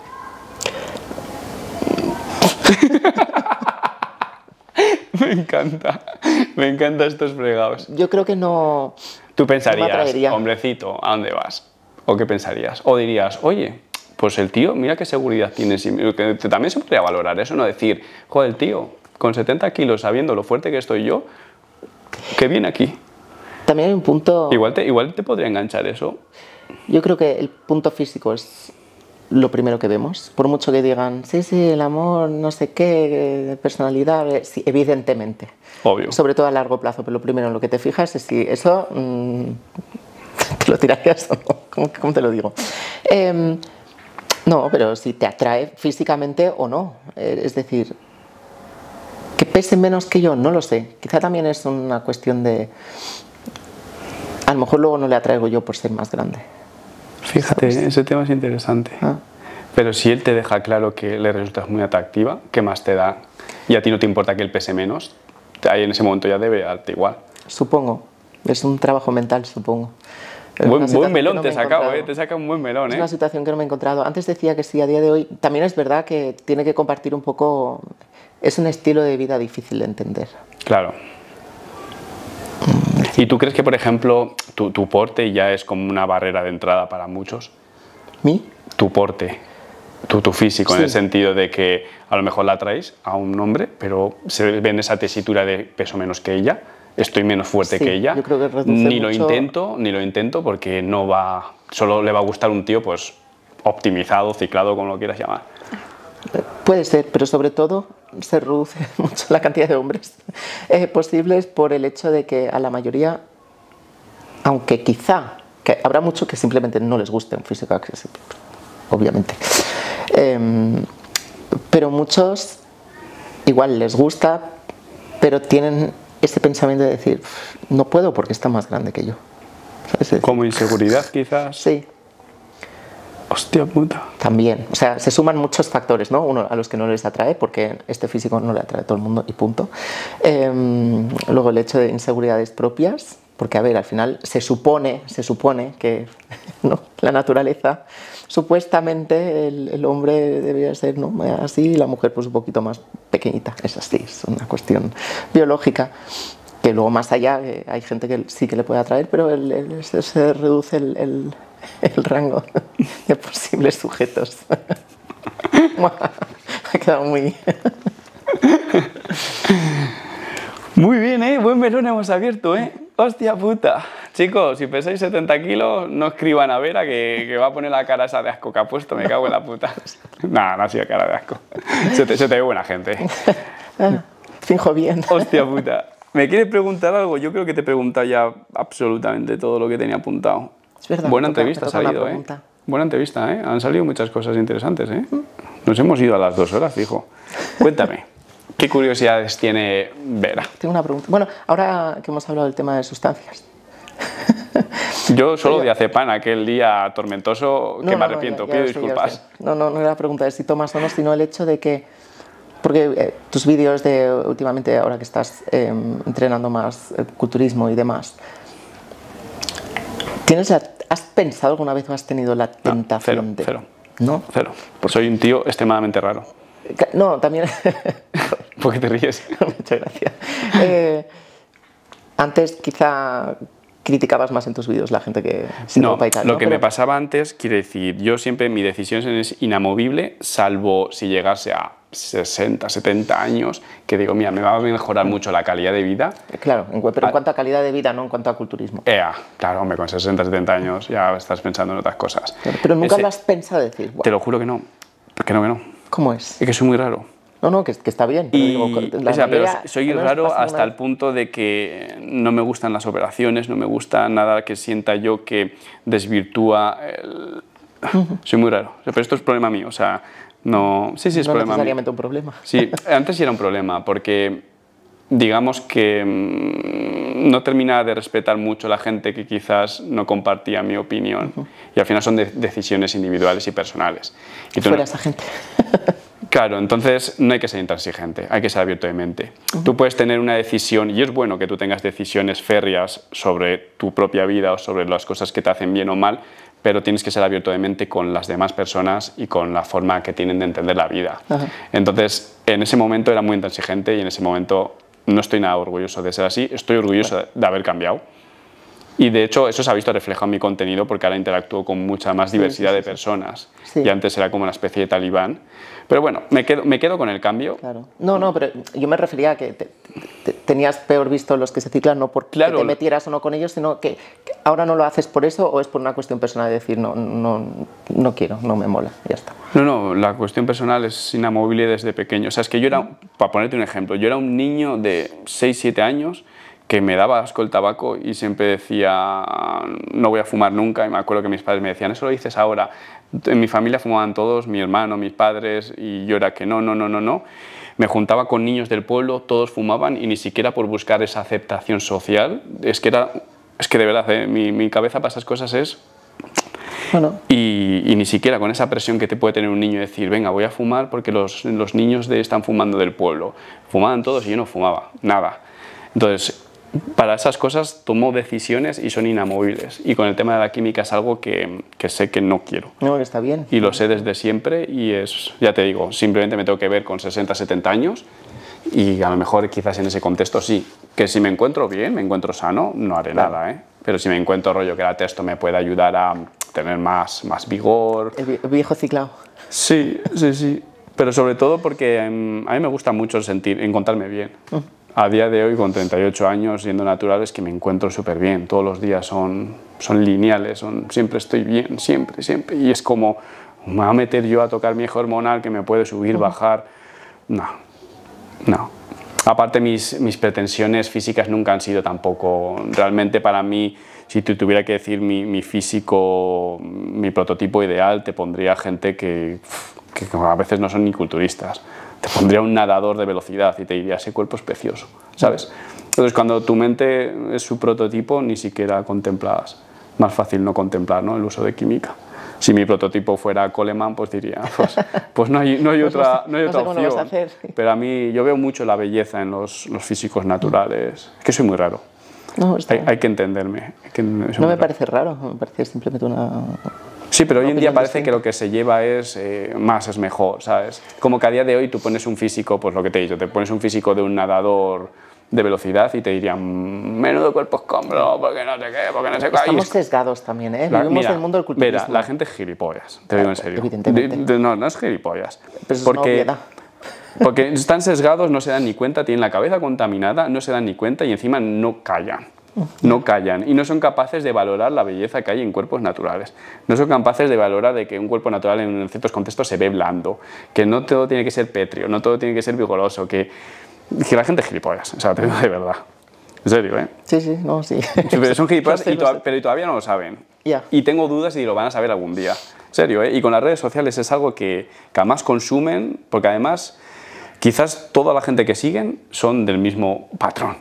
Me encanta. Me encantan estos fregados. Yo creo que no... Tú No me pensarías, atraería. hombrecito, ¿a dónde vas? ¿O qué pensarías? O dirías, oye, pues el tío, mira qué seguridad tiene. Si- que también se podría valorar eso, no decir, joder, el tío, con setenta kilos, sabiendo lo fuerte que estoy yo, ¿qué viene aquí? También hay un punto... Igual te, igual te podría enganchar eso. Yo creo que el punto físico es lo primero que vemos. Por mucho que digan, sí, sí, el amor, no sé qué, personalidad, eh, sí, evidentemente. Obvio. Sobre todo a largo plazo, pero lo primero en lo que te fijas es si eso mm, te lo tirarías o no. ¿Cómo, cómo te lo digo? Em, no, pero si te atrae físicamente o no. Eh, es decir, que pese menos que yo, no lo sé. Quizá también es una cuestión de... A lo mejor luego no le atraigo yo por ser más grande. Fíjate, ese tema es interesante. Ah. Pero si él te deja claro que le resultas muy atractiva, ¿qué más te da? Y a ti no te importa que él pese menos, ahí en ese momento ya debe darte igual. Supongo. Es un trabajo mental, supongo. Es una Buen, situación buen que melón no te me he he sacado, encontrado. ¿eh? Te saca un buen melón, Es ¿eh? una situación que no me he encontrado. Antes decía que sí, a día de hoy también es verdad que tiene que compartir un poco... Es un estilo de vida difícil de entender. Claro. ¿Y tú crees que, por ejemplo, tu, tu porte ya es como una barrera de entrada para muchos? ¿Mí? Tu porte, tu, tu físico, en Sí. el sentido de que a lo mejor la traes a un hombre, pero se ve en esa tesitura de peso menos que ella, estoy menos fuerte Sí, que ella, yo creo que reduce ni lo mucho- intento, ni lo intento porque no va, solo le va a gustar un tío pues optimizado, ciclado, como lo quieras llamar. Puede ser, pero sobre todo se reduce mucho la cantidad de hombres eh, posibles por el hecho de que a la mayoría, aunque quizá, que habrá muchos que simplemente no les guste un físico accesible, obviamente, Em, pero muchos igual les gusta, pero tienen ese pensamiento de decir, no puedo porque está más grande que yo. Es decir, Como inseguridad, quizás. sí. Hostia puta. También, o sea, se suman muchos factores, ¿no? Uno a los que no les atrae, porque este físico no le atrae a todo el mundo y punto. Eh, luego el hecho de inseguridades propias, porque a ver, al final se supone, se supone que ¿no? la naturaleza, supuestamente el, el hombre debería ser ¿no? así y la mujer pues un poquito más pequeñita, es así, es una cuestión biológica. Que luego más allá eh, hay gente que sí que le puede atraer, pero el, el, se, se reduce el, el, el rango de posibles sujetos. Ha quedado muy... Muy bien, ¿eh? Buen melón hemos abierto, ¿eh? Hostia puta. Chicos, si pesáis setenta kilos, no escriban a Vera que, que va a poner la cara esa de asco que ha puesto, me cago en la puta. Nada, no ha sido cara de asco. Se te, se te ve buena gente. Finjo bien. Hostia puta. ¿Me quieres preguntar algo? Yo creo que te he preguntado ya absolutamente todo lo que tenía apuntado. Es verdad. Buena toca, entrevista ha salido, ¿eh? pregunta. Buena entrevista, ¿eh? Han salido muchas cosas interesantes, ¿eh? Nos hemos ido a las dos horas, fijo. Cuéntame, ¿qué curiosidades tiene Vera? Tengo una pregunta. Bueno, ahora que hemos hablado del tema de sustancias. Yo solo de Azepam, aquel día tormentoso, que No, me no, arrepiento, no, ya- ya pido lo sé, ya lo disculpas. sé. No, no, no era la pregunta de si tomas o no, sino el hecho de que, porque eh, tus vídeos de últimamente, ahora que estás eh, entrenando más eh, culturismo y demás, ¿tienes la- ¿has pensado alguna vez o has tenido la No, tentación cero, de...? cero, ¿No? cero. Soy un tío extremadamente raro. No, también... ¿Por qué te ríes? Muchas gracias. Eh, antes quizá criticabas más en tus vídeos la gente que se No, dopa y tal, lo ¿no? que Pero- me pasaba antes, quiere decir, yo siempre mi decisión es inamovible, salvo si llegase a sesenta, setenta años, que digo, mira, me va a mejorar mucho la calidad de vida. Claro, en- pero en Ah. cuanto a calidad de vida, no en cuanto a culturismo. Ea, claro, hombre, con sesenta, setenta años ya estás pensando en otras cosas. Pero, pero nunca Ese- lo has pensado decir, "Buah, Te lo juro que no, que no, que no. ¿cómo es? Es que soy muy raro. No, no, que, que está bien. Pero Y, digo, la o sea, pero mayoría, soy al menos raro pasa hasta una el vez. punto de que no me gustan las operaciones, no me gusta nada que sienta yo que desvirtúa el... Soy muy raro, O sea, pero esto es problema mío, o sea, no... Sí, sí, es No problema mío. necesariamente un problema. Sí, antes sí era un problema, porque digamos que mm, no terminaba de respetar mucho la gente que quizás no compartía mi opinión. Y al final son de- decisiones individuales y personales. Y tú Fuera no- esa gente. Claro, entonces no hay que ser intransigente, hay que ser abierto de mente. Tú puedes tener una decisión, y es bueno que tú tengas decisiones férreas sobre tu propia vida o sobre las cosas que te hacen bien o mal, pero tienes que ser abierto de mente con las demás personas y con la forma que tienen de entender la vida. Ajá. Entonces, en ese momento era muy intransigente y en ese momento no estoy nada orgulloso de ser así, estoy orgulloso de- de haber cambiado. Y de hecho eso se ha visto reflejado en mi contenido porque ahora interactúo con mucha más diversidad sí, de sí. personas. Sí. Y antes era como una especie de talibán. Pero bueno, me quedo, me quedo con el cambio. Claro. No, no, pero yo me refería a que te- te- tenías peor visto los que se ciclan, no porque Claro. te metieras o no con ellos, sino que, que ahora no lo haces por eso o es por una cuestión personal de decir, no, no, no quiero, no me mola, ya está. No, no, la cuestión personal es inamovible desde pequeño. O sea, es que yo era, para ponerte un ejemplo, yo era un niño de seis, siete años que me daba asco el tabaco y siempre decía, no voy a fumar nunca. Y me acuerdo que mis padres me decían, eso lo dices ahora. En mi familia fumaban todos, mi hermano, mis padres, y yo era que no, no, no, no, no. Me juntaba con niños del pueblo, todos fumaban y ni siquiera por buscar esa aceptación social. Es que era, es que de verdad, ¿eh? mi, mi cabeza para esas cosas es... Bueno, Y, y ni siquiera con esa presión que te puede tener un niño de decir, venga, voy a fumar porque los, los niños de, están fumando del pueblo. Fumaban todos y yo no fumaba, nada. Entonces, para esas cosas tomo decisiones y son inamovibles. Y con el tema de la química es algo que, que sé que no quiero. no, que está bien. Y lo sé desde siempre y es, ya te digo, simplemente me tengo que ver con sesenta, setenta años y a lo mejor quizás en ese contexto sí. Que si me encuentro bien, me encuentro sano, no haré Claro. nada, ¿eh? Pero si me encuentro rollo que el texto me puede ayudar a tener más, más vigor. El vie- viejo ciclado. Sí, sí, sí. Pero sobre todo porque em, a mí me gusta mucho sentir, encontrarme bien. A día de hoy, con treinta y ocho años, siendo natural, es que me encuentro súper bien. Todos los días son, son lineales, son, siempre estoy bien, siempre, siempre. Y es como, me voy a meter yo a tocar mi eje hormonal que me puede subir, bajar. No, no. Aparte, mis, mis pretensiones físicas nunca han sido tampoco, realmente para mí, si te tuviera que decir mi, mi físico, mi prototipo ideal, te pondría gente que, que a veces no son ni culturistas. Te pondría un nadador de velocidad y te diría, ese cuerpo es precioso, ¿sabes? Entonces, cuando tu mente es su prototipo, ni siquiera contemplas más fácil no contemplar, ¿no?, el uso de química. Si mi prototipo fuera Coleman, pues diría, pues, pues no hay, no hay pues otra, no sé, no hay no otra sé cómo lo vas a opción. hacer. Pero a mí, yo veo mucho la belleza en los, los físicos naturales. Es que soy muy raro. No, está... hay, hay que entenderme. Hay que, no me raro. parece raro, me parece simplemente una... Sí, pero hoy en día parece distinta. que lo que se lleva es eh, más es mejor, ¿sabes? Como que a día de hoy tú pones un físico, pues lo que te he dicho, te pones un físico de un nadador de velocidad y te dirían, menudo cuerpo escombro, porque no sé qué, porque no sé qué. Estamos sesgados también, ¿eh? Vivimos mira, en el mundo del culturismo. Mira, la gente es gilipollas, te digo en serio. Evidentemente. De, de, no, no es gilipollas. Pero es porque, una porque están sesgados, no se dan ni cuenta, tienen la cabeza contaminada, no se dan ni cuenta y encima no callan. No callan y no son capaces de valorar la belleza que hay en cuerpos naturales. No son capaces de valorar de que un cuerpo natural en ciertos contextos se ve blando, que no todo tiene que ser pétreo, no todo tiene que ser vigoroso, que, que la gente es gilipollas, o sea, te digo de verdad. En serio, ¿eh? Sí, sí, no, sí. Pero son gilipollas, y to pero todavía no lo saben. Yeah. Y tengo dudas y lo van a saber algún día. En serio, ¿eh? Y con las redes sociales es algo que, que además consumen, porque además quizás toda la gente que siguen son del mismo patrón.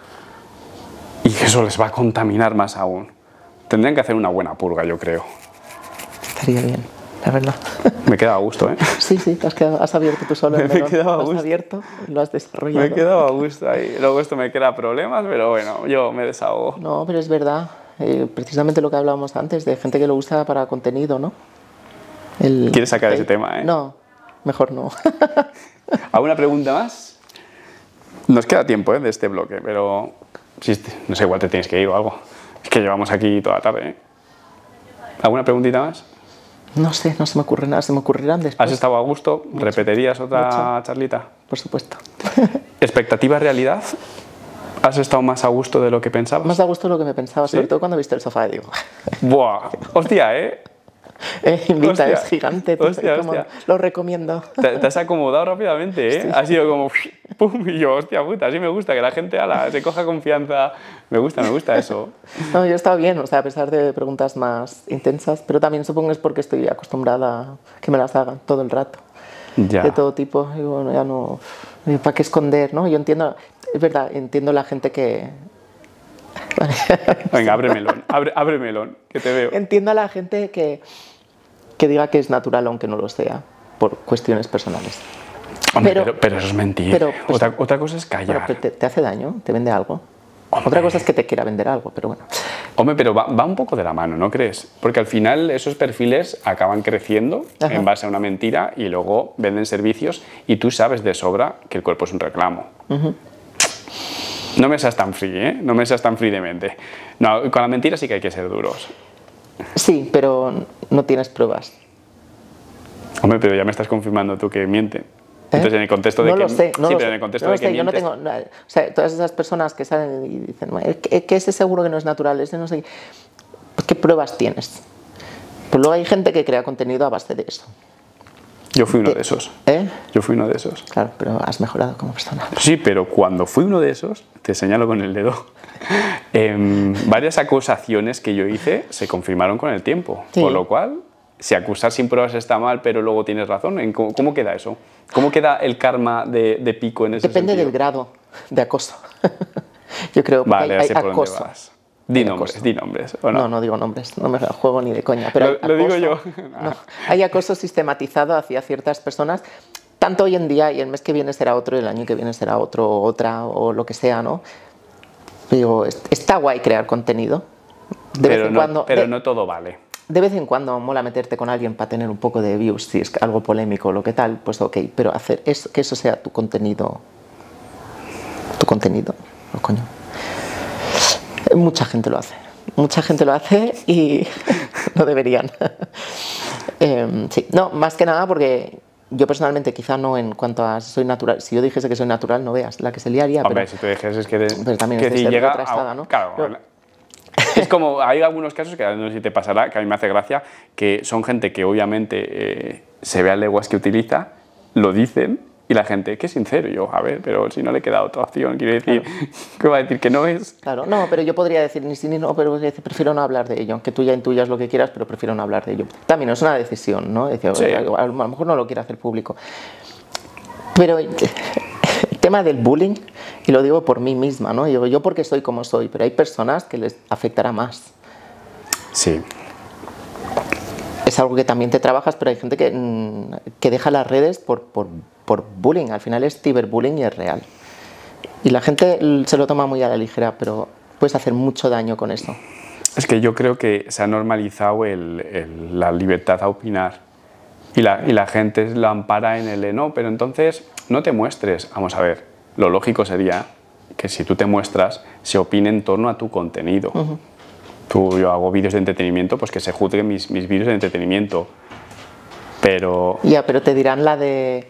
Y eso les va a contaminar más aún. Tendrían que hacer una buena purga, yo creo. Estaría bien, la verdad. Me queda a gusto, ¿eh? Sí, sí, has, quedado, has abierto tú solo el melón. Me lo has abierto y lo has desarrollado. Me he quedado a gusto ahí. Luego esto me crea problemas, pero bueno, yo me desahogo. No, pero es verdad. Eh, precisamente lo que hablábamos antes, de gente que lo usa para contenido, ¿no? El, ¿Quieres sacar el, ese tema, eh? No, mejor no. ¿Alguna pregunta más? Nos queda tiempo, ¿eh?, de este bloque, pero... Sí, no sé, igual te tienes que ir o algo. Es que llevamos aquí toda la tarde, ¿eh? ¿Alguna preguntita más? No sé, no se me ocurre nada, se me ocurrirán después. ¿Has estado a gusto? Mucho. ¿Repetirías otra Mucho. charlita? Por supuesto. ¿Expectativa realidad? ¿Has estado más a gusto de lo que pensabas? Más a gusto de lo que me pensaba, ¿Sí? sobre todo cuando he visto el sofá, digo... ¡Buah! ¡Hostia, eh! Eh, invita, hostia, es gigante, hostia, como, hostia. Lo recomiendo. Te, te has acomodado rápidamente, ¿eh? Sí, ha sido como pum, y yo, hostia puta, así me gusta que la gente ala, se coja confianza. Me gusta, me gusta eso. No, yo he estado bien, o sea, a pesar de preguntas más intensas, pero también supongo es porque estoy acostumbrada a que me las hagan todo el rato. Ya. De todo tipo, y bueno, ya no... ¿Para qué esconder, no? Yo entiendo, es verdad, entiendo la gente que... Vale. Venga, abre melón, abre, abre melón, que te veo. Entiendo a la gente que, que diga que es natural aunque no lo sea, por cuestiones personales. Hombre, pero, pero, pero eso es mentir. Pero, pues, otra, otra cosa es callar. Pero te, te hace daño, te vende algo. Hombre. Otra cosa es que te quiera vender algo, pero bueno. Hombre, pero va, va un poco de la mano, ¿no crees? Porque al final esos perfiles acaban creciendo Ajá. en base a una mentira y luego venden servicios y tú sabes de sobra que el cuerpo es un reclamo. Uh-huh. No me seas tan free, ¿eh? No me seas tan free de mente. No, con la mentira sí que hay que ser duros. Sí, pero no tienes pruebas. Hombre, pero ya me estás confirmando tú que mienten. ¿Eh? Entonces, en el contexto de no que... Lo sé, no sí, lo pero sé. en el contexto no de lo que sé, mientes... yo no tengo... No, o sea, todas esas personas que salen y dicen, que ese seguro que no es natural, ese no sé... Pues, ¿qué pruebas tienes? Pues luego hay gente que crea contenido a base de eso. Yo fui uno de esos. ¿Eh? Yo fui uno de esos. Claro, pero has mejorado como persona. Sí, pero cuando fui uno de esos, te señalo con el dedo, eh, varias acusaciones que yo hice se confirmaron con el tiempo. Sí. Por lo cual, si acusar sin pruebas está mal, pero luego tienes razón, ¿cómo, cómo queda eso? ¿Cómo queda el karma de, de pico en ese Depende sentido? del grado de acoso. Yo creo que vale, hay, sé hay por acoso. Dónde vas. Di nombres, di nombres. ¿O no? no, no digo nombres, no me la juego ni de coña. Pero lo, acoso, lo digo yo. No, hay acoso sistematizado hacia ciertas personas, tanto hoy en día, y el mes que viene será otro, y el año que viene será otro, o otra, o lo que sea, ¿no? Digo, está guay crear contenido. De pero vez en no, cuando, pero de, no todo vale. De vez en cuando mola meterte con alguien para tener un poco de views, si es algo polémico o lo que tal, pues ok, pero hacer eso, que eso sea tu contenido, tu contenido, oh, coño. Mucha gente lo hace, mucha gente lo hace y no deberían. eh, sí, no, más que nada porque yo personalmente quizá no en cuanto a soy natural, si yo dijese que soy natural no veas la que se liaría. Hombre, pero, si tú dijeses que, de, pero también que es de si ser llega contrastada, a, ¿no? Claro, pero, es como, hay algunos casos que no sé si te pasará, que a mí me hace gracia, que son gente que obviamente eh, se ve a leguas que utiliza, lo dicen y la gente, qué sincero, yo, a ver, pero si no le queda otra opción, quiero decir, claro. ¿Qué va a decir? Que no es. Claro, no, pero yo podría decir ni sí ni no, pero prefiero no hablar de ello, que tú ya intuyas lo que quieras, pero prefiero no hablar de ello. También es una decisión, ¿no? Decir, sí. A lo mejor no lo quiero hacer público. Pero el tema del bullying, y lo digo por mí misma, ¿no? Digo, yo porque soy como soy, pero hay personas que les afectará más. Sí. Es algo que también te trabajas, pero hay gente que, que deja las redes por, por, por bullying. Al final es ciberbullying y es real. Y la gente se lo toma muy a la ligera, pero puedes hacer mucho daño con eso. Es que yo creo que se ha normalizado el, el, la libertad a opinar. Y la, y la gente lo ampara en el de no, pero entonces no te muestres. Vamos a ver, lo lógico sería que si tú te muestras, se opine en torno a tu contenido. Uh-huh. Tú, yo hago vídeos de entretenimiento, pues que se juzguen mis, mis vídeos de entretenimiento. Pero... Ya, pero te dirán la de...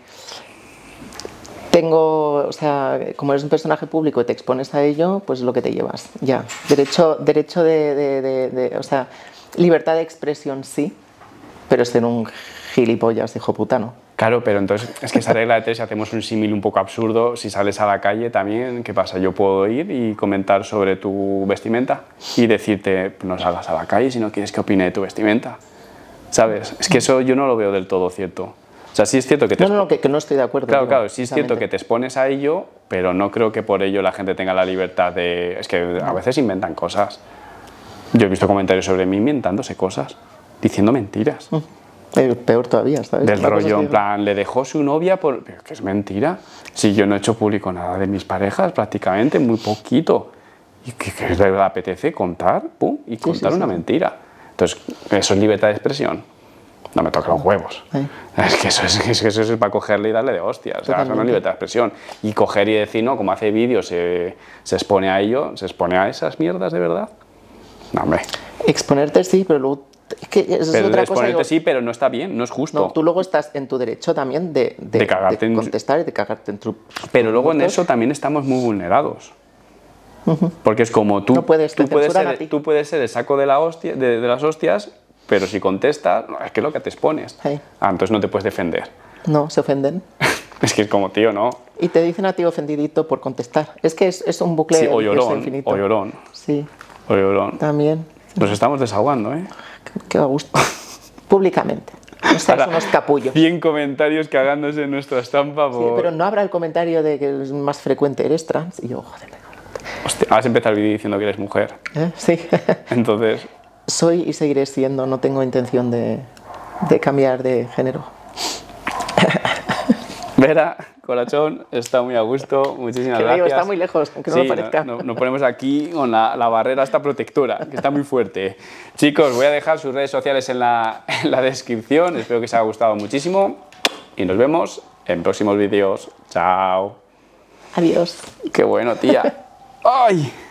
Tengo, o sea, como eres un personaje público y te expones a ello, pues es lo que te llevas. Ya, derecho, derecho de, de, de, de... O sea, libertad de expresión sí, pero ser un gilipollas, hijo puta, ¿no? Claro, pero entonces es que esa regla de tres, si hacemos un símil un poco absurdo, si sales a la calle también, ¿qué pasa? Yo puedo ir y comentar sobre tu vestimenta y decirte, no salgas a la calle si no quieres que opine de tu vestimenta, ¿sabes? Es que eso yo no lo veo del todo cierto. O sea, sí es cierto que te... No, no, no, que, que no estoy de acuerdo. Claro, claro, sí es cierto que te expones a ello, pero no creo que por ello la gente tenga la libertad de... Es que a veces inventan cosas. Yo he visto comentarios sobre mí inventándose cosas, diciendo mentiras. Uh. Es peor todavía, ¿sabes? Del rollo, en plan, le dejó su novia por... Pero que es mentira. Si yo no he hecho público nada de mis parejas, prácticamente, muy poquito. ¿Y qué, qué le apetece contar? ¡Pum! Y contar sí, sí, una sí. mentira. Entonces, ¿eso es libertad de expresión? No me toca los huevos. Sí. Es, que eso es, es que eso es para cogerle y darle de hostias. O sea, eso no es libertad de expresión. Y coger y decir, no, como hace vídeos, se, se expone a ello, se expone a esas mierdas de verdad. No, hombre. Exponerte sí, pero luego... Es que eso pero es otra exponerte cosa. Sí, pero no está bien, no es justo. No, tú luego estás en tu derecho también de, de, de, cagarte de contestar y de cagarte en tu... Pero luego en eso también estamos muy vulnerados. Uh-huh. Porque es como tú, no puedes, tú, puedes ser, tú puedes ser el saco de, la hostia, de, de las hostias, pero si contestas, no, es que es lo que te expones. Hey. Ah, entonces no te puedes defender. No, se ofenden. Es que es como, tío, no. Y te dicen a ti ofendidito por contestar. Es que es, es un bucle sí, o llorón, infinito. O llorón. Sí. O llorón. También. Nos estamos desahogando, ¿eh? Qué, qué a gusto. Públicamente. No seas unos capullos. cien comentarios cagándose en nuestra estampa por... Sí, pero no habrá el comentario de que es más frecuente, eres trans. Y yo, joder. Hostia, has empezado el vídeo diciendo que eres mujer. ¿Eh? Sí. Entonces... Soy y seguiré siendo, no tengo intención de, de cambiar de género. Vera, corazón, está muy a gusto, muchísimas que gracias. Digo, está muy lejos, aunque no sí, lo parezca. Nos no, no ponemos aquí con la, la barrera esta protectora, que está muy fuerte. Chicos, voy a dejar sus redes sociales en la, en la descripción, espero que os haya gustado muchísimo y nos vemos en próximos vídeos. Chao. Adiós. Qué bueno, tía. ¡Ay!